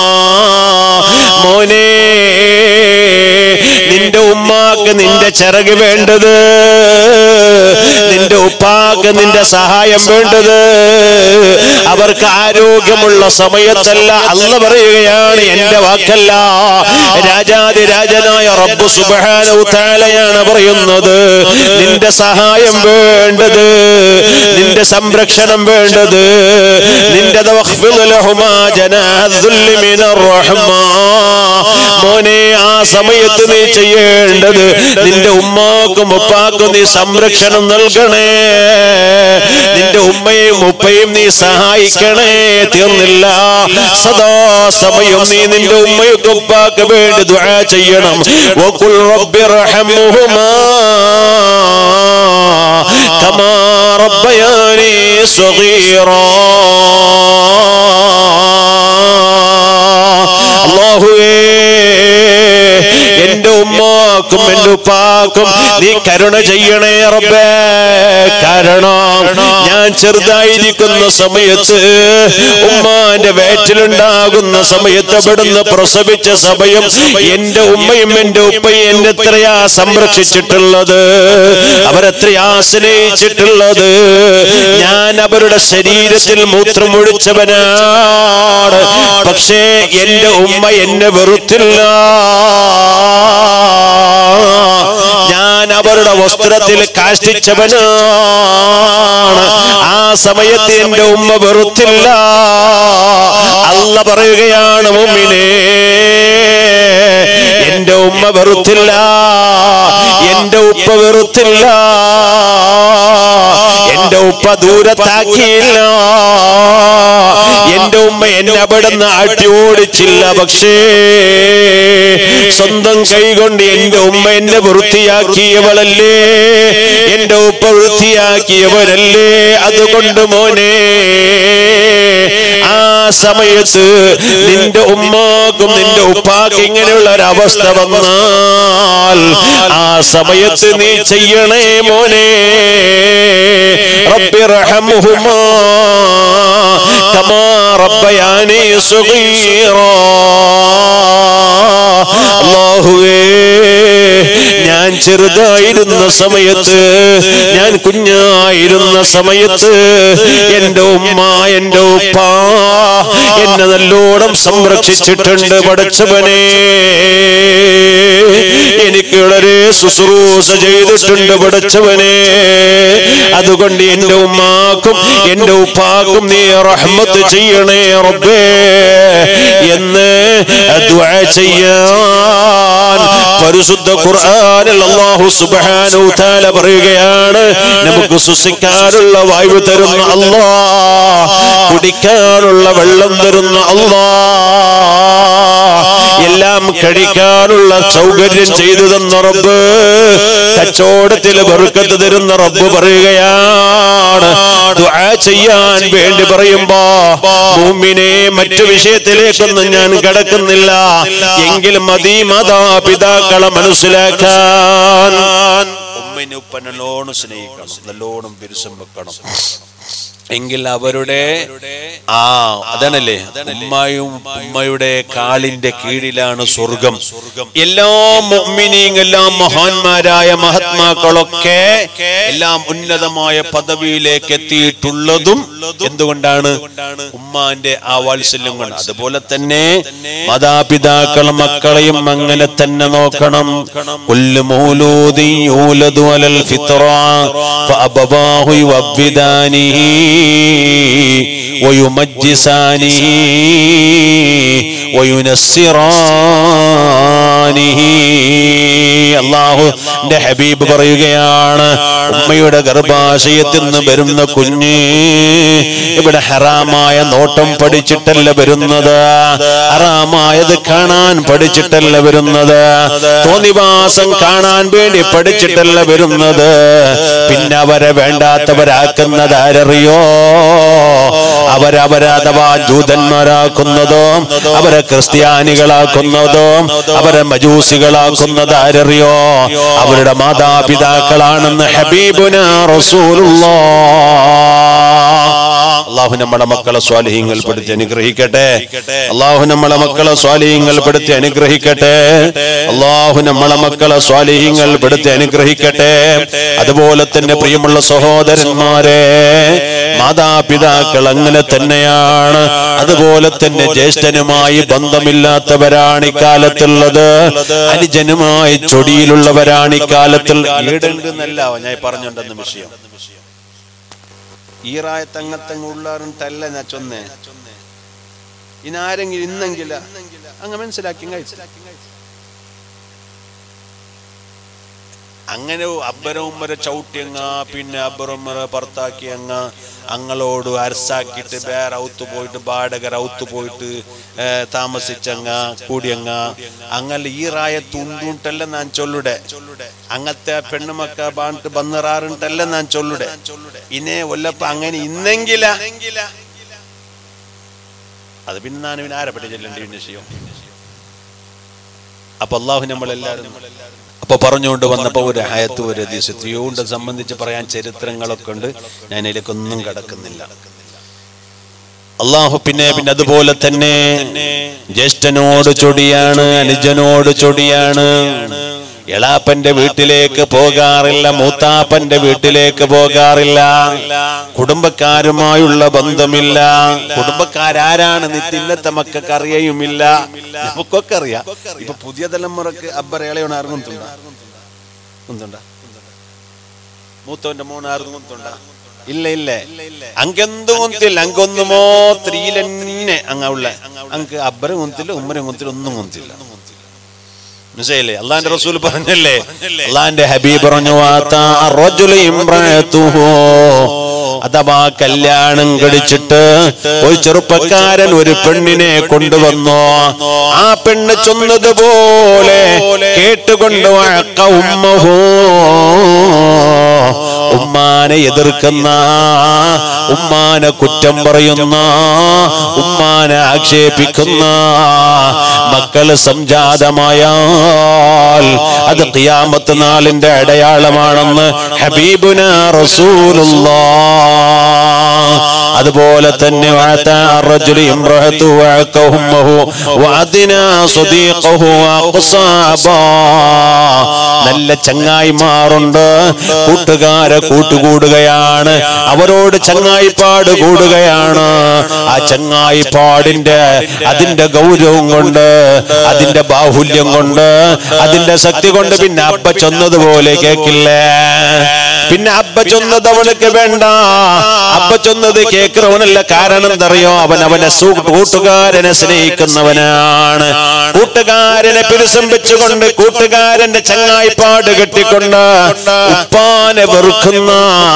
മോനെ, നിന്റെ ഉമ്മാക്ക് നിന്റെ ചിറക് വേണ്ടത്, നിന്റെ ഉപ്പാക്ക് നിന്റെ സഹായം വേണ്ടത് അവർക്ക് ആരോഗ്യമുള്ള സമയത്തല്ല. അല്ലാഹു പറയുകയാണ്, എന്റെ വാക്കല്ല, രാജാതിരാജനായ റബ്ബ് സുബ്ഹാനഹു തആലയാണ് പറയുന്നത്. നിന്റെ സഹായം വേണ്ടത്, നിന്റെ സംരക്ഷണം വേണ്ടത്, നിന്റെ മോനെ, ആ സമയത്ത് നീ ചെയ്യേണ്ടത് നിന്റെ ഉമ്മാക്കും ഉപ്പാക്കും നീ സംരക്ഷണം നൽകണേ, നിന്റെ ഉമ്മയും ഉപ്പയും നീ സഹായിക്കണേ. തീർന്നില്ല, സദാസമയം നീ നിന്റെ ഉമ്മയ്ക്കും ഉപ്പാക്ക് വേണ്ടി ദുആ ചെയ്യണം. വഖുൽ റബ്ബി റഹ്മുഹുമാ കമാ റബ്ബയാനി സഗീറാ. ഉമ്മാക്കും എന്റെ ഉപ്പാക്കും നീ കരുണ ചെയ്യണേ റബ്ബേ. കാരണം ഞാൻ ചെറുതായിരിക്കുന്ന സമയത്ത് ഉമ്മാന്റെ വയറ്റിലുണ്ടാകുന്ന സമയത്ത് അവിടുന്ന് പ്രസവിച്ച സമയം എന്റെ ഉമ്മയും എന്റെ ഉപ്പയും എന്നെ എത്രയാ സംരക്ഷിച്ചിട്ടുള്ളത്, അവരെത്രയാ സ്നേഹിച്ചിട്ടുള്ളത്. ഞാൻ അവരുടെ ശരീരത്തിൽ മൂത്രമൊഴിച്ചവനാണ്, പക്ഷേ എന്റെ ഉമ്മ എന്നെ വെറുത്തില്ല. ഞാൻ അവരുടെ വസ്ത്രത്തിൽ കാഷ്ടിച്ചവനാണ്, ആ സമയത്ത് എന്റെ ഉമ്മ വെറുത്തില്ല. അല്ലാഹ് പറയുകയാണ് മുഅ്മിനേ, എന്റെ ഉമ്മ വെറുത്തില്ല, എന്റെ ഉപ്പ വെറുത്തില്ല, എന്റെ ഉപ്പ ദൂരത്താക്കിയില്ല, എന്റെ ഉമ്മ എന്നെ അവിടുന്ന് ആട്ടി ഓടിച്ചില്ല. പക്ഷേ സ്വന്തം കൈകൊണ്ട് എന്റെ ഉമ്മ എന്നെ വൃത്തിയാക്കിയവളല്ലേ, എന്റെ ഉപ്പ വൃത്തിയാക്കിയവരല്ലേ. അതുകൊണ്ട് മോനെ, ആ സമയത്ത് നിന്റെ ഉമ്മാക്കും നിന്റെ ഉപ്പാക്കും ഇങ്ങനെയുള്ള ഒരവസ്ഥ വന്നാൽ ആ സമയത്ത് നീ ചെയ്യണേ മോനെ, റബ്ബിർഹംഹുമാ കമാ റബ്ബയാനി സഗീറാ. അല്ലാഹുവേ, ഞാൻ ചെറുതായിരുന്ന സമയത്ത്, ഞാൻ കുഞ്ഞായിരുന്ന സമയത്ത് എന്റെ ഉമ്മ എന്റെ ഉപ്പ എന്നെ നല്ലോണം സംരക്ഷിച്ചിട്ടുണ്ട്. പടച്ചവനെ, എനിക്ക് വളരെ ശുശ്രൂഷ ചെയ്തിട്ടുണ്ട് പടച്ചവനെ. അതുകൊണ്ട് എന്റെ ഉമ്മാക്കും എന്റെ ഉപ്പാക്കും നീ റഹ്മത്ത് ചെയ്യണേ റബ്ബേ എന്ന് ദുആ ചെയ്യാൻ പരിശുദ്ധ ഖുർആനിൽ അല്ലാഹു സുബ്ഹാനഹു തആല പറയുകയാണ്. നമുക്ക് ശ്വസിക്കാനുള്ള വായു തരുന്ന അല്ലാഹ്, കുടിക്കാനുള്ള വെള്ളം തരുന്ന അല്ലാഹ്, എല്ലാം കഴിക്കാനുള്ള സൗകര്യം ചെയ്തു തന്ന റബ്ബ്, കച്ചവടത്തിൽ ബർക്കത്ത് തരുന്ന റബ്ബ് പറയുകയാണ്. ദുആ ചെയ്യാൻ വേണ്ടി പറയുമ്പോ മുഅ്മിനെ, മറ്റു വിഷയത്തിലേക്കൊന്നും ഞാൻ കടക്കുന്നില്ല, എങ്കിലും മതി മാതാപിതാക്കളെ മനസ്സിലാക്കാൻ. ഉമ്മനെ ഉപ്പനെ നല്ലോണം സ്നേഹിക്കണം, നല്ലോണം പിരിസം വെക്കണം. എങ്കിൽ അവരുടെ അതാണല്ലേ, ഉമ്മയും ഉമ്മയുടെ കാലിന്റെ കീഴിലാണ് സ്വർഗം. എല്ലാ മുഅ്മിനീൻ, എല്ലാ മഹാന്മാരായ മഹാത്മാക്കളൊക്കെ എല്ലാം ഉന്നതമായ പദവിയിലേക്ക് എത്തിയിട്ടുള്ളതും എന്തുകൊണ്ടാണ്? ഉമ്മാന്റെ ആ വാത്സല്യം കൊണ്ട്. അതുപോലെ തന്നെ മാതാപിതാക്കൾ മക്കളെയും അങ്ങനെ തന്നെ നോക്കണം. കുല്ലു മൗലൂദിൻ യൂലദു അലൽ ഫിത്റ ഫഅബവാഹു യുവബ്ബിദാനിഹി ويمجسانه وينصرانه. അല്ലാഹുവിന്റെ ഹബീബ് പറയുകയാണ്, ഉമ്മയുടെ ഗർഭാശയത്തിൽ നിന്ന് വരുന്ന കുഞ്ഞ് ഇവിടെ ഹറാമായ നോട്ടം പഠിച്ചിട്ടല്ല വരുന്നത്, ഹറാമായത് കാണാൻ പഠിച്ചിട്ടല്ല വരുന്നത്, തോന്നിവാസം കാണാൻ വേണ്ടി പഠിച്ചിട്ടല്ല വരുന്നത്. പിന്നെ അവരെ വേണ്ടാത്തവരാക്കുന്നത് ആരറിയോ? അവരഥവാ ജൂതന്മാരാക്കുന്നതോ അവരെ ക്രിസ്ത്യാനികളാക്കുന്നതോ അവരെ മജൂസികളാക്കുന്നത് ആരറിയോ? അവരുടെ മാതാപിതാക്കളാണെന്ന് ഹബീബുനാ റസൂലുള്ളാഹ്. അല്ലാഹു നമ്മുടെ മക്കളെ സ്വാലിഹീങ്ങൾ പെടുത്തി അനുഗ്രഹിക്കട്ടെ. അല്ലാഹു നമ്മളെ മക്കളെ സ്വാലിഹീങ്ങൾ പെടുത്തി അനുഗ്രഹിക്കട്ടെ. അല്ലാഹു നമ്മളെ മക്കളെ സ്വാലിഹീങ്ങൾ പെടുത്തി അനുഗ്രഹിക്കട്ടെ. അതുപോലെ തന്നെ പ്രിയമുള്ള സഹോദരന്മാരെ, മാതാപിതാക്കൾ അങ്ങനെ തന്നെയാണ്. അതുപോലെ തന്നെ ജ്യേഷ്ഠനുമായി ബന്ധമില്ലാത്തവരാണ് ഇക്കാലത്തുള്ളത്, അനുജനുമായി ചൊടിയിലുള്ളവരാണ് ഇക്കാലത്തിൽ. ഈടുണ്ടെന്നല്ല ഞാൻ പറഞ്ഞുണ്ടെന്ന വിഷയം. ഈറായത്തങ്ങത്തങ്ങുള്ളാറുണ്ടല്ല ഞാൻ ചൊന്നേ. ഇനാരെങ്കിലും ഇന്നെങ്കില അങ്ങ് മനസ്സിലാക്കി അങ്ങനെ അബ്ബരമ്മര ചവിട്ടിയങ്ങ, പിന്നെ അബ്ബരമ്മര പുറത്താക്കിയങ്ങ, അങ്ങളോട് അരസാക്കിയിട്ട് വേറെ ഔത്ത് പോയിട്ട് ബാടകർ ഔത്ത് പോയിട്ട് താമസിച്ചങ്ങ കൂടിയങ്ങ അങ്ങനെ ഈ റായത്തുണ്ടല്ല ഞാൻ ചൊല്ലുടെ. അങ്ങനത്തെ പെണ്ണുമക്ക ബാണ്ട് ബന്നറാറുണ്ടല്ല ഞാൻ ചൊല്ലുടെ. ഇനെ ഒല്ലപ്പ അങ്ങനെ ഇന്നെങ്കില അത് പിന്നെ ഞാൻ ഇവന് ആരെ പറ്റി ചെല്ലേണ്ട വിഷയം. അപ്പൊ അല്ലാഹു നമ്മളെല്ലാരും അപ്പൊ പറഞ്ഞുകൊണ്ട് വന്നപ്പോ ഒരു ആയത്ത് ഒരു ഹദീസ് തീയോണ്ട് സംബന്ധിച്ച് പറയാൻ ചരിത്രങ്ങളൊക്കെ ഉണ്ട്. ഞാൻ അതിലേക്കൊന്നും കടക്കുന്നില്ല. അള്ളാഹു പിന്നെ അതുപോലെ തന്നെ ജ്യേഷ്ഠനോട് ചൊടിയാണ്, അനുജനോട് ചൊടിയാണ്. എളാപ്പന്റെ വീട്ടിലേക്ക് പോകാറില്ല, മൂത്താപ്പന്റെ വീട്ടിലേക്ക് പോകാറില്ല, കുടുംബക്കാരുമായുള്ള ബന്ധമില്ല. കുടുംബക്കാരാരാണ് ഇന്നത്തെ മക്കൾക്ക് അറിയുമില്ല, നമുക്കൊക്കെ അറിയാം. ഇപ്പൊ പുതിയ തലമുറക്ക് അബ്ബറേളയോട് ആർക്കും കുന്തുണ്ട, മൂത്തോന്റെ മോണാർക്കും കുന്തുണ്ട? ഇല്ല ഇല്ല. അങ്കെന്തു കുന്തില്ല, അങ്കൊന്നു മോത്രീലെന്നെ അങ്ങുള്ള അങ്ക് അബ്ബരും കുന്തില്ല, ഉമ്മരും കുന്തില്ല, ഒന്നും കുന്തില്ല. മനസ്സിലായില്ലേ? അള്ളാന്റെ റസൂൽ പറഞ്ഞല്ലേ, അള്ളാന്റെ ഹബീബ് പറഞ്ഞു, അഥവാ കല്യാണം കഴിച്ചിട്ട് ഒരു ചെറുപ്പക്കാരൻ ഒരു പെണ്ണിനെ കൊണ്ടുവന്നു. ആ പെണ്ണ് ചൊന്നതുപോലെ കേട്ടുകൊണ്ട് ഉമ്മാനെ എതിർക്കുന്ന, ഉമ്മാനെ കുറ്റം പറയുന്ന, ഉമ്മാനെ ആക്ഷേപിക്കുന്ന മക്കള് സംജാതമായാൽ അത് ഖിയാമത്ത് നാളിന്റെ അടയാളമാണെന്ന് ഹബീബുനാ റസൂലുള്ളാഹ്. അതുപോലെ തന്നെ നല്ല ചങ്ങായിമാറുണ്ട്, കൂട്ടുകാരെ കൂട്ടുകൂടുകയാണ്, അവരോട് ചങ്ങായിപ്പാട് കൂടുകയാണ്. ആ ചങ്ങായിപ്പാടിന്റെ അതിന്റെ ഗൗരവം കൊണ്ട്, അതിന്റെ ബാഹുല്യം കൊണ്ട്, അതിന്റെ ശക്തി കൊണ്ട് പിന്നെ അബ്ബ ചൊന്നതുപോലെ കേക്കില്ലേ. പിന്നെ അബ്ബ ചൊന്നത് അവനക്ക് വേണ്ട, അബ്ബ ചൊന്നത് കേൾക്കുന്നവനല്ല. കാരണം എന്തറിയോ? അവനെ കൂട്ടുകാരനെ സ്നേഹിക്കുന്നവനാണ്. കൂട്ടുകാരനെ പിരിസംബിച്ചുകൊണ്ട്, കൂട്ടുകാരന്റെ ചങ്ങായിപ്പാട് കെട്ടിക്കൊണ്ട് ഉപ്പാനെ വെറുക്കുന്ന,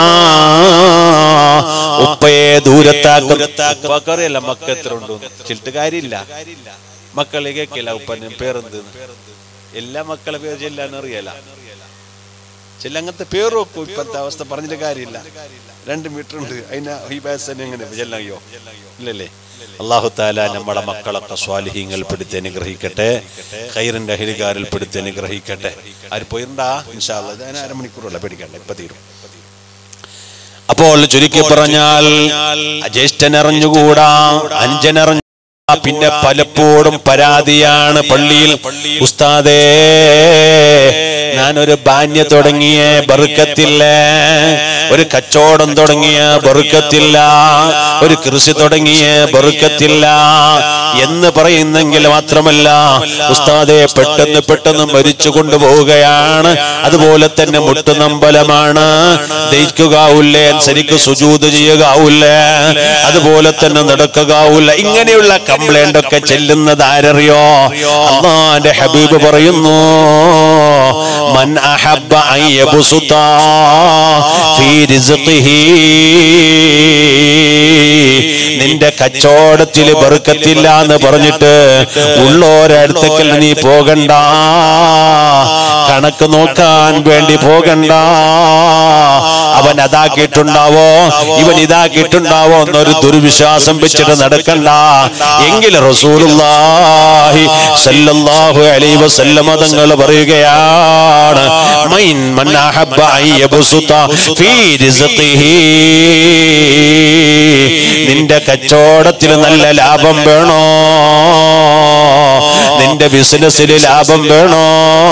ഉപ്പയെ ദൂരത്താക്കറിയല്ല. മക്കൾ എത്ര ഉണ്ട് ചിട്ട് കാര്യമില്ല, മക്കളെ കേക്കില്ല. ഉപ്പന് പേരെന്ത്? എല്ലാ മക്കളെ പേര് ചെല്ലാൻ അറിയല, ചില അങ്ങനത്തെ പേര് വെക്കും. ഇപ്പത്തെ അവസ്ഥ പറഞ്ഞിട്ട് കാര്യമില്ല. 2 മീറ്റർ ഉണ്ട്, അതിന് ഈ വയസ്സന്നെ എങ്ങനെ ചെല്ലയോ? ഇല്ലല്ലേ? അല്ലാഹു തആല നമ്മുടെ മക്കളൊക്കെ സ്വാലിഹീങ്ങൾ പെടുത്തി അനുഗ്രഹിക്കട്ടെ, ഖൈറിന്റെ അഹ്ലികാരിൽ പെടുത്തി അനുഗ്രഹിക്കട്ടെ. ആര് പോയിണ്ടാ? ഇൻഷാ അല്ലാഹ് ഞാൻ അരമണിക്കൂറുള്ള പേടിക്കണ്ട, ഇപ്പൊ തീരും. അപ്പോൾ ചുരുക്കി പറഞ്ഞാൽ ജ്യേഷ്ഠനറിഞ്ഞുകൂടാ, അനുജനറിഞ്ഞു. പിന്നെ പലപ്പോഴും പരാതിയാണ് പള്ളിയിൽ, ഉസ്താദേ ഞാനൊരു ബാന്യ തുടങ്ങിയ ബർക്കത്തില്ല, ഒരു കച്ചവടം തുടങ്ങിയ ബർക്കത്തില്ല, ഒരു കൃഷി തുടങ്ങിയ ബർക്കത്തില്ല എന്ന് പറയുന്നെങ്കിൽ മാത്രമല്ല, ഉസ്താദെ പെട്ടെന്ന് മരിച്ചു കൊണ്ടുപോവുകയാണ്, അതുപോലെ തന്നെ മുട്ടുനമ്പലമാണ്, ദഹിക്കുകയാവില്ലേ, ശരിക്ക് സുജൂദ് ചെയ്യുകയാവില്ലേ, അതുപോലെ തന്നെ നടക്കുകയാവില്ല. ഇങ്ങനെയുള്ള കംപ്ലൈന്റ് ഒക്കെ ചെല്ലുന്നത് ആരറിയോ? അല്ലാഹുവിന്റെ ഹബീബ് പറയുന്നു, മൻ അഹബ്ബ അൻ യബ്സുത ഫീ റിസ്ഖിഹി, നിന്റെ കച്ചവടത്തിൽ ബർക്കത്തില്ല എന്ന് പറഞ്ഞിട്ട് ഉള്ളോരടുത്തേക്ക് നീ പോകണ്ട, കണക്ക് നോക്കാൻ വേണ്ടി പോകണ്ട. അവൻ അതാക്കിയിട്ടുണ്ടാവോ, ഇവൻ ഇതാക്കിയിട്ടുണ്ടാവോ എന്നൊരു ദുർവിശ്വാസം വെച്ചിട്ട് നടക്കണ്ട. എങ്കിൽ റസൂലുള്ളാഹി സല്ലല്ലാഹു അലൈഹി വസല്ലം തങ്ങൾ പറയുകയാണ്, മൻ അഹബ്ബ അൻ യബ്സുത ഫീ റിസ്ഖിഹി, നിന്റെ കച്ചവടത്തിൽ നല്ല ലാഭം വേണോ, നിന്റെ ബിസിനസ്സിൽ ലാഭം വേണോ,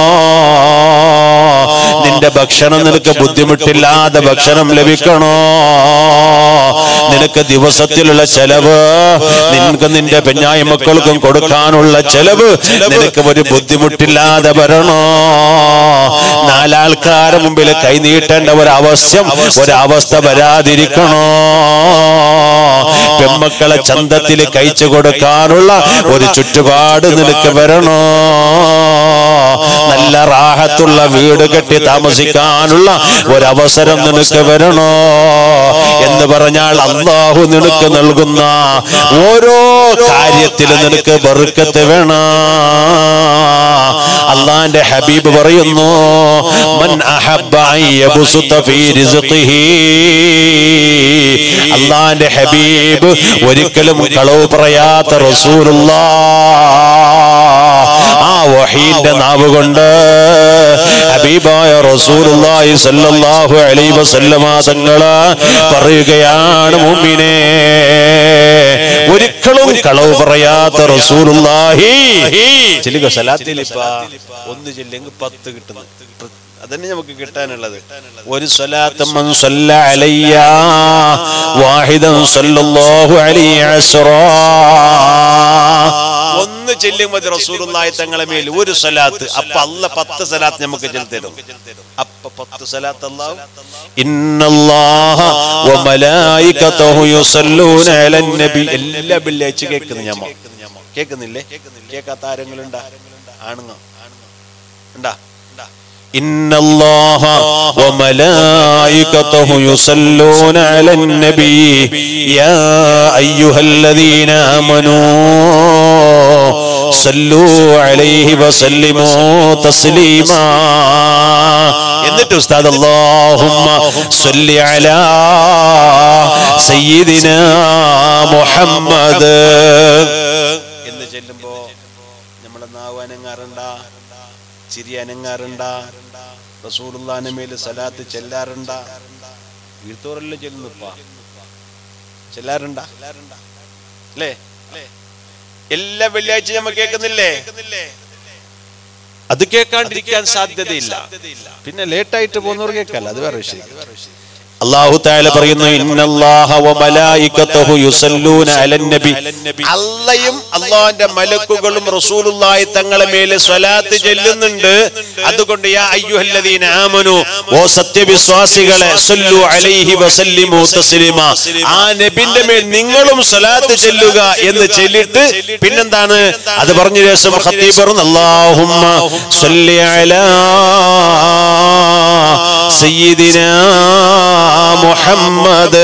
നിന്റെ ഭക്ഷണം നിനക്ക് ബുദ്ധിമുട്ടില്ലാതെ ഭക്ഷണം ലഭിക്കണോ, നിനക്ക് ദിവസത്തിലുള്ള ചെലവ്, നിനക്ക് നിന്റെ പെഞ്ഞായി മക്കൾക്കും കൊടുക്കാനുള്ള ചെലവ് നിനക്ക് ഒരു ബുദ്ധിമുട്ടില്ലാതെ വരണോ, നാലാൾക്കാരുടെ മുമ്പിൽ കൈനീട്ടേണ്ട ഒരവസ്ഥ വരാതിരിക്കണോ, പെമ്മക്കളെ ചന്തത്തിൽ കഴിച്ചു കൊടുക്കാനുള്ള ഒരു ചുറ്റുപാട് നിനക്ക് വരണോ, നല്ല റാഹത്തുള്ള വീട് കെട്ടി താമസിക്കാനുള്ള ഒരവസരം നിനക്ക് വരണോ എന്ന് പറഞ്ഞാൽ അല്ലാഹു നിനക്ക് നൽകുന്ന ഓരോ കാര്യത്തിലും നിനക്ക് ബർക്കത്ത് വേണം. അല്ലാഹുവിന്റെ ഹബീബ് പറയുന്നു, മൻ അഹബ്ബ അൻ യബ്സുത ഫീ റിസ്ഖിഹി, അല്ലാഹുവിന്റെ ഹബീബ് ഒരിക്കലും കളവ് പറയാത്ത റസൂലുള്ളാഹ്, ആ വഹീന്റെ നാവ് കൊണ്ട് ഹബീബായ റസൂലുള്ളാഹി സ്വല്ലല്ലാഹു അലൈഹി വസല്ലമ തങ്ങള് പറയുകയാണ്, മുഅ്മിനേ, ഒരിക്കലും കളവ് പറയാത്ത റസൂലുള്ളാഹി ചെല്ലുക സലാത്തിൽ ഇപ്പ ഒന്ന് ചെല്ലെങ്കിൽ 10 കിട്ടുന്നു. അതന്നെ നമുക്ക് കിട്ടാനുള്ളത്. ഒരു സ്വലാത്ത് മൻ സല്ല അലയ്യ വാഹിദൻ സല്ലല്ലാഹു അലൈഹി അസ്റാ, ഒന്ന് ചെല്ലുമ്പോൾ റസൂലുള്ളാഹി തങ്ങളെ മേൽ ഒരു സ്വലാത്ത്, അപ്പൊ അല്ലാഹ് 10 സ്വലാത്ത് നമുക്ക് ചെല്ലുതരും. അപ്പൊ 10 സ്വലാത്ത് അല്ലാഹു ഇന്നല്ലാഹ വ മലായികതഹു യുസല്ലൂന അലൻ നബി. എല്ലാ വെള്ളിയാഴ്ച കേൾക്കുന്നു. ഞാൻ കേൾക്കുന്നില്ലേ? കേൾക്കാത്ത ആരെങ്കിലും ഉണ്ടാ? ആണുങ്ങ ഉണ്ടാ? ഇന്നല്ലാഹ വ മലായികതഹു യുസല്ലൂന അലൻ നബി യാ അയ്യുഹല്ലദീന ആമനൂ സല്ലു അലൈഹി വസല്ലിമൂ തസ്ലീമാ. എന്നിട്ട് ഉസ്താദ് അല്ലാഹുമ്മ സല്ലി അലാ സയ്യിദിനാ മുഹമ്മദ് എന്ന് ചെല്ലുമ്പോ നമ്മളെ നാവ് അനങ്ങാറുണ്ടാ? ചിരി അനങ്ങാറുണ്ടാ? റസൂലുള്ളാഹിന്റെ മേൽ സലാത്ത് ചെല്ലാറുണ്ടാ? വീഴ്ത്തോറല്ലേ ചെല്ലുന്നുപ്പാ? ചെല്ലാറുണ്ടാ അല്ലേ? എല്ലാ വെള്ളിയാഴ്ച നമ്മൾ കേൾക്കുന്നില്ലേ? അത് കേൾക്കാണ്ടിരിക്കാൻ സാധ്യതയില്ല. പിന്നെ ലേറ്റായിട്ട് പോകുന്നവർ കേൾക്കല്ല, അത് വേറെ വിഷയം. അല്ലാഹു തആല പറയുന്നു, ഇന്നല്ലാഹ വ മലായികതഹു യുസല്ലൂന അലൻ നബി. അല്ലാഹും അല്ലാഹുവിന്റെ മലക്കുകളും റസൂലുള്ളാഹി തങ്ങളെ മേൽ സ്വലാത്ത് ചൊല്ലുന്നുണ്ട്. അതുകൊണ്ട് യാ അയ്യുഹല്ലദീന ആമനു, ഓ സത്യവിശ്വാസികളെ, സല്ലു അലൈഹി വസല്ലിമു തസ്ലീമാ, ആ നബിന്റെ മേൽ നിങ്ങളും സ്വലാത്ത് ചൊല്ലുക എന്ന് ചൊല്ലിട്ട് പിന്നെന്താണ് അത് പറഞ്ഞ ശേഷം ഖതീബ് പറഞ്ഞു, അല്ലാഹുമ്മ സല്ലി അലാ സയ്യിദിനാ മുഹമ്മദ്.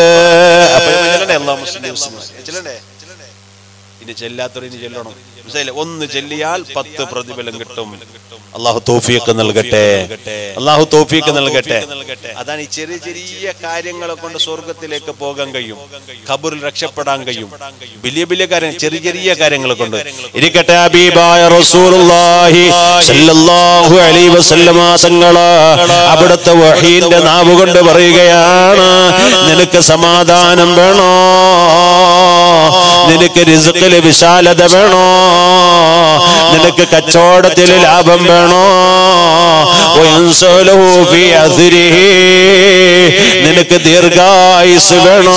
ഇനി ചെല്ലാത്തവർ ഇനി ചെല്ലണം. ഒന്ന് ചെല്ലിയാൽ 10 പ്രതിഫലം കിട്ടും. അല്ലാഹു തൗഫീഖ് നൽകട്ടെ, അല്ലാഹു തൗഫീഖ് നൽകട്ടെ. അതാണ് ഈ ചെറിയ ചെറിയ കാര്യങ്ങളെ കൊണ്ട് സ്വർഗത്തിലേക്ക് പോകാൻ കഴിയും, ഖബറിൽ രക്ഷപ്പെടാൻ കഴിയും. വലിയ വലിയ കാര്യങ്ങൾ ചെറിയ ചെറിയ കാര്യങ്ങളെ കൊണ്ട് ഇരിക്കട്ടെ. ഹബീബായ റസൂലുള്ളാഹി സ്വല്ലല്ലാഹു അലൈഹി വസല്ലമ തങ്ങള് അവിടുത്തെ വഹീന്റെ നാവ് കൊണ്ട് പറയുകയാണ്, നിനക്ക് സമാധാനം വേണോ? നിനക്ക് റിസ്ഖിൽ വിശാലത വേണോ? നിനക്ക് കച്ചവടത്തിൽ ലാഭം വേണോ? നിനക്ക് ദീർഘായുസ് വേണോ?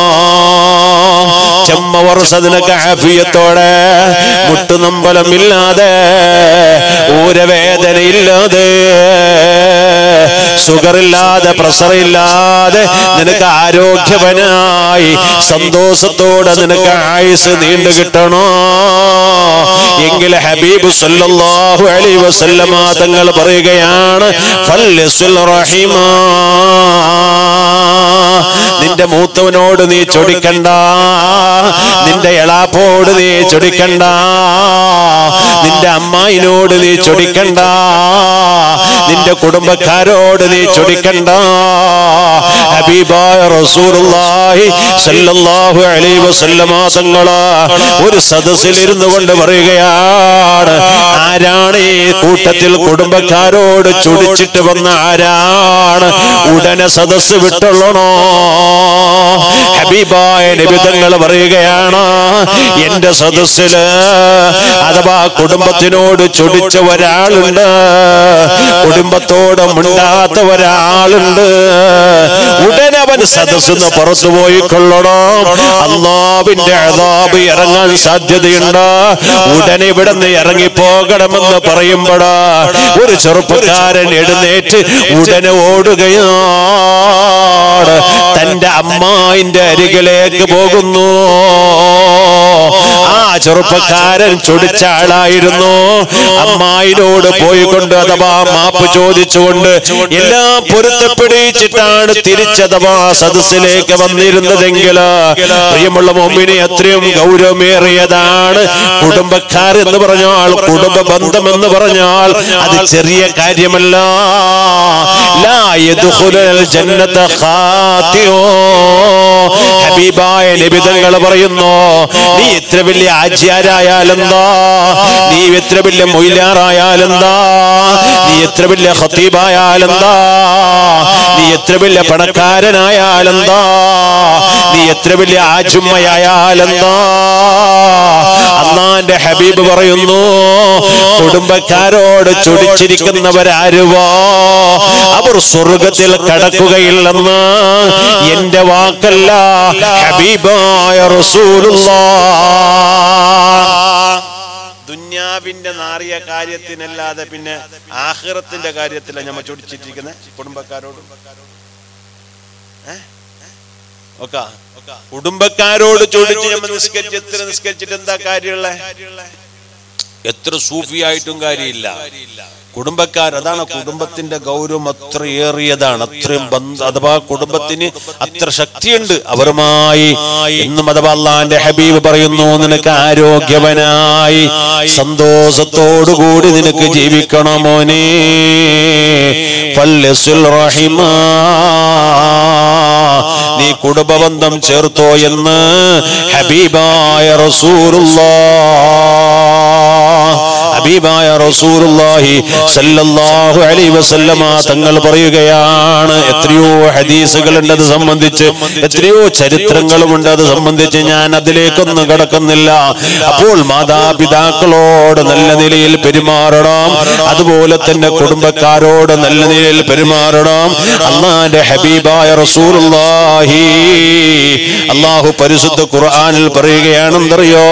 ചെമ്മവർഷ നിനക്ക് ആഫിയത്തോടെ, മുട്ടുനമ്പലമില്ലാതെ, ഊരവേദനയില്ലാതെ, ഷുഗറില്ലാതെ, പ്രഷറില്ലാതെ, നിനക്ക് ആരോഗ്യവനായി സന്തോഷത്തോടെ നിനക്ക് ആയുസ് നീണ്ടു കിട്ടണോ? എങ്കിൽ ഹബീബ് സല്ലല്ലാഹു അലൈഹി വസല്ലമ തങ്ങൾ പറയുകയാണ്, ഫൽയസുൽ റഹിമാ, നിന്റെ മൂത്തവനോട് നീ ചൊടിക്കണ്ട, നിന്റെ എളാപ്പോട് നീ ചൊടിക്കണ്ട, നിന്റെ അമ്മായിനോട് നീ ചൊടിക്കണ്ട, നിന്റെ കുടുംബക്കാരോട് നീ ചൊടിക്കണ്ട. ഹബീബായ റസൂലുള്ളാഹി സ്വല്ലല്ലാഹു അലൈഹി വസല്ലമ തങ്ങള് ഒരു സദസ്സിൽ ഇരുന്നു കൊണ്ട് പറയുകയാണ്, ആരാണ് ഈ കൂട്ടത്തിൽ കുടുംബക്കാരോട് ചൊടിച്ചിട്ട് വന്ന ആരാണ്? ഉടനെ സദസ്സ് വിട്ടുള്ളണോ? ഹബീബായ നബി തങ്ങൾ പറയുകയാണ്, എന്റെ സദസ്സില് അഥവാ കുടുംബത്തിനോട് ചൊടിച്ച ഒരാളുണ്ട്, കുടുംബത്തോട് മിണ്ടാത്ത ഒരാളുണ്ട്, ഉടനെ അവൻ സദസ്സിന്ന് പുറത്തു പോയി കൊള്ളണം. അല്ലാഹുവിന്റെ അദാബ് ഇറങ്ങാൻ സാധ്യതയുണ്ട്. ഉടനെ ഇവിടെ നിന്ന് ഇറങ്ങിപ്പോകണമെന്ന് പറയുമ്പോഴാ ഒരു ചെറുപ്പക്കാരൻ എഴുന്നേറ്റ് ഉടനെ ഓടുകയാണ്, തന്റെ അമ്മായിന്റെ അരികിലേക്ക് പോകുന്നു. ആ ചെറുപ്പക്കാരൻ ചൊടിച്ച ആളായിരുന്നു. അമ്മായിനോട് പോയിക്കൊണ്ട് അഥവാ മാപ്പ് ചോദിച്ചുകൊണ്ട് എല്ലാം പൊരുത്തപ്പെടിച്ചിട്ടാണ് തിരിച്ചഥവാ സദസ്സിലേക്ക് വന്നിരുന്നതെങ്കിൽ, പ്രിയമുള്ള മുഅ്മിനീൻ, എത്രയും ഗൗരവമേറിയതാണ് കുടുംബക്കാർ എന്ന് പറഞ്ഞാൽ, കുടുംബ ബന്ധം എന്ന് പറഞ്ഞാൽ അത് ചെറിയ കാര്യമല്ല. ലാ യദ്ഖുലുൽ ജന്നത ഖാതിഉ. ഹബീബായ നബി തങ്ങൾ പറയുന്നു, നീ ഇത്ര വലിയ ഹാജിയാരായാലെന്താ, നീ എത്ര വലിയ മൊയ്ലാറായാലെന്താ, നീ എത്ര വലിയ ഖത്തീബായാലെന്താ, നീ എത്ര വലിയ പണക്കാരനായാലെന്താ, നീ എത്ര വലിയ ആജുമ്മയായാലെന്താ, അല്ലാഹുവിന്റെ ഹബീബ് പറയുന്നു, കുടുംബക്കാരോട് ചൊടിച്ചിരിക്കുന്നവരാരുവോ അവർ സ്വർഗത്തിൽ കടക്കുകയില്ലെന്ന് എന്റെ വാക്കല്ല, ഹബീബായ റസൂലുള്ളാഹ്. ദുന്യാവിന്റെ നാറിയ കാര്യത്തിനല്ലാതെ പിന്നെ ആഖിറത്തിന്റെ കാര്യത്തിലാണ് നമ്മൾ ചൊടിച്ചിട്ടിരിക്കുന്നത് കുടുംബക്കാരോട്. കുടുംബക്കാരോട് ചൊടിച്ച് നമ്മൾ നിസ്കരിച്ചിട്ട് എന്താ കാര്യമുള്ള? എത്ര സൂഫിയായിട്ടും കാര്യമില്ല. കുടുംബക്കാർ, അതാണ് കുടുംബത്തിന്റെ ഗൗരവം അത്ര ഏറിയതാണ്. അത്രയും അഥവാ കുടുംബത്തിന് അത്ര ശക്തിയുണ്ട് അവരുമായി എന്നും. അഥവാ അല്ലാഹുവിന്റെ ഹബീബ് പറയുന്നു, നിനക്ക് ആരോഗ്യവനായി സന്തോഷത്തോടുകൂടി നിനക്ക് ജീവിക്കണം മോനെ, ഫൽസിൽ റഹിമ, നീ കുടുംബബന്ധം ചേർത്തോ എന്ന് ഹബീബായ റസൂലുള്ളാഹ്, ഹബീബായ റസൂലുള്ളാഹി സല്ലല്ലാഹു അലൈഹി വസല്ലമ തങ്ങൾ പറയുകയാണ്. എത്രയോ ഹദീസുകളുണ്ട് അത് സംബന്ധിച്ച്, എത്രയോ ചരിത്രങ്ങളുമുണ്ട് അത് സംബന്ധിച്ച്. ഞാൻ അതിലേക്കൊന്നും കടക്കുന്നില്ല. അപ്പോൾ മാതാപിതാക്കളോട് നല്ല നിലയിൽ പെരുമാറണം, അതുപോലെ തന്നെ കുടുംബക്കാരോട് നല്ല നിലയിൽ പെരുമാറണം. അല്ലാഹുവിന്റെ ഹബീബായ റസൂലുള്ളാഹി അല്ലാഹു പരിശുദ്ധ ഖുർആനിൽ പറയുകയാണെന്നറിയോ?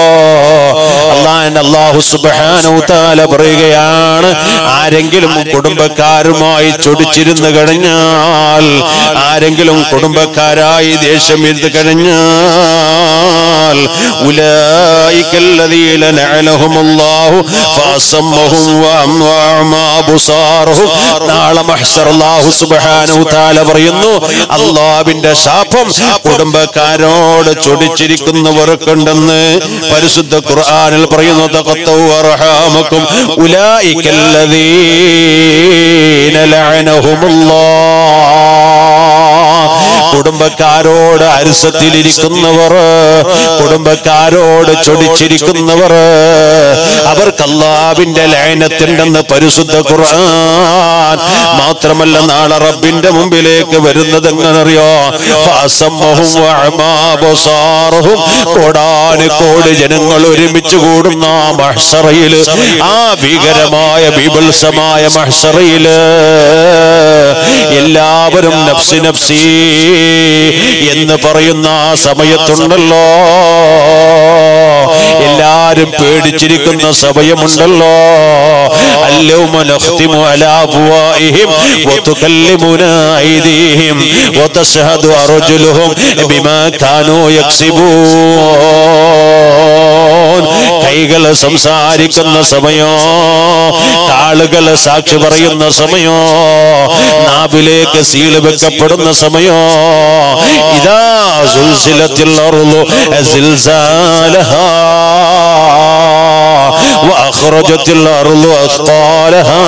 അല്ലാഹു സുബ്ഹാനഹു തആല പറയുകയാണ്, ആരെങ്കിലും കുടുംബക്കാരുമായി ചൊടിച്ചിരുന്നു കഴിഞ്ഞാൽ, ആരെങ്കിലും കുടുംബക്കാരായി ദേഷ്യം ഇരുന്ന് കഴിഞ്ഞാൽ, ഉലൈകല്ലദീന ലഅനഹുമുല്ലാഹു ഫഅസമ്മഹും വഅഅമാ അബ്സാറഹും. നാളെ മഹ്ശർ അല്ലാഹു സുബ്ഹാനഹു തആല പറയുന്നു, അല്ലാഹുവിന്റെ ശാപം കുടുംബക്കാരോട് ചൊടിച്ചിരിക്കുന്നവർക്കുണ്ടെന്ന് പരിശുദ്ധ ഖുർആനിൽ പറയുന്നു. തഖത്തൗ അർഹാമക്കും ഉലൈകല്ലദീന ലഅനഹുമുല്ലാഹ്. കുടുംബക്കാരോട് അരിസത്തിലിരിക്കുന്നവർ, കുടുംബക്കാരോട് ചൊടിച്ചിരിക്കുന്നവർ, അവർക്ക് അല്ലാഹുവിന്റെ ലഅനത്തുണ്ടെന്ന് പരിശുദ്ധ ഖുർആൻ. മാത്രമല്ല നാളെ റബ്ബിന്റെ മുമ്പിലേക്ക് വരുന്നത് എങ്ങനെറിയോ? ഫഅസമ്മഹും വഅഅമാ അബ്സാറഹും. കോടാനുകോടി ജനങ്ങൾ ഒരുമിച്ച് കൂടുന്ന മഹ്ശറയിൽ, ആ ഭീകരമായ ബീഭത്സമായ മഹ്ശറയിൽ എല്ലാവരും നഫ്സി നഫ്സി എന്ന് പറയുന്ന ആ സമയത്തുണ്ടല്ലോ, എല്ലാരും പേടിച്ചിരിക്കുന്ന സമയമുണ്ടല്ലോ. അല്ലൗമ നഖ്തിമു അലാ അഫ്വാഹിഹിം വതുകല്ലിമുനാ ഐദീഹിം വതശ്ഹദു അർജുലുഹും ബിമാ കാനൂ യക്സിബൂൻ. കൈകൾ സംസാരിക്കുന്ന സമയോ, കാലുകൾ സാക്ഷി പറയുന്ന സമയോ, നാവിലേക്ക് സീൽ വെക്കപ്പെടുന്ന സമയോ. ഇദാ സുൽസിലത്തിൽ അർളു സിൽസാലഹാ വഅഖ്റജത്തിൽ അർളു അസ്ഖാലഹാ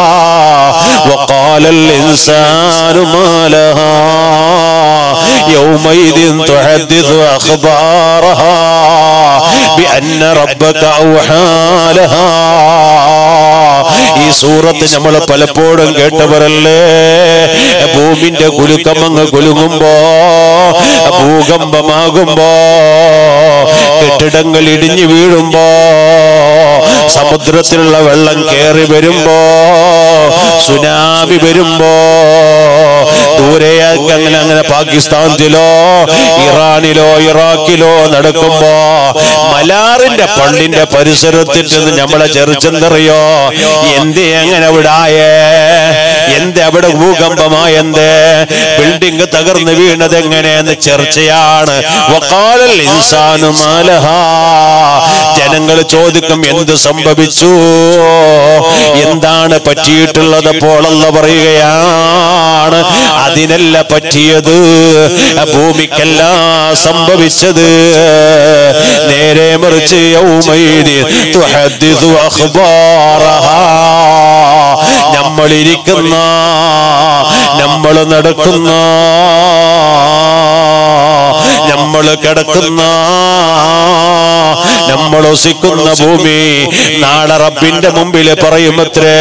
وقال الإنسان ما لها يومئذ تحدث أخبارها بأن ربك أوحى لها. ഈ സൂറത്ത് നമ്മൾ പലപ്പോഴും കേട്ടവരല്ലേ? ഭൂമിന്റെ കുലുക്കമങ്ങ് കുലുങ്ങുമ്പോ, ഭൂകമ്പമാകുമ്പോ, കെട്ടിടങ്ങൾ ഇടിഞ്ഞു വീഴുമ്പോ, സമുദ്രത്തിലുള്ള വെള്ളം കയറി വരുമ്പോ, സുനാമി വരുമ്പോ, ദൂരെയാക്കി അങ്ങനെ പാകിസ്ഥാനിലോ ഇറാനിലോ ഇറാഖിലോ നടക്കുമ്പോ, മലാറിന്റെ പള്ളിന്റെ പരിസരത്തിൽ നിന്ന് നമ്മളെ ചെറുച്ചെന്തറിയോ? എന്തേ അങ്ങനെ വിടായേ? എന്തേ അവിടെ ഭൂകമ്പമായെന്തേ? ബിൽഡിംഗ് തകർന്ന് വീണത് എങ്ങനെയെന്ന് ചർച്ചയാണ്. വഖാലൽ ഇൻസാനു മാലഹാ. ജനങ്ങൾ ചോദിക്കും, എന്ത് സംഭവിച്ചു, എന്താണ് പറ്റിയിട്ടുള്ളത്? അപ്പോൾ അല്ലാഹു പറയുകയാണ്, അതിനല്ല പറ്റിയത്, ഭൂമിക്കല്ല സംഭവിച്ചത്. നേരെ മറിച്ച് യൗമൈദി തുഹദ്ദിസു അഖ്ബാറഹാ. നമ്മളിരിക്കുന്ന, നമ്മൾ നടക്കുന്ന, നമ്മൾ കിടക്കുന്ന നമ്മൾ വസിക്കുന്ന ഭൂമി നാളെ റബ്ബിന്റെ മുമ്പിൽ പറയുമത്രേ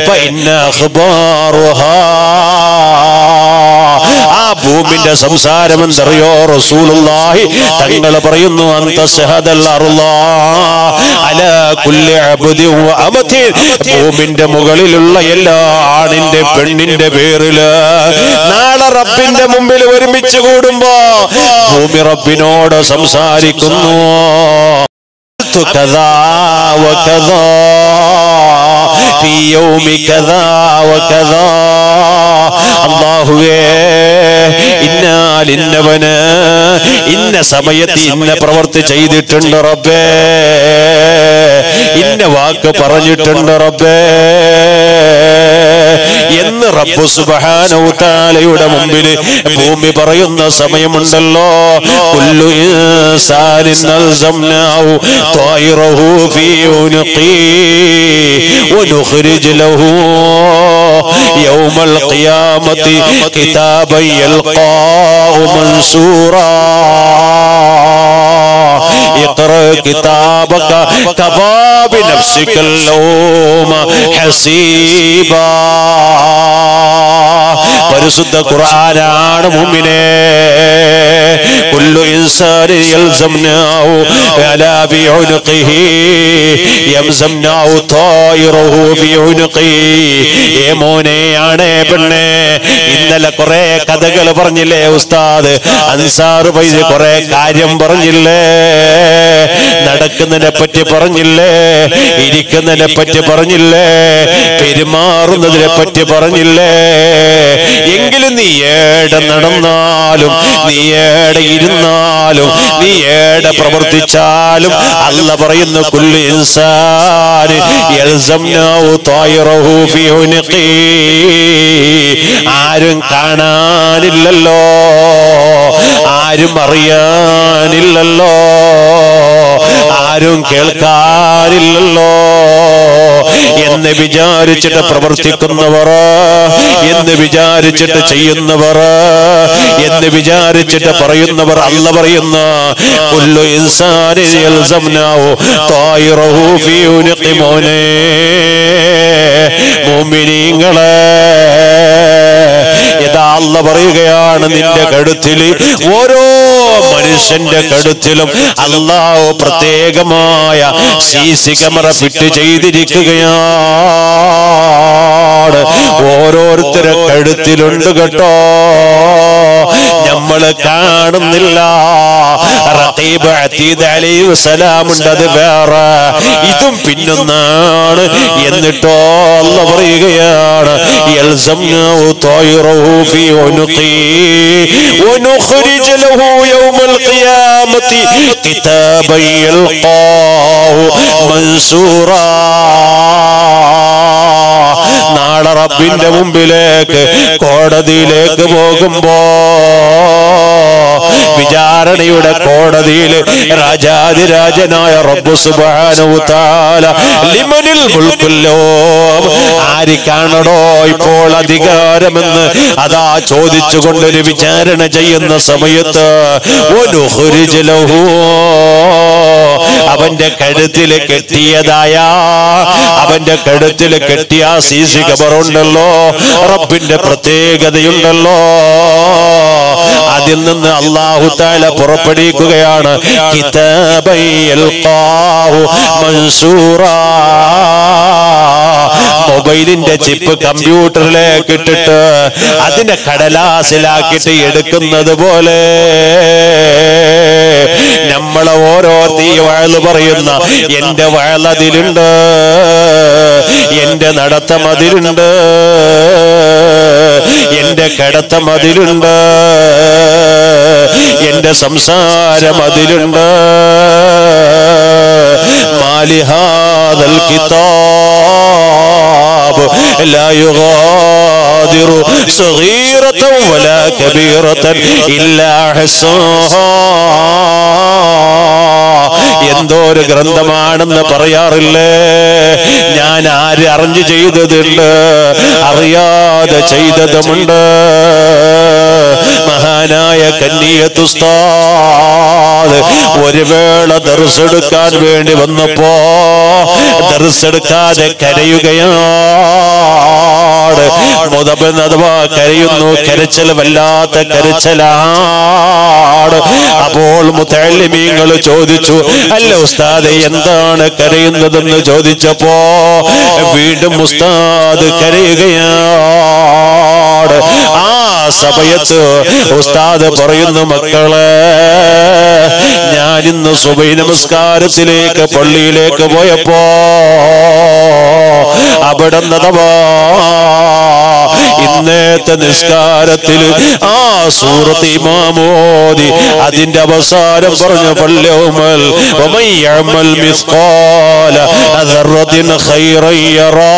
ആ ഭൂമിന്റെ സംസാരം എന്തറിയോ റസൂലുള്ളാഹി തങ്ങൾ പറയുന്നു അന്ത ശഹദൽ അലാ കുല്ലി അബ്ദിൻ വ അമതിൻ ഭൂമിന്റെ മുകളിലുള്ള എല്ലാ ആണിന്റെ പെണ്ണിന്റെ പേരില് നാളെ റബ്ബിന്റെ മുമ്പിൽ ഒരുമിച്ച് കൂടുമ്പോ ഭൂമി റബ്ബിനോട് സംസാരിക്കുന്നു كذا وكذا في يوم كذا وكذا അല്ലാഹുവേ ഇന്നാൽ ഇന്നവന് ഇന്ന സമയത്ത് ഇന്ന പ്രവൃത്തി ചെയ്തിട്ടുണ്ട് റബ്ബേ ഇന്ന വാക്ക് പറഞ്ഞിട്ടുണ്ട് റബ്ബേ എന്ന് റബ്ബ് സുബ്ഹാനഹു തആലയുടെ മുമ്പിൽ ഭൂമി പറയുന്ന സമയമുണ്ടല്ലോ കുല്ലു ഇൻസാനിൻ അൽസംനാഹു طائره في عنقه ونخرج له يوم القيامة كتابا يلقاه منشورا اقرأ كتابك كفى بنفسك اليوم حسيبا പരിശുദ്ധ ഖുർആനാണ് മുഅ്മിനേ കുല്ലു ഇൻസാനി യൽസംനാഹു അലാ ബിഉനുഖിഹി യംസംനാഹു ത്വായിറുഹു ബിഉനുഖിഹി ഏ മോനെയാണ് പെണ്ണേ ഇന്നലെ കുറെ കഥകൾ പറഞ്ഞില്ലേ ഉസ്താദ് അൻസാർ പൈസ കുറെ കാര്യം പറഞ്ഞില്ലേ നടക്കുന്നതിനെ പറ്റി പറഞ്ഞില്ലേ ഇരിക്കുന്നതിനെ പറ്റി പറഞ്ഞില്ലേ പെരുമാറുന്നതിനെ പറ്റി പറഞ്ഞില്ലേ എങ്കിലും നീ ഏടെ നടന്നാലും നീ ഏടെ ഇരുന്നാലും നീ ഏടെ പ്രവർത്തിച്ചാലും അല്ലാഹ് പറയുന്നു കുല്ലു ഇൻസാനി യൽസംനാഹു ത്വായിറഹു ഫീ ഉനുഖി ആരും കാണാനില്ലല്ലോ ആരും അറിയാനില്ലല്ലോ ആരും കേൾക്കാനില്ലല്ലോ എന്ന് വിചാരിച്ചിട്ട് പ്രവർത്തിക്കുന്നവർ എന്ന് വിചാരിച്ചിട്ട് ചെയ്യുന്നവർ എന്ന് വിചാരിച്ചിട്ട് പറയുന്നവർ അല്ലാഹ് പറയുന്നു കുല്ലു ഇൻസാനി യൽസംനാഹു ത്വായിറഹു ഫീ ഉനുഖി മോനെ മുഅ്മിനീങ്ങളെ ഇതാ അല്ലാഹ് പറയുകയാണ് നിന്റെ കഴുത്തിൽ ഓരോ മനുഷ്യന്റെ കഴുത്തിലും അല്ലാഹു പ്രത്യേകമായ സിസി ക്യാമറ ഫിറ്റ് ചെയ്തിരിക്കുകയാണ് ഓരോരുത്തരുടെ കഴുത്തിലുണ്ട് കേട്ടോ നമ്മൾ കാണുന്നില്ല റഖീബ് അതീദ് അലൈഹിസ്സലാം ഉണ്ട് അത് വേറെ ഇതും പിന്നൊന്നാണ് എന്നിട്ടോ അല്ലാഹ് പറയുകയാണ് യൽസംനാഹു ത്വായിറഹു ഫീ ഉനുഖി വനുഖ്രിജ് ലഹു യൗമൽ ഖിയാമത്തി കിതാബൻ യൽഖാഹു മൻസൂറാ നാളെ റബ്ബിന്റെ മുമ്പിലേക്ക് കോടതിയിലേക്ക് പോകുമ്പോ വിചാരണയുടെ കോടതിയിൽ രാജാതിരാജനായ റബ്ബ് സുബ്ഹാനഹു തആല ലിമനിൽ മുൽക്കുല്ലോ ആരിക്കാണോ ഇപ്പോൾ അധികാരമെന്ന് അതാ ചോദിച്ചുകൊണ്ടൊരു വിചാരണ ചെയ്യുന്ന സമയത്ത് വനുഖ്രിജ് ലഹു അവന്റെ കഴുത്തിൽ കെട്ടിയതായ അവന്റെ കഴുത്തിൽ കെട്ടിയ സിസി ഖബറുണ്ടല്ലോ റബ്ബിന്റെ പ്രത്യേകതയുണ്ടല്ലോ അതിൽ നിന്ന് അല്ലാഹു തആല പുറപ്പെടുവിക്കുകയാണ് കിതാബൻ യൽഖാഹു മൻസൂറാ മൊബൈലിന്റെ ചിപ്പ് കമ്പ്യൂട്ടറിലേക്ക് ഇട്ടിട്ട് അതിനെ കടലാസിലാക്കിയിട്ട് എടുക്കുന്നത് പോലെ നമ്മളെ ഓരോ വഴല് പറയുന്ന എന്റെ വഴലതിലുണ്ട് എന്റെ നടത്തം അതിലുണ്ട് എന്റെ കിടത്തം അതിലുണ്ട് എന്റെ സംസാരം അതിലുണ്ട് മാലിഹാദൽ കിതാബ് ലാ യുഗാദിറു സഗീറതൻ വലാ കബീറതൻ ഇല്ലാ ഹസാഹാ എന്തോ ഒരു ഗ്രന്ഥമാണെന്ന് പറയാറില്ലേ ഞാൻ ആര് അറിഞ്ഞു ചെയ്തതുണ്ട് അറിയാതെ ചെയ്തതുമുണ്ട് മഹാനായ കന്നിയത്ത് ഉസ്താദ് ഒരു വേള ദർസ് എടുക്കാൻ വേണ്ടി വന്നപ്പോ ദർസ് എടുക്കാതെ കരയുകയാണ്. മുതബൻ അഥവാ കരയുന്നു, കരച്ചൽ വല്ലാത്ത കരച്ചലാണ്. അപ്പോൾ മുതഅല്ലിമീങ്ങൾ ചോദിച്ചു, അല്ല ഉസ്താദെ എന്താണ് കരയുന്നതെന്ന് ചോദിച്ചപ്പോ വീണ്ടും ഉസ്താദ് കരയുകയാണ്. ആ സമയത്ത് ഉസ്താദ് പറയുന്നു, മക്കളെ ഞാനിന്ന് സുബഹി നമസ്കാരത്തിലേക്ക് പള്ളിയിലേക്ക് പോയപ്പോ അവിടെ ഇന്നത്തെ നിസ്കാരത്തിൽ ആ സൂറത്ത് ഇമാമോദി അതിന്റെ അവസാനം പറഞ്ഞു, ഫല്യൗമൽ വമയ്യഅമൽ മിസ്ഖാല ദർറത്തിൻ ഖൈറൻ യറാ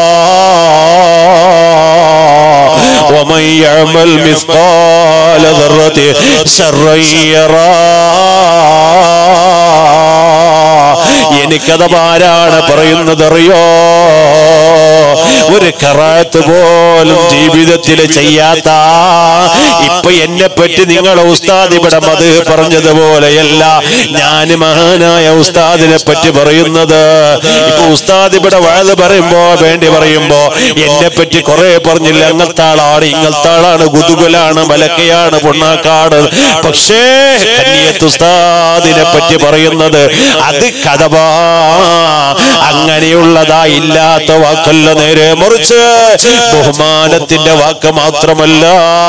ومن يعمل مثقال ذرة شرا يرى. എനിക്കത് ആരാണ് പറയുന്നത് അറിയോ? ഒരു കറാത്ത് പോലും ജീവിതത്തിൽ ചെയ്യാത്ത, ഇപ്പൊ എന്നെ പറ്റി നിങ്ങളെ ഉസ്താദ് ഇവിടെ മത് പറഞ്ഞതുപോലെയല്ല ഞാൻ മഹാനായ ഉസ്താദിനെ പറ്റി പറയുന്നത്. ഇപ്പൊ ഉസ്താദ് ഇവിടെ വഅദ് പറയുമ്പോ എന്നെ പറ്റി കുറെ പറഞ്ഞില്ല, അങ്ങനത്തെ ആളാണ് ഇങ്ങനത്തെ ആളാണ് ഗുദുഗലാണ് മലക്കയാണ് പൊണ്ണാക്കാട്. പക്ഷേ കന്നിയത്ത് ഉസ്താദിനെ പറ്റി പറയുന്നത് അത് കഥവാ അങ്ങനെയുള്ളതാ, ഇല്ലാത്ത വാക്കല്ല, നേരെ മറിച്ച് ബഹുമാനത്തിന്റെ വാക്ക് മാത്രമല്ല.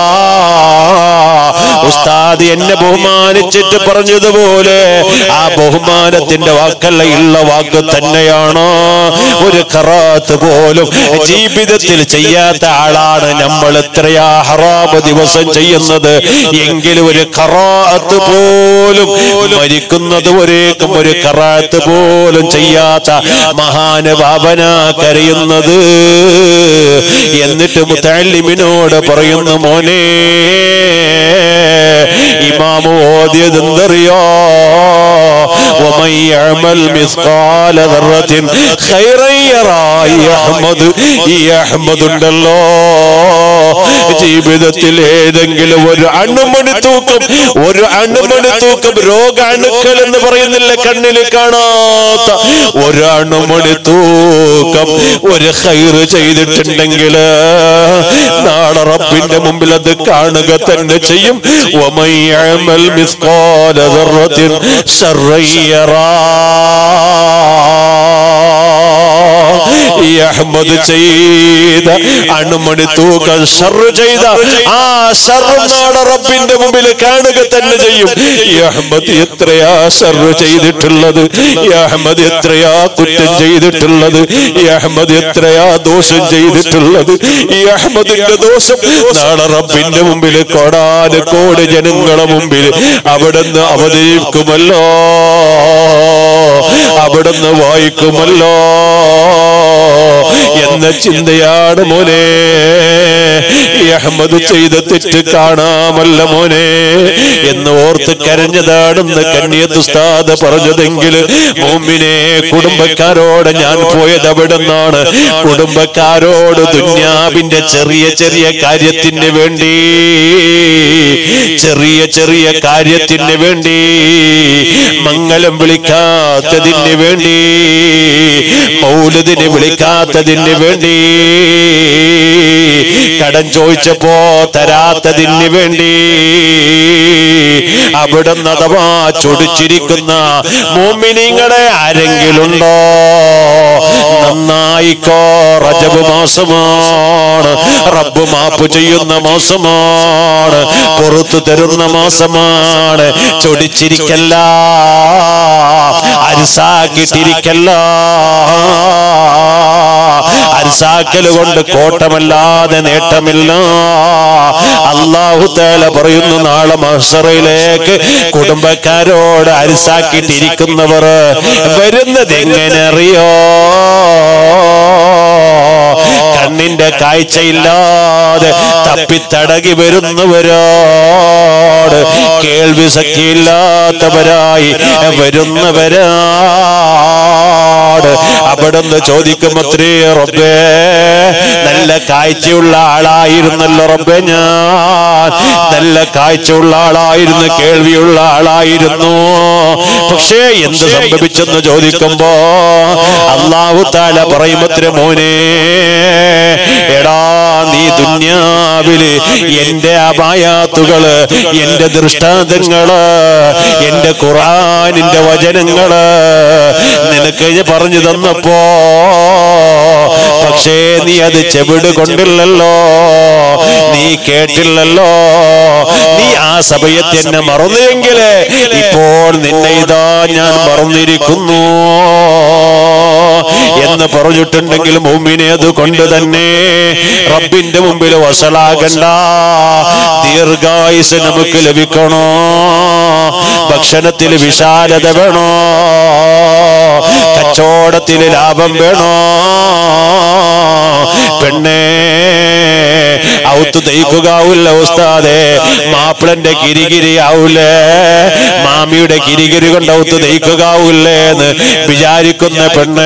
ഉസ്താദ് എന്നെ ബഹുമാനിച്ചിട്ട് പറഞ്ഞതുപോലെ ആ ബഹുമാനത്തിന്റെ വാക്കല്ല, ഉള്ള വാക്ക് തന്നെയാണ്. ഒരു ഖറാത്ത് പോലും ജീവിതത്തിൽ ചെയ്യാത്ത ആളാണ് നമ്മൾ. എത്രയാ ഹറാമ് ദിവസം ചെയ്യുന്നത്, എങ്കിലും ഒരു ഖറാത്ത് പോലും മരിക്കുന്നത് വരേക്കും ഒരു ഖറാത്ത് പോലും ചെയ്യാത്ത മഹാനുഭാവന കരയുന്നത്. എന്നിട്ട് മുതഅല്ലിമിനോട് പറയുന്നു, മോനെ ഇമാമു ഓതിയത് എന്തറിയോ? ومن يعمل مثقال ذرة خيرا يرى. ഈ അഹ്മദ് ഉണ്ടല്ലോ, ജീവിതത്തിൽ ഏതെങ്കിലും ഒരു അണുമണി തൂക്കം രോഗാണുക്കൾ എന്ന് പറയുന്നില്ല, കണ്ണിൽ കാണാത്ത ഒരു അണുമണി തൂക്കം ഒരു ഖൈർ ചെയ്തിട്ടുണ്ടെങ്കിൽ നാളെ റബ്ബിന്റെ മുമ്പിൽ അത് കാണുക തന്നെ ചെയ്യും. ومن يعمل مثقال ذرة شرا يرى. ഈ അഹ്മദ് ചെയ്ത അണുമണി തൂക്കം ഷർറ് ചെയ്ത ആ ഷർറ് നാളെ റബ്ബിന്റെ മുമ്പിൽ കാണുക തന്നെ ചെയ്യും. ഈ അഹ്മദ് എത്രയാ ഷർറ് ചെയ്തിട്ടുള്ളത്, ഈ അഹ്മദ് എത്രയാ കുറ്റം ചെയ്തിട്ടുള്ളത്, ഈ അഹ്മദ് എത്രയാ ദോഷം ചെയ്തിട്ടുള്ളത്. ഈ അഹ്മദിന്റെ ദോഷം നാളെ റബ്ബിന്റെ മുമ്പിൽ കോടാനുകോടി ജനങ്ങളെ മുമ്പിൽ അവിടുന്ന് അവതരിക്കുമല്ലോ, അവിടുന്ന് വായിക്കുമല്ലോ എന്ന ചിന്തയാണ് മോനെ. ഈ അഹ്മദ് ചെയ്ത തെറ്റ് കാണാമല്ല മോനെ എന്ന് ഓർത്ത് കരഞ്ഞതാണെന്ന് കന്നിയത്ത് ഉസ്താദ് പറഞ്ഞതെങ്കിൽ, മുഅ്മിനെ കുടുംബക്കാരോട് ഞാൻ പോയത് അവിടെ നിന്നാണ്. കുടുംബക്കാരോട് ദുന്യാവിന്റെ ചെറിയ ചെറിയ കാര്യത്തിന് വേണ്ടി, ചെറിയ ചെറിയ കാര്യത്തിന് വേണ്ടി, മംഗലം വിളിക്കാത്തതിന് വേണ്ടി, മൗലിദിനെ വിളിക്കാത്തതിന് വേണ്ടി, കടം ചോദിച്ചപ്പോ തരാത്തതിന് വേണ്ടി, അവിടുന്ന് അഥവാ ചൊടിച്ചിരിക്കുന്ന മുഅ്മിനീങ്ങളെ ആരെങ്കിലുണ്ടോ? നന്നായിക്കോ, റജബ് മാസമാണ്, റബ്ബ് മാപ്പ് ചെയ്യുന്ന മാസമാണ്, പുറത്തു തരുന്ന മാസമാണ്. ചൊടിച്ചിരിക്കല്ല, അരിസാക്കിട്ടിരിക്കല്ല. അരിസാക്കൽ കൊണ്ട് കോട്ടമല്ലാതെ നേട്ടമില്ല. അല്ലാഹു തആല പറയുന്നു, നാളെ മഹ്ശറിലേക്ക് കുടുംബക്കാരോട് അരിസാക്കിട്ടിരിക്കുന്നവർ വരുന്നത് എങ്ങനെ അറിയോ? കണ്ണിന്റെ കാഴ്ചയില്ലാതെ തപ്പിത്തടകി വരുന്നവരോട്, കേൾവി ശക്തിയില്ലാത്തവരായി വരുന്നവരാട് അവിടുന്ന് ചോദിക്കും, അത്രേ റബ്ബേ നല്ല കാഴ്ചയുള്ള ആളായിരുന്നല്ലോ റബ്ബേ ഞാൻ, നല്ല കാഴ്ചയുള്ള ആളായിരുന്നു, കേൾവിയുള്ള ആളായിരുന്നു. പക്ഷേ എന്ത് സംഭവിച്ചെന്ന് ചോദിക്കുമ്പോ അല്ലാഹു തആല പറയുമത്രേ, മോനെ എടാ നീ ദുനിയാവില് എന്റെ അബായാത്തുകള്, എന്റെ ദൃഷ്ടാന്തങ്ങള്, എന്റെ ഖുർആനിന്റെ വചനങ്ങള് നിനക്ക് പറഞ്ഞു തന്നപ്പോ പക്ഷേ നീ അത് ചെവിട് കൊണ്ടില്ലല്ലോ, നീ കേട്ടില്ലല്ലോ, നീ ആ സമയത്ത് എന്നെ മറന്നുവെങ്കില് ഇപ്പോൾ നിന്നെ ഇതാ ഞാൻ മറന്നിരിക്കുന്നു എന്ന് പറഞ്ഞിട്ടുണ്ടെങ്കിൽ മുഅ്മിനെ അതുകൊണ്ട് തന്നെ റബ്ബിന്റെ മുമ്പിൽ വഷളാകണ്ട. ദീർഘായുസ് നമുക്ക് ലഭിക്കണോ, ഭക്ഷണത്തിൽ വിശാലത വേണോ, കച്ചവടത്തിൽ ലാഭം വേണോ, പെണ്ണേ ഔത്ത് തയ്ക്കുകയാവില്ല ഉസ്താദേ, മാപ്പിളന്റെ കിരികിരി ആവൂലേ, മാമിയുടെ കിരികിരി കൊണ്ട് ഔത്ത് തയ്ക്കുകയാവില്ലേ എന്ന് വിചാരിക്കുന്ന പെണ്ണേ,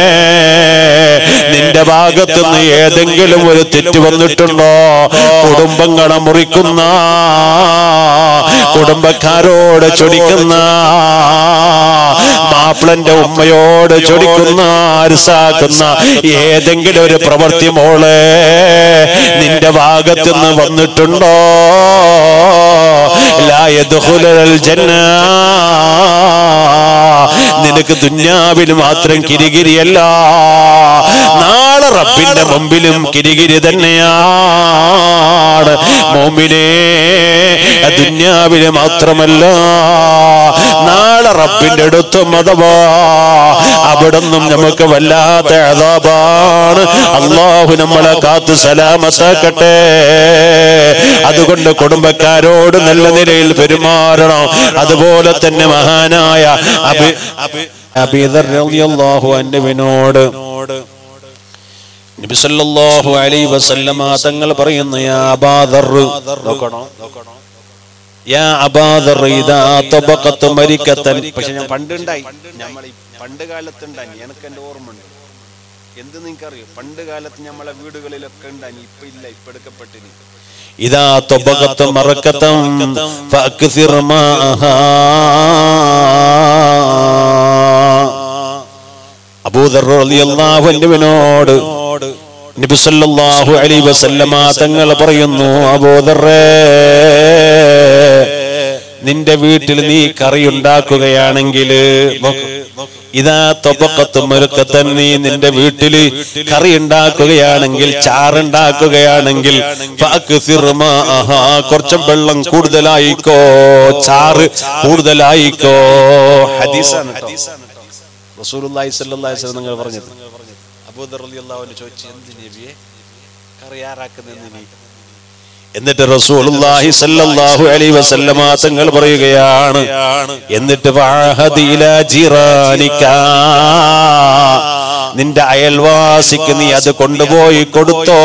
നിന്റെ ഭാഗത്തുനിന്ന് ഏതെങ്കിലും ഒരു തെറ്റ് വന്നിട്ടുണ്ടോ? കുടുംബങ്ങളെ മുറിക്കുന്ന, കുടുംബക്കാരോട് ചൊടിക്കുന്ന, മാപ്പിളന്റെ ഉമ്മയോട് ചൊടിക്കുന്ന, അരസാക്കുന്ന ഏതെങ്കിലും ഒരു പ്രവൃത്തി മോളെ നിന്റെ ഭാഗത്തുനിന്ന് വന്നിട്ടുണ്ടോ? ലാ യദ്ഖുലുൽ ജന്ന, നിനക്ക് ദുനിയാവിൽ മാത്രം കിരികിരിയല്ല, നാളെ റബ്ബിന്റെ മുമ്പിലും കിരികിരി തന്നെയാണ്. മോമിനെ ദുനിയാവില് മാത്രമല്ല, നാളെ റബ്ബിന്റെ അടുത്തും അഥവാ അവിടൊന്നും നമുക്ക് വല്ലാത്ത അദാബാണ്. അല്ലാഹു നമ്മളെ കാത്ത് സലാമത്താക്കട്ടെ. അതുകൊണ്ട് കുടുംബക്കാരോട് നല്ല നിലയിൽ പെരുമാറണം. അതുപോലെ തന്നെ മഹാനായ അബീ ദർ റളിയല്ലാഹു അൻഹുവിനോട് നബി സല്ലല്ലാഹു അലൈഹി വസല്ലമ തങ്ങൾ പറയുന്നു, യാ അബാ ദർ, നോക്കണോ, യാ അബാ ദർ ഇദാ തബഖത മരികതൻ. പക്ഷെ ഞാൻ പണ്ടുണ്ടായി, നമ്മൾ പണ്ട് കാലത്തുണ്ടായി, എനിക്ക് എന്റെ ഓർമ്മയുണ്ട്. എന്ത് നിങ്ങൾക്കറിയോ, പണ്ട് കാലത്ത് നമ്മളെ വീടുകളിലൊക്കെ ഉണ്ടായി, ഇപ്പൊ ഇല്ല, ഇപ്പൊ എടുക്കപ്പെട്ടിനി. ഇദാ തബഖത മറകതൻ ഫഅക്സിർ മാഹാ. അബൂ ദർ റളിയല്ലാഹു അൻഹുവിനോട് നബി സല്ലല്ലാഹു അലൈഹി വസല്ലമ തങ്ങൾ പറയുന്നു, അബൂ ദർറേ, നിന്റെ വീട്ടിൽ നീ കറി ഉണ്ടാക്കുകയാണെങ്കിൽ, ഇതാ തൊബക്കത്ത് മറുക്കത്തൻ, നീ നിന്റെ വീട്ടില് കറി ഉണ്ടാക്കുകയാണെങ്കിൽ, ചാറുണ്ടാക്കുകയാണെങ്കിൽ, കുറച്ചും വെള്ളം കൂടുതലായിക്കോ, ചാറ് കൂടുതലായിക്കോ. ഹദീസാണ് റസൂലുള്ളാഹി സ്വല്ലല്ലാഹു അലൈഹി വസല്ലം നിങ്ങൾ പറഞ്ഞത്. അബൂ ദർ റളിയല്ലാഹു അൻഹു ചോദിച്ചു, എന്ത് നബിയെ കറി ആറാക്കുന്നതെന്ന് നീ? എന്നിട്ട് റസൂലുള്ളാഹി സ്വല്ലല്ലാഹു അലൈഹി വസല്ലമ തങ്ങൾ പറയുകയാണ്, എന്നിട്ട് വഅഹദി ഇലാ ജിറാനിക, നിന്റെ അയൽവാസിക്ക് നീ അത് കൊണ്ടുപോയി കൊടുത്തോ.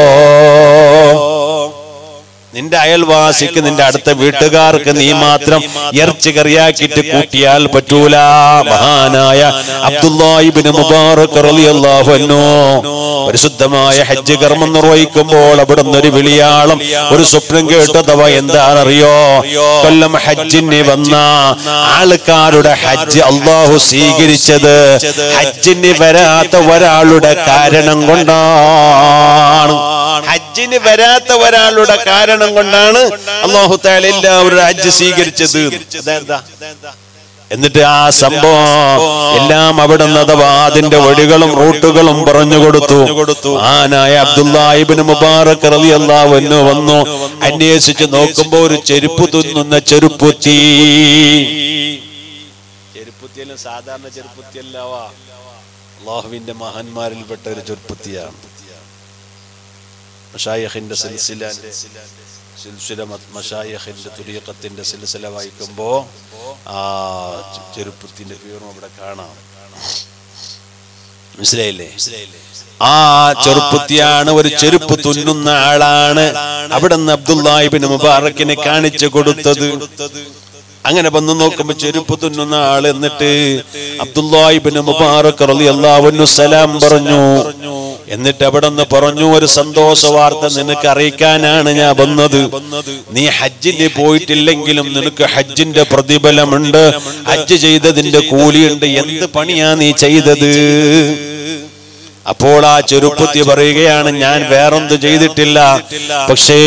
നിന്റെ അയൽവാസിക്ക്, നിന്റെ അടുത്ത വീട്ടുകാർക്ക് നീ മാത്രം ഇറച്ചി കറിയാക്കിയിട്ട് കൂട്ടിയാൽ പറ്റൂല. മഹാനായ അബ്ദുല്ലാഹി ഇബ്നു മുബാറക് റളിയല്ലാഹു അൻഹു പരിശുദ്ധമായ ഹജ്ജ് കർമ്മം നിർവഹിക്കുമ്പോൾ അവിടുന്ന് ഒരു വിളിയാളം, ഒരു സ്വപ്നം കേട്ടതവ എന്താണെന്നറിയോ? കൊല്ലം ഹജ്ജിന് വന്ന ആൾക്കാരുടെ ഹജ്ജ് അല്ലാഹു സ്വീകരിച്ചത് ഹജ്ജിന് വരാത്ത ഒരാളുടെ കാരണം കൊണ്ടാണ്. ഹജ്ജിന് വരാത്ത ഒരാളുടെ കാരണം കൊണ്ടാണ് അല്ലാഹു തആല എല്ലാവരും ഹജ്ജ് സ്വീകരിച്ചത്. എന്നിട്ട് ആ സംഭവം എല്ലാം അവിടുന്ന് അഥവാ അതിന്റെ വഴികളും റൂട്ടുകളും പറഞ്ഞു കൊടുത്തു. ആനായ അബ്ദുല്ലാഹി ഇബ്നു മുബാറക് റളിയല്ലാഹു അൻഹു വന്നു. അന്വേഷിച്ച് നോക്കുമ്പോ ഒരു ചെരുപ്പ് തുന്നുന്ന ചെരുപ്പുത്തി. ചെരുപ്പുത്തിയെല്ലാം സാധാരണ ചെരുപ്പുത്തിയല്ലവാ, അല്ലാഹുവിന്റെ മഹാന്മാരിൽപ്പെട്ട ഒരു ചെരുപ്പുത്തിയാണ്. മശായിഖിന്റെ സിൽസില മശായിഖിന്റെ തുരീഖത്തിന്റെ സിൽസില വായിക്കുമ്പോ ആ ചെരുപ്പത്തിന്റെ പേരും അവിടെ കാണാം. മനസ്സിലായില്ലേ? ആ ചെറുപ്പത്തിയാണ്, ഒരു ചെരുപ്പ് തുന്നുന്ന ആളാണ് അവിടുന്ന് അബ്ദുല്ലാഹി ഇബ്നു മുബാറക്കിനെ കാണിച്ചു കൊടുത്തത്. അങ്ങനെ വന്നു നോക്കുമ്പോ ചെരുപ്പ് തുന്നുന്ന ആള്. എന്നിട്ട് അബ്ദുല്ലാഹി ഇബ്നു മുബാറക് റളിയല്ലാഹു അൻഹു സലാം പറഞ്ഞു. എന്നിട്ട് അവിടെ നിന്ന് പറഞ്ഞു, ഒരു സന്തോഷ വാർത്ത നിനക്ക് അറിയിക്കാനാണ് ഞാൻ വന്നത്. നീ ഹജ്ജിന് പോയിട്ടില്ലെങ്കിലും നിനക്ക് ഹജ്ജിന്റെ പ്രതിഫലമുണ്ട്, ഹജ്ജ് ചെയ്തതിന്റെ കൂലിയുണ്ട്. എന്ത് പണിയാ നീ ചെയ്തത്? അപ്പോൾ ആ ചെറുപ്പത്തി പറയുകയാണ്, ഞാൻ വേറൊന്നും ചെയ്തിട്ടില്ല, പക്ഷേ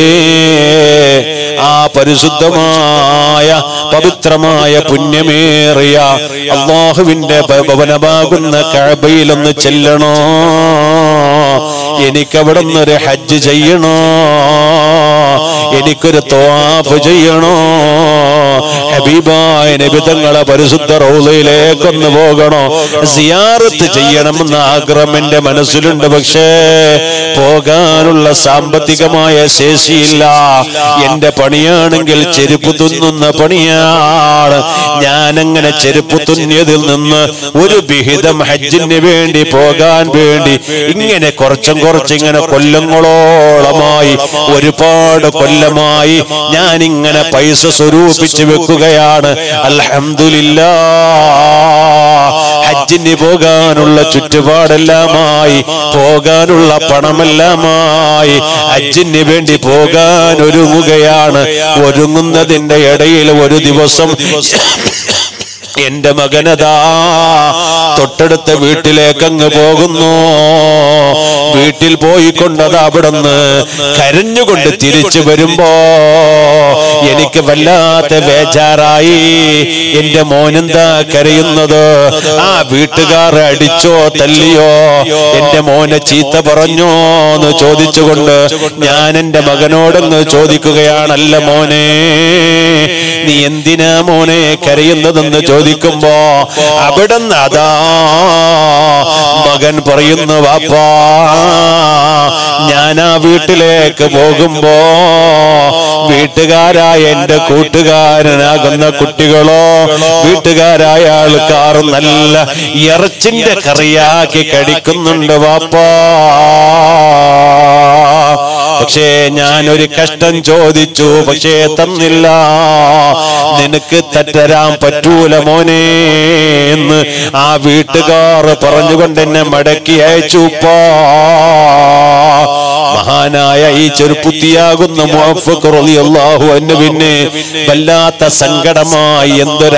ആ പരിശുദ്ധമായ പവിത്രമായ പുണ്യമേറിയ അല്ലാഹുവിന്റെ ഭവനമാകുന്ന കഅബയിലൊന്ന് ചെല്ലണോ, എനിക്കവിടുന്ന് ഒരു ഹജ്ജ് ചെയ്യണോ, എനിക്കൊരു തവാഫ് ചെയ്യണോ, ഹബീബായ നബി തങ്ങളെ പരിശുദ്ധ റൗളയിലേക്കൊന്ന് പോകണോ, സിയാറത്ത് ചെയ്യണമെന്ന ആഗ്രഹം എന്റെ മനസ്സിലുണ്ട്. പക്ഷേ പോകാനുള്ള സാമ്പത്തികമായ ശേഷിയില്ല. എന്റെ പണിയാണെങ്കിൽ ചെരുപ്പ് തുന്നുന്ന പണിയാണ്. ഞാനങ്ങനെ ചെരുപ്പ് തുന്നിയതിൽ നിന്ന് ഒരു വിഹിതം ഹജ്ജിന് വേണ്ടി പോകാൻ വേണ്ടി ഇങ്ങനെ കുറച്ചിങ്ങനെ കൊല്ലങ്ങളോളമായി, ഒരുപാട് കൊല്ലമായി ഞാനിങ്ങനെ പൈസ സ്വരൂപിച്ച് വെക്കുകയാണ്. അൽഹംദുലില്ലാഹ്, ഹജ്ജിന് പോകാനുള്ള ചുറ്റുപാടെല്ലാമായി, പോകാനുള്ള പണമെല്ലാമായി, ഹജ്ജിന് വേണ്ടി പോകാൻ ഒരുങ്ങുകയാണ്. ഒരുങ്ങുന്നതിന്റെ ഇടയിൽ ഒരു ദിവസം എന്റെ മകനതാ തൊട്ടടുത്ത വീട്ടിലേക്ക് അങ്ങ് പോകുന്നു. വീട്ടിൽ പോയിക്കൊണ്ടത് അവിടുന്ന് കരഞ്ഞുകൊണ്ട് തിരിച്ചു വരുമ്പോ എനിക്ക് വല്ലാത്ത ബേജാറായി. എന്റെ മോനെന്താ കരയുന്നത്? ആ വീട്ടുകാർ അടിച്ചോ തല്ലിയോ, എന്റെ മോനെ ചീത്ത പറഞ്ഞോ എന്ന് ചോദിച്ചുകൊണ്ട് ഞാൻ എന്റെ മകനോടൊന്ന് ചോദിക്കുകയാണ്, അല്ല മോനെ, നീ എന്തിനാ മോനെ കരയുന്നതെന്ന് ചോദിക്കുമ്പോ അവിടുന്ന് അതാ മകൻ പറയുന്നു, വാപ്പാ, ഞാൻ ആ വീട്ടിലേക്ക് പോകുമ്പോ വീട്ടുകാരായ എന്റെ കൂട്ടുകാരനാകുന്ന കുട്ടികളോ വീട്ടുകാരായ ആൾക്കാർ നല്ല ഇറച്ചിന്റെ കറിയാക്കി കഴിക്കുന്നുണ്ട് വാപ്പാ. പക്ഷേ ഞാനൊരു കഷ്ടം ചോദിച്ചു, പക്ഷേ തന്നില്ല. നിനക്ക് തരാൻ പറ്റൂല മോനെ എന്ന് ആ വീട്ടുകാർ പറഞ്ഞുകൊണ്ട് എന്നെ മടക്കി അയച്ചുപ്പാ. മഹാനായ ഈ ചെറുപ്പുത്തിയാകുന്ന മുഅഫ്ഫഖ് റളിയല്ലാഹു അൻഹു പിന്നെ വല്ലാത്ത സങ്കടമായി.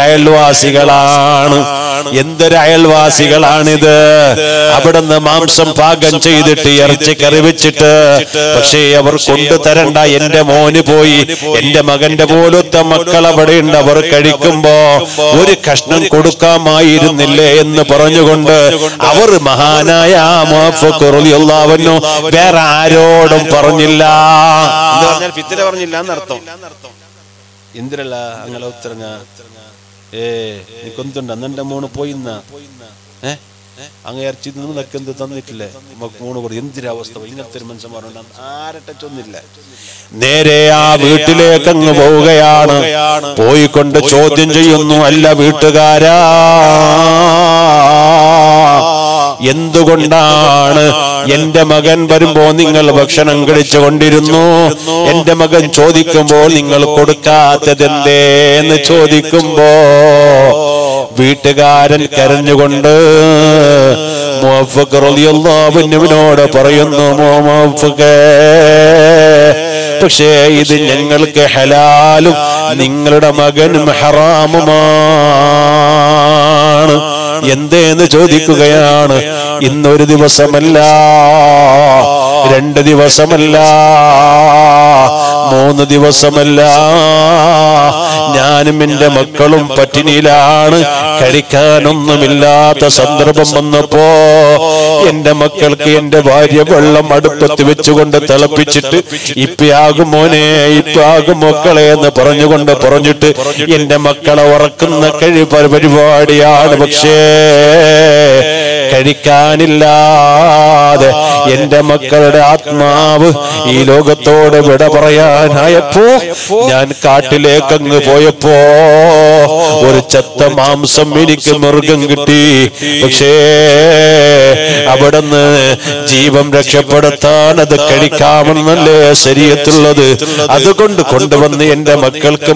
എന്തൊരയൽവാസികളാണിത്. അവിടുന്ന് മാംസം പാകം ചെയ്തിട്ട് ഇറച്ചി കറി വെച്ചിട്ട്, പക്ഷേ അവർ കൊണ്ടുതരണ്ട, എന്റെ മോന് പോയി, എന്റെ മകന്റെ പോലത്തെ മക്കൾ അവിടെ ഉണ്ട്, അവർ കഴിക്കുമ്പോ ഒരു കഷ്ണം കൊടുക്കാമായിരുന്നില്ലേ എന്ന് പറഞ്ഞുകൊണ്ട് അവർ മഹാനായ മുഅഫ്ഫഖ് റളിയല്ലാഹു അൻഹു വേറെ ആരോടും പറഞ്ഞില്ല. എന്ന് പറഞ്ഞാൽ ഫിത്തിന പറഞ്ഞില്ല എന്നർത്ഥം. എന്തിനല്ല അങ്ങനെ ഉത്തരങ്ങ നീക്കൊന്തുണ്ട് അന്നെന്റെ മോണ് പോയിന്ന അങ്ങ് ഇറച്ചി നിന്നൊക്കെ എന്ത് തന്നിട്ടില്ലേ മോണ് കൂടെ എന്തിനവസ്ഥ ഇങ്ങനത്തെ ഒരു മനുഷ്യന്മാരുണ്ട് ആരട്ടൊന്നില്ല. നേരെ ആ വീട്ടിലേക്ക് അങ്ങ് പോവുകയാണ്. പോയിക്കൊണ്ട് ചോദ്യം ചെയ്യുന്നു, അല്ല വീട്ടുകാരാ, എന്തുകൊണ്ടാണ് എന്റെ മകൻ വരുമ്പോ നിങ്ങൾ ഭക്ഷണം കഴിച്ചു കൊണ്ടിരുന്നു, എന്റെ മകൻ ചോദിക്കുമ്പോൾ നിങ്ങൾ കൊടുക്കാത്തതെന്തേ എന്ന് ചോദിക്കുമ്പോ വീട്ടുകാരൻ കരഞ്ഞുകൊണ്ട് മുഅഫ്ഫഖ് റളിയല്ലാഹു അൻഹുവിനോട് പറയുന്നു, മുഅഫ്ഫഖ്, പക്ഷേ ഇത് ഞങ്ങൾക്ക് ഹലാലും നിങ്ങളുടെ മകനും ഹറാമുമാണ്. എന്തേന്ന് ചോദിക്കുകയാണ്. ഇന്നൊരു ദിവസമല്ല, 2 ദിവസമല്ല, 3 ദിവസമല്ല, ഞാനും എന്റെ മക്കളും പട്ടിണിയിലാണ്. കഴിക്കാനൊന്നുമില്ലാത്ത സന്ദർഭം വന്നപ്പോ എന്റെ മക്കൾക്ക് എന്റെ ഭാര്യ വെള്ളം അടുപ്പത്ത് വെച്ചുകൊണ്ട് തിളപ്പിച്ചിട്ട് ഇപ്പയാകും മോനെ, ഇപ്പയാകും മക്കളെ എന്ന് പറഞ്ഞിട്ട് എന്റെ മക്കളെ ഉറക്കുന്ന പരിപാടിയാണ്. പക്ഷേ കഴിക്കാനില്ലാതെ എന്റെ മക്കളുടെ ആത്മാവ് ഈ ലോകത്തോട് വിട പറയാനായപ്പോ ഞാൻ കാട്ടിലേക്ക് അങ്ങ് പോയപ്പോ ഒരു ചത്ത മാംസം എനിക്ക് മൃഗം കിട്ടി. പക്ഷേ അവിടുന്ന് ജീവൻ രക്ഷപ്പെടുത്താൻ അത് കഴിക്കാമെന്നല്ലേ ശരീഅത്തുള്ളത്. അതുകൊണ്ട് കൊണ്ടുവന്ന് എന്റെ മക്കൾക്ക്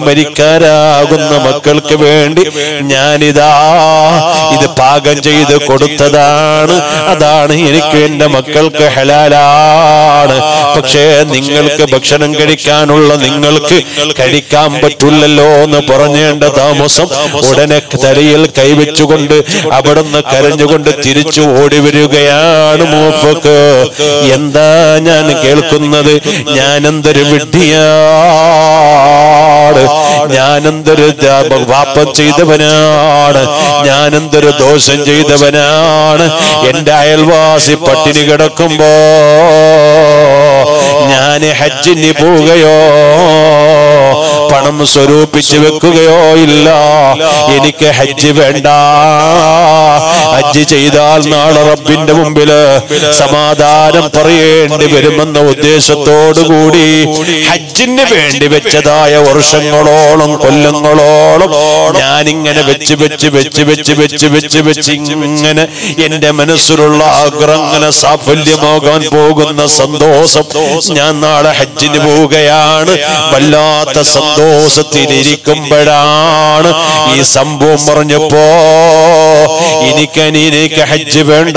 മരിക്കാനാകുന്ന മക്കൾക്ക് വേണ്ടി ഞാനിതാ ഇത് പാകം ചെയ്ത് കൊടുത്തതാ. അതാണ് എനിക്ക് എന്റെ മക്കൾക്ക് ഹലാലാണ്. പക്ഷേ നിങ്ങൾക്ക് ഭക്ഷണം കഴിക്കാനുള്ള നിങ്ങൾക്ക് കഴിക്കാൻ പറ്റില്ലല്ലോ എന്ന് പറഞ്ഞേണ്ട താമസം ഉടനെ തലയിൽ കൈവച്ചുകൊണ്ട് അവിടുന്ന് കരഞ്ഞുകൊണ്ട് തിരിച്ചു ഓടി വരികയാണ് മൂഫക്ക്. എന്താ ഞാൻ കേൾക്കുന്നത്? ഞാനെന്തൊരു വിഡ്ഢിയാണ്, ഞാനെന്തൊരു പാപം ചെയ്തവനാണ്, ഞാനെന്തൊരു ദോഷം ചെയ്തവനാണ്. എന്റെ അയൽവാസി പട്ടിണി കിടക്കുമ്പോ ഞാൻ ഹജ്ജിന് പോവുകയോ പണം സ്വരൂപിച്ചു വെക്കുകയോ ഇല്ല. എനിക്ക് ഹജ്ജ് വേണ്ട. ഹജ്ജ് ചെയ്താൽ നാളെ റബ്ബിന്റെ മുമ്പില് സമാധാനം പറയേണ്ടി വരുമെന്ന ഉദ്ദേശത്തോടുകൂടി ഹജ്ജിന് വേണ്ടി വെച്ചതായ വർഷങ്ങളോളം കൊല്ലങ്ങളോളം ഞാനിങ്ങനെ വെച്ച് ഇങ്ങനെ എന്റെ മനസ്സിലുള്ള ആഗ്രഹം ഇങ്ങനെ സാഫല്യമാകാൻ പോകുന്ന സന്തോഷം, ഞാൻ നാളെ ഹജ്ജിന് പോവുകയാണ്, വല്ലാത്ത സന്തോഷത്തിലിരിക്കുമ്പോഴാണ് ഈ സംഭവം പറഞ്ഞപ്പോ എനിക്ക് ഹജ്ജ് വേണ്ട,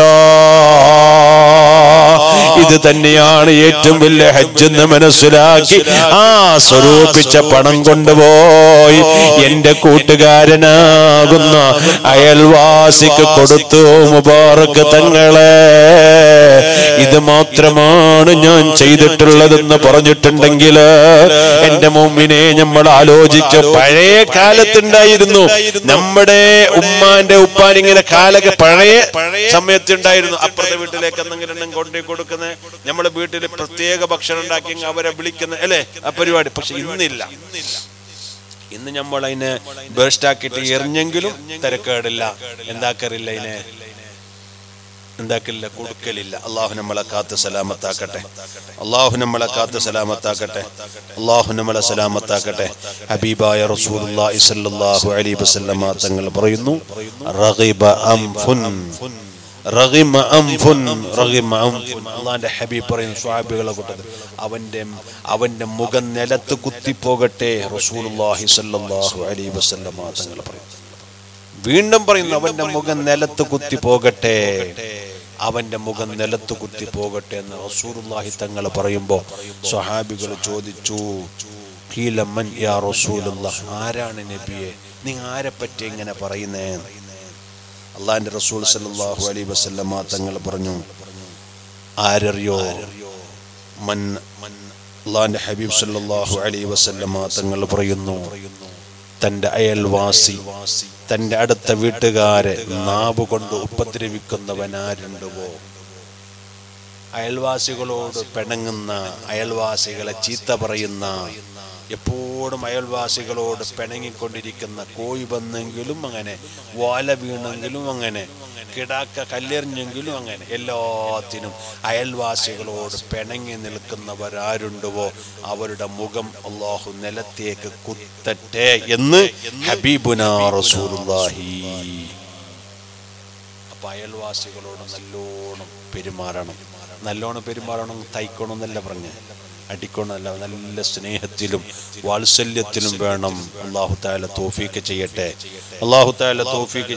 ഇത് തന്നെയാണ് ഏറ്റവും വലിയ ഹജ്ജ് എന്ന് മനസ്സിലാക്കി ആ സ്വരൂപിച്ച പണം കൊണ്ടുപോയി എന്റെ കൂട്ടുകാരനാകുന്ന അയൽവാസിക്ക് കൊടുത്തു. മുബാറക്ക് തങ്ങളെ, ഇത് മാത്രമാണ് ഞാൻ ചെയ്തിട്ടുള്ളതെന്ന് പറഞ്ഞിട്ടുണ്ടെങ്കിൽ എന്റെ മുമ്പിനെ നമ്മൾ ആലോചിച്ച് പഴയ കാലത്തുണ്ടായിരുന്നു നമ്മുടെ ഉമ്മാന്റെ ഉപ്പാനിങ്ങനെ പഴയ സമയത്തുണ്ടായിരുന്നു. അപ്പുറത്തെ വീട്ടിലേക്ക് എന്തെങ്കിലും കൊണ്ടു കൊടുക്കുന്നത്, നമ്മുടെ വീട്ടിൽ പ്രത്യേക ഭക്ഷണം ഉണ്ടാക്കി അവരെ വിളിക്കുന്ന അല്ലേ ആ പരിപാടി. പക്ഷെ ഇന്നില്ല. ഇന്ന് നമ്മൾ അതിനെ ബേസ്റ്റാക്കിയിട്ട് എറിഞ്ഞെങ്കിലും തിരക്കേടില്ല, എന്താക്കാറില്ല, അതിനെ എന്താക്കില്ല, കൊടുക്കലില്ല. അള്ളാഹു നമ്മളെ കാത്ത് സലാമത്താക്കട്ടെ, അള്ളാഹു നമ്മളെ കാത്ത് സലാമത്താക്കട്ടെ, അള്ളാഹു നമ്മളെ സലാമത്താക്കട്ടെ. ഹബീബായ റസൂലുള്ളാഹി സ്വല്ലല്ലാഹു അലൈഹി വസല്ലമ തങ്ങൾ പറയുന്നു, റഗിബ അംഫുൻ അള്ളാന്റെ ഹബീബ് പറയുന്നു സ്വഹാബികളെ കൂട്ടത്തിൽ അവന്റെ മുഖം നിലത്ത് കുത്തിപ്പോകട്ടെ. റസൂലുള്ളാഹി സ്വല്ലല്ലാഹു അലൈഹി വസല്ലമ തങ്ങൾ പറയുന്നു, വീണ്ടും പറയുന്നു, അവന്റെ മുഖം നിലത്ത് കുത്തിപ്പോകട്ടെ, അവന്റെ മുഖം നിലത്ത് കുത്തിപ്പോകട്ടെ എന്ന് റസൂലുള്ളാഹി തങ്ങൾ പറയുമ്പോ സ്വഹാബികൾ ചോദിച്ചു, ഖീലമൻ യാ റസൂലുള്ളാഹ്, ആരാണ് നബിയെ, നിങ്ങൾ ആരെ പറ്റി ഇങ്ങനെ പറയുന്നേ? അള്ളാന്റെ റസൂൽ സല്ലല്ലാഹു അലൈഹി വസല്ലമ തങ്ങൾ പറഞ്ഞു, ആരറിയോ? അള്ളാന്റെ ഹബീബ് സല്ലല്ലാഹു അലൈഹി വസല്ലമ തങ്ങൾ പറയുന്നു, തന്റെ അയൽവാസി, തന്റെ അടുത്ത വീട്ടുകാരെ നാവ് കൊണ്ട് ഉപദ്രവിക്കുന്നവനാരുണ്ടോ? അയൽവാസികളോട് പിണങ്ങുന്ന, അയൽവാസികളെ ചീത്ത പറയുന്ന, എപ്പോഴും അയൽവാസികളോട് പിണങ്ങിക്കൊണ്ടിരിക്കുന്ന, കോഴി വന്നെങ്കിലും അങ്ങനെ, വാല വീണെങ്കിലും അങ്ങനെ, കിടാക്ക കല്ലെറിഞ്ഞെങ്കിലും അങ്ങനെ, എല്ലാത്തിനും അയൽവാസികളോട് പിണങ്ങി നിൽക്കുന്നവരാരുണ്ടോ അവരുടെ മുഖം അല്ലാഹു നിലത്തേക്ക് കുത്തട്ടെ എന്ന് ഹബീബുനാ റസൂലുള്ളാഹി. അപ്പൊ അയൽവാസികളോട് നല്ലോണം പെരുമാറണം, തൈക്കണം എന്നല്ല പറഞ്ഞ്, അടിക്കണമല്ല, നല്ല സ്നേഹത്തിലും വാത്സല്യത്തിലും വേണം. അല്ലാഹു തആല തൗഫീഖ് ചെയ്യട്ടെ, അല്ലാഹു തആല തൗഫീഖ്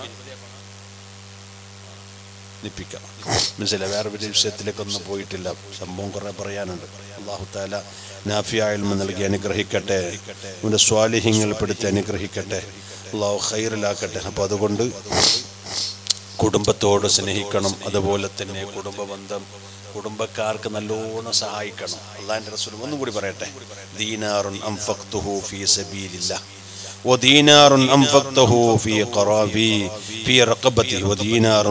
നിപ്പിക്കാം. മനസ്സിലായി? വേറെ ഒരു വിഷയത്തിലേക്കൊന്നും പോയിട്ടില്ല, സംഭവം കുറെ പറയാനുണ്ട്. അല്ലാഹു തആല നാഫിയായ ഇൽമ നൽകി അനുഗ്രഹിക്കട്ടെ, അവന്റെ സ്വാലിഹ്യങ്ങൾ പെടുത്തി അനുഗ്രഹിക്കട്ടെ, അല്ലാഹു ഖൈറിലാക്കട്ടെ. അപ്പൊ അതുകൊണ്ട് കുടുംബത്തോട് സ്നേഹിക്കണം, അതുപോലെ തന്നെ കുടുംബബന്ധം, കുടുംബക്കാർക്ക് നല്ലോണം സഹായിക്കണം. അല്ലാഹുവിന്റെ റസൂൽ ഒന്നും കൂടി പറയട്ടെ, ദീനാറുൻ അൻഫഖ്തുഹു ഫീ സബീലില്ലാഹ് ودينار أنفقته في قرابي في رقبتي ودينار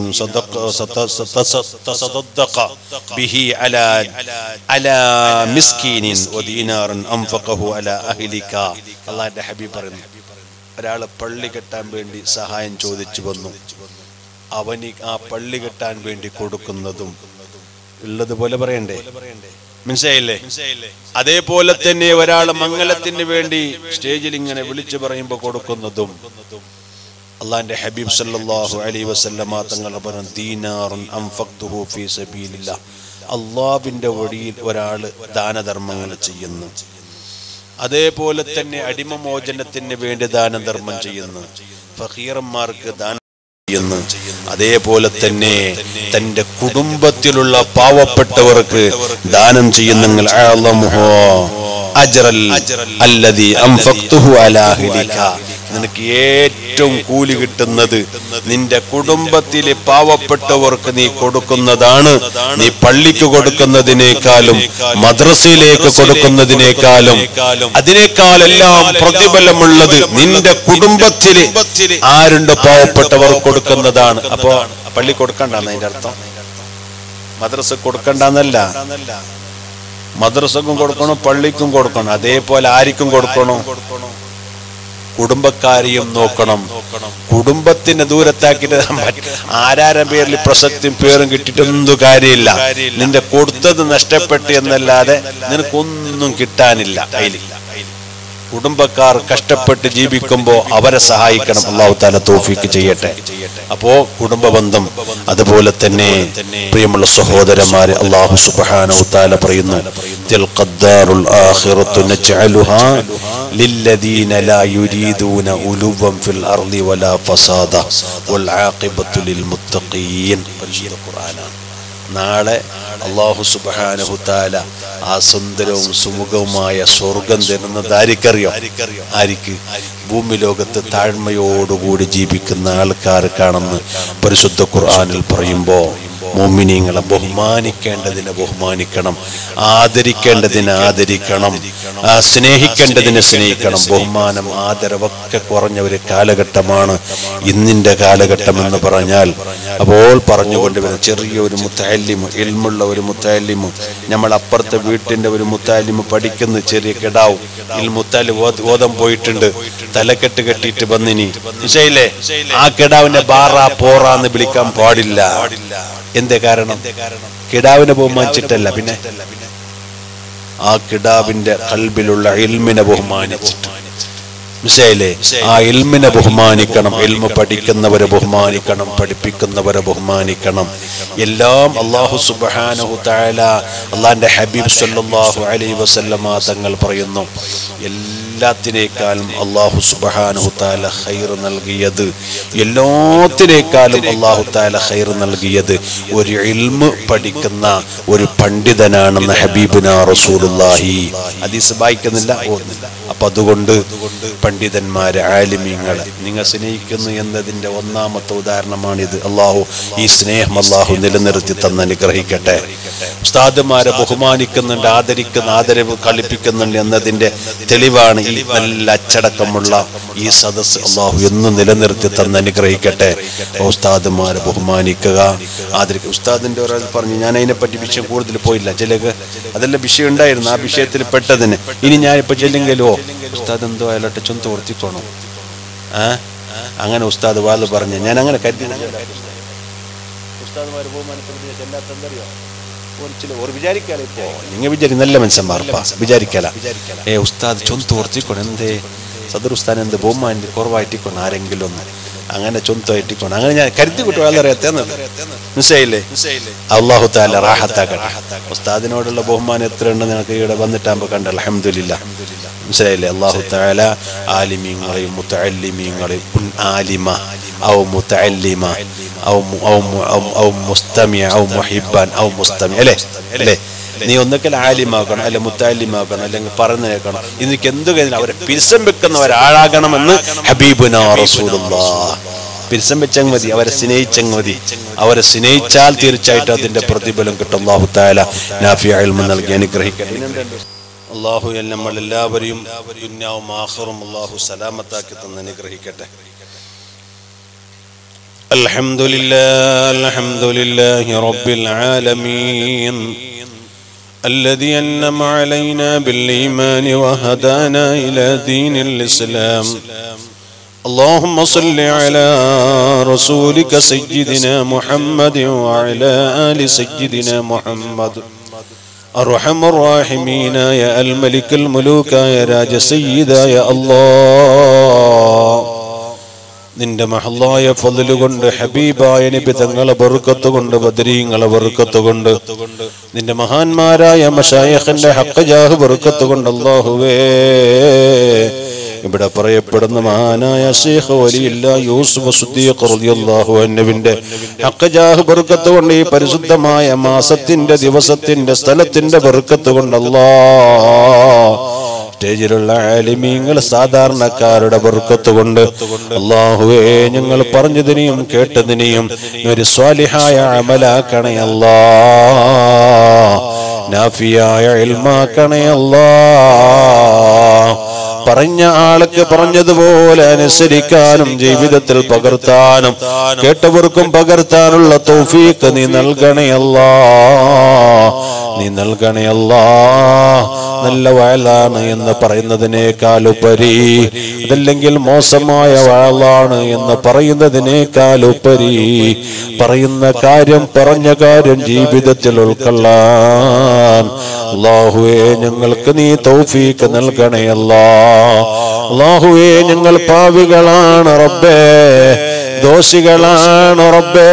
تصدق به على مسكين ودينار أنفقه على أهلك. അല്ലാഹുവിന്റെ ഹബീബ് പറയുന്നു, ഒരാൾ പള്ളി കെട്ടാൻ വേണ്ടി സഹായം ചോദിച്ചു വന്നു, അവന് ആ പള്ളി കെട്ടാൻ വേണ്ടി കൊടുക്കുന്നതും ഉള്ളതുപോലെ പറയണ്ടേ? മനസ്സിലായില്ലേ? അതേപോലെ തന്നെ ഒരാൾ മംഗലത്തിന് വേണ്ടി സ്റ്റേജിൽ ഇങ്ങനെ വിളിച്ചു പറയുമ്പോൾ കൊടുക്കുന്നതും അള്ളാന്റെ ഹബീബ് സല്ലല്ലാഹു അലൈഹി വസല്ലമ തങ്ങൾ പറഞ്ഞു, ദീനാറുൻ അൻഫഖ്തുഹു ഫീ സബീലില്ലാഹ്, അള്ളാഹുവിന്റെ വഴിയിൽ ഒരാൾ ദാനധർമ്മങ്ങൾ ചെയ്യുന്നു. അതേപോലെ തന്നെ അടിമമോചനത്തിന് വേണ്ടി ദാനധർമ്മം ചെയ്യുന്നു. ഫഖീറന്മാർക്ക് ദാനം ചെയ്യുന്നു. അതേപോലെ തന്നെ തന്റെ കുടുംബത്തിലുള്ള പാവപ്പെട്ടവർക്ക് ദാനം ചെയ്യുന്നെങ്കിൽ നിനക്ക് ഏറ്റവും കൂലി കിട്ടുന്നത് നിന്റെ കുടുംബത്തിലെ പാവപ്പെട്ടവർക്ക് നീ കൊടുക്കുന്നതാണ്. നീ പള്ളിക്ക് കൊടുക്കുന്നതിനേക്കാളും മദ്രസയിലേക്ക് കൊടുക്കുന്നതിനേക്കാളും അതിനേക്കാളെല്ലാം പ്രതിഫലമുള്ളത് നിന്റെ കുടുംബത്തില് ആരുണ്ട് പാവപ്പെട്ടവർ കൊടുക്കുന്നതാണ്. അപ്പോ പള്ളി കൊടുക്കണ്ടെന്ന് അതിന്റെ അർത്ഥം, മദ്രസ കൊടുക്കണ്ടെന്നല്ല. മദ്രസക്കും കൊടുക്കണം, പള്ളിക്കും കൊടുക്കണം. അതേപോലെ ആർക്കും കൊടുക്കണം? കുടുംബക്കാരെയും നോക്കണം. കുടുംബത്തിന് ദൂരത്താക്കിയിട്ട് ആരാരം പേരിൽ പ്രസക്തിയും പേരും കിട്ടിയിട്ടൊന്നും കാര്യമില്ല. നിന്റെ കൊടുത്തത് നഷ്ടപ്പെട്ടു എന്നല്ലാതെ നിനക്കൊന്നും കിട്ടാനില്ല. അതിൽ കുടുംബക്കാർ കഷ്ടപ്പെട്ട് ജീവിക്കുമ്പോൾ അവരെ സഹായിക്കണം. അല്ലാഹു തആല തൗഫീഖ് ചെയ്യട്ടെ. അപ്പോ കുടുംബ ബന്ധം. അതുപോലെ തന്നെ പ്രിയമുള്ള സഹോദരന്മാരെ, അല്ലാഹു സുബ്ഹാനഹു തആല പറയുന്നു, തിൽഖദ്ദാറുൽ ആഖിറത്തു നജ്അലുഹാ ലില്ലദീന ലാ യുരീദൂന ഉലുവൻ ഫിൽ അർളി വലാ ഫസാദ വൽ ആഖിബത്തു ലിൽ മുത്തഖീൻ. പരിശുദ്ധ ഖുർആനാണ്. നാളെ അല്ലാഹു സുബ്ഹാനഹു തആല ആ സുന്ദരവും സുമുഖവുമായ സ്വർഗം തരുന്നത് ആർക്കറിയോ? ആർക്ക്? ഭൂമി ലോകത്ത് താഴ്മയോടുകൂടി ജീവിക്കുന്ന ആൾക്കാർക്കാണെന്ന് പരിശുദ്ധ ഖുർആനിൽ പറയുമ്പോൾ മുഅ്മിനീങ്ങളെ ബഹുമാനിക്കേണ്ടതിനെ ബഹുമാനിക്കണം, ആദരിക്കേണ്ടതിനെ ആദരിക്കണം, സ്നേഹിക്കേണ്ടതിനെ സ്നേഹിക്കണം. ബഹുമാനം ആദരവൊക്കെ കുറഞ്ഞ ഒരു കാലഘട്ടമാണ് ഇന്നിന്റെ കാലഘട്ടം എന്ന് പറഞ്ഞാൽ. അപ്പോൾ പറഞ്ഞുകൊണ്ട് വരുന്ന ചെറിയൊരു മുത്തഅല്ലിമ്, ഇൽമുള്ള ഒരു മുത്തഅല്ലിമ്, നമ്മൾ അപ്പുറത്തെ വീട്ടിന്റെ ഒരു മുത്തഅല്ലിമ് പഠിക്കുന്ന ചെറിയ കിടാവും മുത്തഅല്ലിം ഓതം പോയിട്ടുണ്ട്, തലക്കെട്ട് കെട്ടിയിട്ട് വന്നിനി മനസ്സിലായില്ലേ? ആ കിടാവിനെ ബാറാ പോറാന്ന് വിളിക്കാൻ പാടില്ല. എന്തേ കാരണം? കിടാവിനെ ബഹുമാനിച്ചിട്ടല്ല, പിന്നെ ആ കിടാവിന്റെ ഖൽബിലുള്ള ഇൽമിനെ ബഹുമാനിച്ചിട്ട്. മനസ്സിലായില്ലേ? ആ ഇൽമിനെ ബഹുമാനിക്കണം. ഇൽമ പഠിക്കുന്നവരെ ബഹുമാനിക്കണം, പഠിപ്പിക്കുന്നവരെ ബഹുമാനിക്കണം. എല്ലാം അല്ലാഹു സുബ്ഹാനഹു തആല അല്ലാഹുവിന്റെ ഹബീബ് സല്ലല്ലാഹു അലൈഹി വസല്ലമ തങ്ങൾ പറയുന്നു, എല്ലാത്തിനേക്കാളും അല്ലാഹു സുബ്ഹാനഹു തആല ഖൈർ നൽകിയത്, എല്ലാത്തിനേക്കാളും അല്ലാഹു തആല ഖൈർ നൽകിയത് ഒരു ഇൽമ പഠിക്കുന്ന ഒരു പണ്ഡിതനാണെന്ന് ഹബീബുനാ റസൂലുള്ളാഹി. ഹദീസ് വായിക്കുന്നില്ല, ഓർന്നില്ല. അപ്പൊ അതുകൊണ്ട് പണ്ഡിതന്മാരെ, ആലിമീങ്ങളെ നിങ്ങൾ സ്നേഹിക്കുന്നു എന്നതിന്റെ ഒന്നാമത്തെ ഉദാഹരണമാണിത്. അല്ലാഹു ഈ സ്നേഹം അല്ലാഹു നിലനിർത്തി തന്ന് അനുഗ്രഹിക്കട്ടെ. ഉസ്താദുമാരെ ബഹുമാനിക്കുന്നുണ്ട്, ആദരിക്കുന്ന, ആദരവ് കളിപ്പിക്കുന്നുണ്ട് എന്നതിന്റെ തെളിവാണ് ഈ നല്ല അച്ചടക്കമുള്ള ഈ സദസ്. അല്ലാഹു എന്നും നിലനിർത്തി തന്ന് അനുഗ്രഹിക്കട്ടെ. ഉസ്താദുമാരെ ബഹുമാനിക്കുക, ആദരിക്കുക. ഉസ്താദിന്റെ ഒരാൾ പറഞ്ഞു, ഞാൻ അതിനെപ്പറ്റി വിഷയം കൂടുതൽ പോയില്ല, ചിലക്ക് അതെല്ലാം വിഷയം ഉണ്ടായിരുന്നു, ആ വിഷയത്തിൽ പെട്ടതിന്. ഇനി ഞാനിപ്പോ ചെല്ലുങ്കലോ ഉസ്താദ് എന്തോ അയാളോട്ട് ചൊന്ത് ഓർത്തിക്കോണോ? അങ്ങനെ ഉസ്താദ് വാല് പറഞ്ഞ് ഞാൻ അങ്ങനെ കരുതി. ഉസ്താദുമാര് ബഹുമാനപ്പെടുത്തിയോ വിചാരിക്കാല? ഇപ്പോ നിങ്ങൾ വിചാരിക്കും നല്ല മനുഷ്യന്മാർപ്പാ വിചാരിക്കല. ഉസ്താദ് ചൊന്ത് ഓർത്തിക്കോണം, എന്തേ സദർ ഉസ്താദ് എന്ത് ബഹുമാനി കുറവായിട്ടിക്കോണം, ആരെങ്കിലും ഒന്ന് അങ്ങനെ ചൊന്തായിട്ടിക്കോണം. അങ്ങനെ ഞാൻ കരുതി കിട്ടും, ആളറിയാത്തത് മനസ്സിലായില്ലേ? അല്ലാഹു തആല റാഹത്താക്കട്ടെ. ഉസ്താദിനോടുള്ള ബഹുമാനം എത്ര ഉണ്ടെന്ന് ഞങ്ങൾക്ക് ഇവിടെ വന്നിട്ടാകുമ്പോൾ കണ്ട, അൽഹംദുലില്ലാഹ്. മനസ്സിലായില്ലേ? അല്ലാഹു തആല ആലിമീങ്ങളെയും മുതഅല്ലിമീങ്ങളെയും ആലിമ ഔ മുതഅല്ലിമ ഔ മുസ്തമിഅ ഔ മുഹിബ്ബൻ ഔ മുസ്തമി, അല്ലേ? നീ ഒന്നൊക്കെ ആലിമാക്കണം, അല്ലെ മുത്തഅല്ലിമാക്കണം, അല്ലെങ്കിൽ പറഞ്ഞു കേൾക്കണം. ഇന്നേക്ക് എന്തു കഴിഞ്ഞാൽ അവരെ പിരിസം വെക്കുന്നവരാകണമെന്ന് ഹബീബുനാ റസൂലുള്ളാഹ്. പിരിസം വെച്ചങ്ങ് മതി, അവരെ സ്നേഹിച്ചങ്ങ് മതി. അവരെ സ്നേഹിച്ചാൽ തീർച്ചയായിട്ടും അതിന്റെ പ്രതിഫലം കിട്ടും. അല്ലാഹു തആല നാഫിഅ ഇൽമ നൽകി അനുഗ്രഹിക്കട്ടെ. അല്ലാഹു നമ്മൾ എല്ലാവരെയും ദുനിയാവും ആഖിറവും അല്ലാഹു സലാമത്താക്കി തന്ന് അനുഗ്രഹിക്കട്ടെ. അൽഹംദുലില്ലാഹി റബ്ബിൽ ആലമീൻ الذي أنعم علينا بالإيمان وهدانا إلى دين الإسلام. اللهم صل على رسولك سيدنا محمد وعلى آل سيدنا محمد. أرحم الراحمين يا الملك الملوك يا راج سيدا يا الله. നിന്റെ മഹല്ലായ ഫضل കൊണ്ട് ഹബീബായ നബി തങ്ങളെ ബർക്കത്ത് കൊണ്ട് ബദരീങ്ങളെ ബർക്കത്ത് കൊണ്ട് നിന്റെ മഹാന്മാരായ മശായിഖിന്റെ ഹഖ് ജാഹ് ബർക്കത്ത് കൊണ്ട് അല്ലാഹുവേ ഇവിടെ പറയപ്പെടുന്ന മഹാനായ ശൈഖ് വലിയുള്ള യൂസുഫ് സിദ്ദീഖ് റളിയല്ലാഹു അൻഹുവിന്റെ ഹഖ്ജാഹ് ബർക്കത്ത് കൊണ്ട് ഈ പരിശുദ്ധമായ മാസത്തിന്റെ ദിവസത്തിന്റെ സ്ഥലത്തിന്റെ ബർക്കത്ത് കൊണ്ട് അല്ലാഹ് സ്റ്റേജിലുള്ള ആലിമീങ്ങൾ സാധാരണക്കാരുടെ ബർക്കത്ത് കൊണ്ട് അല്ലാഹുവേ ഞങ്ങൾ പറഞ്ഞതിനെയും കേട്ടതിനെയും ഒരു സ്വാലിഹായ അമലാക്കണേ അല്ലാഹ്, നാഫിയായ ഇൽമാക്കണേ അല്ലാഹ്. പറഞ്ഞ ആൾക്ക് പറഞ്ഞതുപോലെ അനുസരിക്കാനും ജീവിതത്തിൽ പകർത്താനും കേട്ടവർക്കും പകർത്താനുള്ള തൗഫീഖ് നീ നൽകണേ അല്ലാഹ്, നീ നൽകണേ അല്ലാഹ്. നല്ല വയലാണ് എന്ന് പറയുന്നതിനേക്കാളുപരി അതല്ലെങ്കിൽ മോശമായ വയലാണ് എന്ന് പറയുന്നതിനേക്കാളുപരി പറയുന്ന കാര്യം പറഞ്ഞ കാര്യം ജീവിതത്തിൽ ഉൾക്കൊള്ളാൻ അല്ലാഹുവേ ഞങ്ങൾക്ക് നീ തൗഫീഖ് നൽകണേ അല്ലാഹ്. അല്ലാഹുവേ ഞങ്ങൾ പാവികളാണ് റബ്ബേ, ദോഷികളാണ് റബ്ബേ,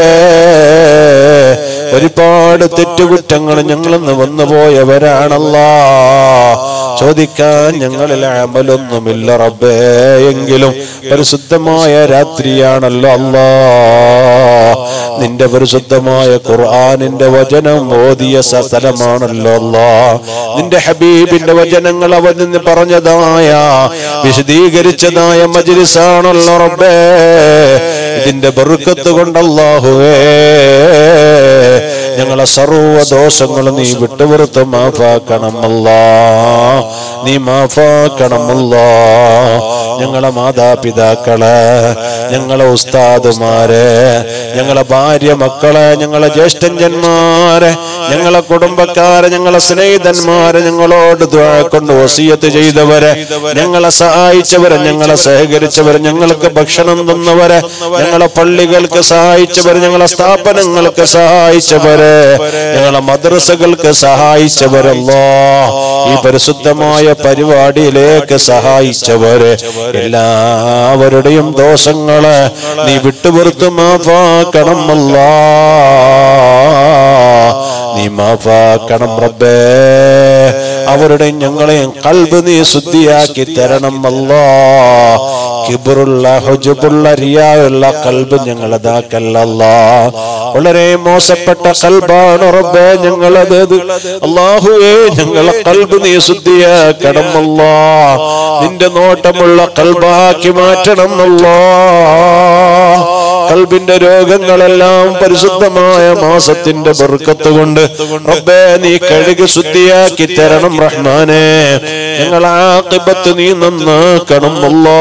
ഒരുപാട് തെറ്റുകുറ്റങ്ങൾ ഞങ്ങളെന്ന് വന്നുപോയവരാണല്ലാ. ചോദിക്കാൻ ഞങ്ങളിൽ അമലൊന്നുമില്ല റബ്ബേ, എങ്കിലും പരിശുദ്ധമായ രാത്രിയാണല്ലോ അല്ലാ. നിന്റെ പരിശുദ്ധമായ ഖുർആനിന്റെ വചനം ഓതിയ സ്ഥലമാണല്ലോ അല്ലാ. നിന്റെ ഹബീബിന്റെ വചനങ്ങൾ അവൻ നിന്ന് പറഞ്ഞതായ വിശദീകരിച്ചതായ മജ്ലിസാണല്ലോ റബ്ബേ. ഇതിന്റെ ബർക്കത്ത് കൊണ്ട് അല്ലാഹുവേ ഞങ്ങളെ സർവ്വ ദോഷങ്ങളും നീ വിട്ടുപുറത്ത് മാഫാക്കണം അല്ലാ, നീ മാഫാക്കണം അല്ലാ. ഞങ്ങളെ മാതാപിതാക്കളെ, ഞങ്ങളെ ഉസ്താദുമാരെ, ഞങ്ങളെ ഭാര്യ മക്കളെ, ഞങ്ങളെ ജ്യേഷ്ഠന്മാരെ, ഞങ്ങളെ കുടുംബക്കാരെ, ഞങ്ങളെ സ്നേഹിതന്മാരെ, ഞങ്ങളോട് ദുആ കൊണ്ട് വസിയത്ത് ചെയ്തവരെ, ഞങ്ങളെ സഹായിച്ചവരെ, ഞങ്ങളെ സഹകരിച്ചവരെ, ഞങ്ങൾക്ക് ഭക്ഷണം തന്നവരെ, ഞങ്ങളെ പള്ളികൾക്ക് സഹായിച്ചവരെ, ഞങ്ങളെ സ്ഥാപനങ്ങൾക്ക് സഹായിച്ചവരെ, ഞങ്ങളെ മദ്രസകൾക്ക് സഹായിച്ചവരല്ലോ, ഈ പരിശുദ്ധമായ പരിപാടിയിലേക്ക് സഹായിച്ചവരെ, എല്ലാവരുടെയും ദോഷങ്ങളെ നീ വിട്ടുപുറത്ത് മാഫാക്കണം അല്ലാ, നീ മാഫാക്കണം റബ്ബേ. അവരുടെ ഞങ്ങളെയും ഖൽബ് നീ ശുദ്ധിയാക്കി തരണം അല്ലാ. കിബ്റുള്ള ഹുജുബുള്ള റിയായുള്ള ഖൽബ് ഞങ്ങളതാക്കല്ലല്ലാ. വളരെ മോശപ്പെട്ട ഖൽബാണ് റബ്ബേ ഞങ്ങളത്. അല്ലാഹുവേ ഞങ്ങളെ ഖൽബ് നീ ശുദ്ധിയാക്കണം അല്ലാ. നിന്റെ നോട്ടമുള്ള ഖൽബാക്കി മാറ്റണം അല്ലാ. ഖൽബിന്റെ രോഗങ്ങളെല്ലാം പരിശുദ്ധമായ മാസത്തിന്റെ ബർക്കത്ത് കൊണ്ട് റബ്ബേ നീ കഴുകി ശുദ്ധിയാക്കി തരണം റഹ്മാനേ. ഞങ്ങളെ ആഖിബത്ത് നീ നന്നാക്കണം അല്ലാ,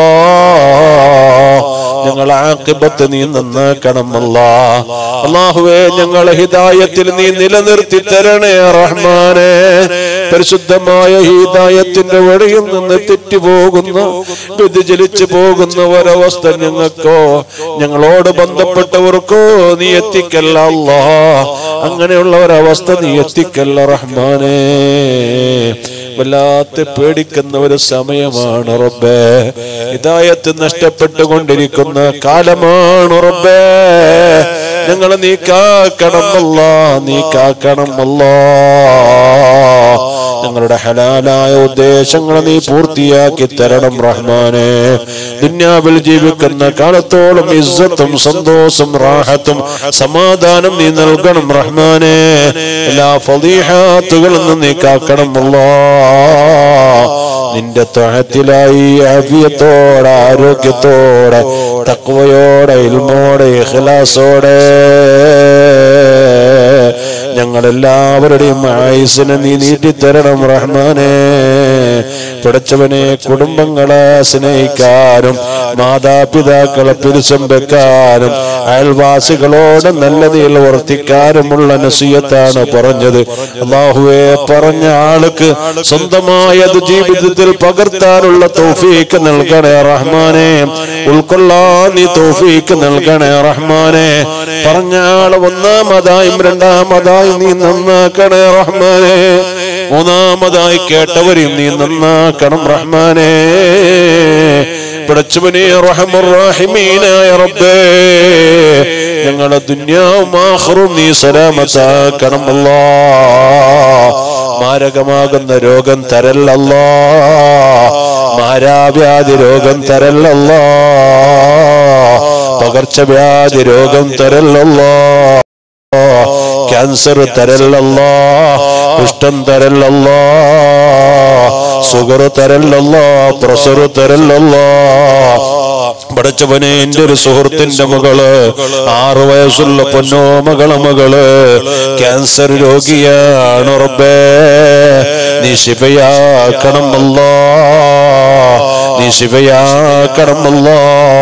ഞങ്ങളെ ആഖിബത്ത് നീ നന്നാക്കണം അല്ലാ. അല്ലാഹുവേ ഞങ്ങളെ ഹിദായത്തിൽ നീ നിലനിർത്തി തരണേ റഹ്മാനേ. പരിശുദ്ധമായ ഹിദായത്തിന്റെ വഴിയിൽ നിന്ന് തെറ്റിപ്പോകുന്ന വ്യതിചലിച്ചു പോകുന്ന ഒരവസ്ഥ ഞങ്ങൾക്കോ ഞങ്ങളോട് ബന്ധപ്പെട്ടവർക്കോ നീ എത്തിക്കല്ല അല്ലാ. അങ്ങനെയുള്ള ഒരവസ്ഥ നീ എത്തിക്കല്ല റഹ്മാനേ. വല്ലാത്ത പേടിക്കുന്ന ഒരു സമയമാണ് റബ്ബേ. ഹിദായത്ത് നഷ്ടപ്പെട്ടുകൊണ്ടിരിക്കുന്ന കാലമാണ് റബ്ബേ. ഞങ്ങളെ നീ കാക്കണം അല്ലാ, നീ കാക്കണം അല്ലാ. ഞങ്ങളുടെ ഹലാലായ ഉദ്ദേശങ്ങൾ നീ പൂർത്തിയാക്കി തരണം റഹ്മാനേ. ദുനിയാവിൽ ജീവിക്കുന്ന കാലത്തോളം ഇസ്സത്തും സന്തോഷം റാഹത്തും സമാധാനം നീ നൽകണം റഹ്മാനേ. എല്ലാ ഫളീഹാത്തുകളിൽ നിന്ന് നീ കാക്കണം അല്ലാ. നിന്റെ ത്വഅത്തിലായി ആഫിയത്തോടെ ആരോഗ്യത്തോടെ തഖ്വയോടെ ഇൽമോടെ ഇഖ്ലാസോടെ ഞങ്ങളെല്ലാവരുടെയും ആയുസ്സിനെ നീ നീട്ടിത്തരണം റഹ്മാനേ. പടച്ചവനെ കുടുംബങ്ങളെ സ്നേഹിക്കാനും മാതാപിതാക്കളെ പിരിസം വെക്കാനും അയൽവാസികളോട് നല്ല നീൽ വർത്തിക്കാനുമുള്ള നസിയത്താണ് പറഞ്ഞത്. അല്ലാഹുവേ പറഞ്ഞ ആൾക്ക് സ്വന്തമായത് ജീവിതത്തിൽ പകർത്താനുള്ള തൗഫീഖ് നൽകണേ റഹ്മാനേ. ഉൾക്കൊള്ളാൻ നീ തൗഫീഖ് നൽകണേ റഹ്മാനേ. പറഞ്ഞ ആള് ഒന്നാമതായും രണ്ടാമതായും നീ നന്നാക്കണേ റഹ്മാനേ. മൂന്നാമതായി കേട്ടവരെയും നീ നന്നാക്കണം റഹ്മാനേ. പടച്ചവനെ റഹ്മർ റഹീമീനായ റബ്ബേ ഞങ്ങളുടെ ദുനിയാവും ആഖിറവും നീ സലാമത്താക്കണം അല്ലാഹ്. മാരകമാകുന്ന രോഗം തരല്ലല്ലാ, മാരാവ്യാധി രോഗം തരല്ലല്ലാ, പകർച്ചവ്യാധി രോഗം തരല്ലല്ലാ, ക്യാൻസർ തരല്ലല്ലാ, കുഷ്ഠം തരല്ലല്ലാ, ഷുഗർ തരല്ലല്ലാ, പ്രഷർ തരല്ലല്ലാ. പടച്ചവനെ, എന്റെ ഒരു സുഹൃത്തിന്റെ മകള് 6 വയസ്സുള്ള പൊന്നോ മകള് ക്യാൻസർ രോഗിയാണ്. റബ്ബേ, നീ ശിഫയാക്കണം അല്ലാ, നീ ശിഫയാക്കണം അല്ലാ.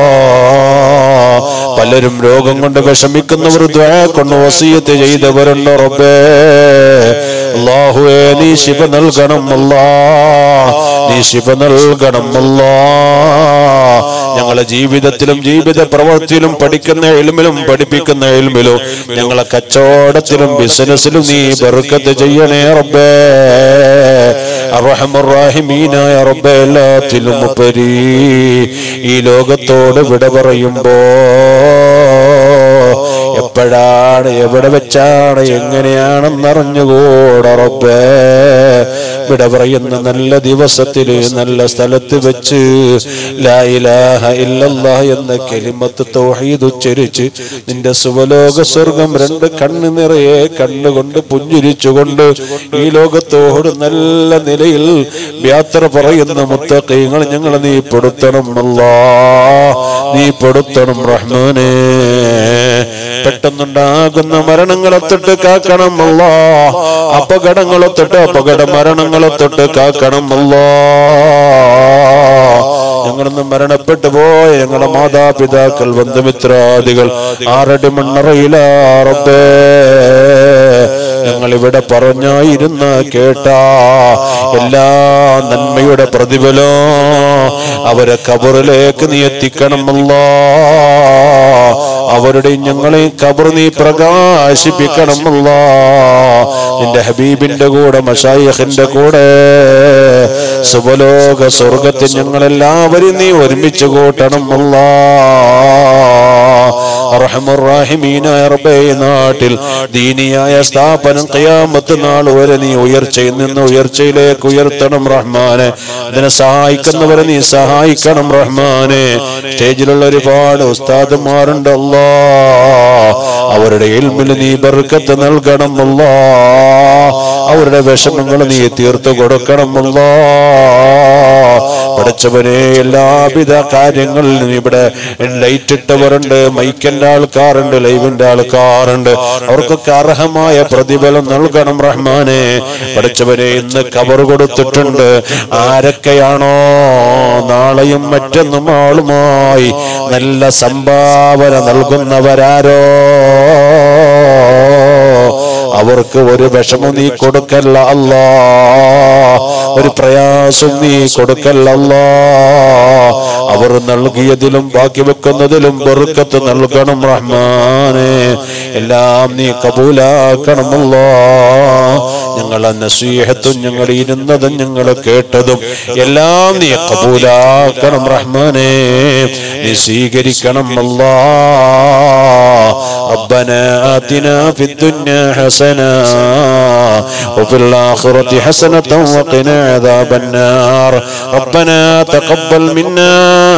പലരും രോഗം കൊണ്ട് വിഷമിക്കുന്നവർ ദുആ കൊണ്ട് വസിയത്ത് ചെയ്തവരുണ്ട്. റബ്ബേ, അല്ലാഹുവേ, നീ ശിഫ നൽകണം അല്ലാ, നീ ശിഫ നൽകണം അല്ലാ. ഞങ്ങളെ ജീവിതത്തിലും ജീവിത പ്രവൃത്തിയിലും പഠിക്കുന്ന ഇൽമിലും പഠിപ്പിക്കുന്ന ഇൽമിലും ഞങ്ങളെ കച്ചവടത്തിലും ബിസിനസ്സിലും നീ ബർക്കത്ത് ചെയ്യണേ റബ്ബേ. അർഹമർ റഹീമീനായ റബ്ബേ, എല്ലാത്തിലും ഉപരി ഈ ലോകത്തോട് വിട പറയുമ്പോ എപ്പോഴാണ്, എവിടെ വെച്ചാണ്, എങ്ങനെയാണെന്നറിഞ്ഞുകൂടാ റബ്ബേ. വിട പറയുന്ന നല്ല ദിവസത്തില് നല്ല സ്ഥലത്ത് വെച്ച് ലാ ഇലാഹ ഇല്ലല്ലാഹ് എന്ന കലിമത്ത് തൗഹീദ് ഉച്ചരിച്ച് നിന്റെ സുവലോക സ്വർഗം 2 കണ്ണ് നിറയെ കണ്ണുകൊണ്ട് പുഞ്ചിരിച്ചുകൊണ്ട് ഈ ലോകത്തോട് നല്ല നിലയിൽ യാത്ര പറയുന്ന മുത്തഖീങ്ങൾ ഞങ്ങളെ നീ പെടുത്തണം അല്ലാഹ്, നീ പെടുത്തണം റഹ്മാനേ. പെട്ടെന്നുണ്ടാകുന്ന മരണങ്ങളെ തൊട്ട് കാക്കണം അല്ലാഹ്, അപകടങ്ങളെ തൊട്ട് അപകട മരണങ്ങളെ തൊട്ട് കാക്കണം അല്ലാഹ്. ഞങ്ങളൊന്ന് മരണപ്പെട്ടു പോയ ഞങ്ങളുടെ മാതാപിതാക്കൾ, ബന്ധുമിത്രാദികൾ 6 അടി മണ്ണറയില റബ്ബേ. ഞങ്ങളിവിടെ പറഞ്ഞായിരുന്ന കേട്ട എല്ലാ നന്മയുടെ പ്രതിഫലം അവരെ ഖബറിലേക്ക് നീ എത്തിക്കണം അല്ലാഹ്. അവരുടെ ഞങ്ങളെ ഖബർ നീ പ്രകാശിപ്പിക്കണം അല്ലാഹ്. നിന്റെ ഹബീബിന്റെ കൂടെ, മശായിഖിന്റെ കൂടെ സുബലോക സ്വർഗത്തിൽ ഞങ്ങളെല്ലാവരും നീ ഒരുമിച്ച് കൂട്ടണം അല്ലാഹ്. അർഹമർ റഹീമീനായ റബ്ബേ, നാട്ടിൽ ദീനിയായ സ്ഥാപനം ഖിയാമത്ത് നാൾ വരെ നീ ഉയർച്ചയിൽ നിന്ന് ഉയർച്ചയിലേക്ക് ഉയർത്തണം റഹ്മാനെ. ഇതിനെ സഹായിക്കുന്നവരെ നീ സഹായിക്കണം റഹ്മാനെ. സ്റ്റേജിലുള്ള ഒരുപാട് ഉസ്താദുമാരുണ്ട് അല്ലാഹ്, അവരുടെ ഇൽമിൽ നീ ബർക്കത്ത് നൽകണം അല്ലാഹ്. അവരുടെ വിഷമങ്ങൾ നീ തീർത്തു കൊടുക്കണം അല്ലാഹ്. പഠിച്ചവനെ, എല്ലാവിധ കാര്യങ്ങളിലും ഇവിടെ ലൈറ്റ് ഇട്ടവരുണ്ട്, മൈക്കിന്റെ ആൾക്കാരുണ്ട്, ലൈവിന്റെ ആൾക്കാരുണ്ട്. അവർക്കൊക്കെ അർഹമായ പ്രതിഫലം നൽകണം റഹ്മാനെ. പഠിച്ചവനെ, ഇന്ന് ഖബർ കൊടുത്തിട്ടുണ്ട്. ആരൊക്കെയാണോ നാളെയും മറ്റൊന്നും ആളുമായി നല്ല സംഭാവന നൽകുന്നവരാരോ അവർക്ക് ഒരു വിഷമം നീ കൊടുക്കല്ല അല്ലാഹ്, ഒരു പ്രയാസം നീ കൊടുക്കല്ല അല്ലാഹ്. അവർ നൽകിയതിലും ബാക്കി വെക്കുന്നതിലും ബർക്കത്ത് നൽകണം റഹ്മാനെ. എല്ലാം നീ കബൂലാക്കണം അല്ലാഹ്. ഞങ്ങളെ നസീഹത്തും ഞങ്ങൾ ഇരുന്നതും ഞങ്ങൾ കേട്ടതും എല്ലാം നീ കബൂലാക്കണം റഹ്മാനെ. നീ സ്വീകരിക്കണം അല്ലാഹ്. ربنا آتنا في الدنيا حسنة وفي الآخرة حسنة وقنا عذاب النار. ربنا تقبل منا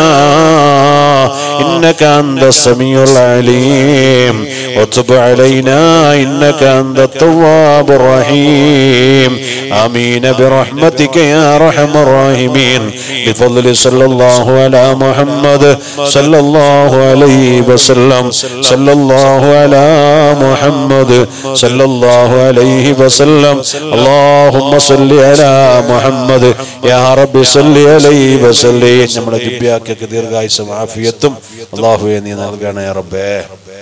إنك أنت السميع العليم وتب علينا إنك أنت التواب الرحيم. آمين برحمتك يا أرحم الراحمين. بفضل صلى الله على محمد صلى الله عليه وسلم. صلى الله على محمد صلى الله عليه وسلم. اللهم صل على محمد يا رب صل عليه وسلم. നമ്മുടെ ജിബ്ബിയാക്ക് ദീർഘായുസ്സും ആഫിയത്തും അല്ലാഹുവേ നീ നൽകണേ റബ്ബേ.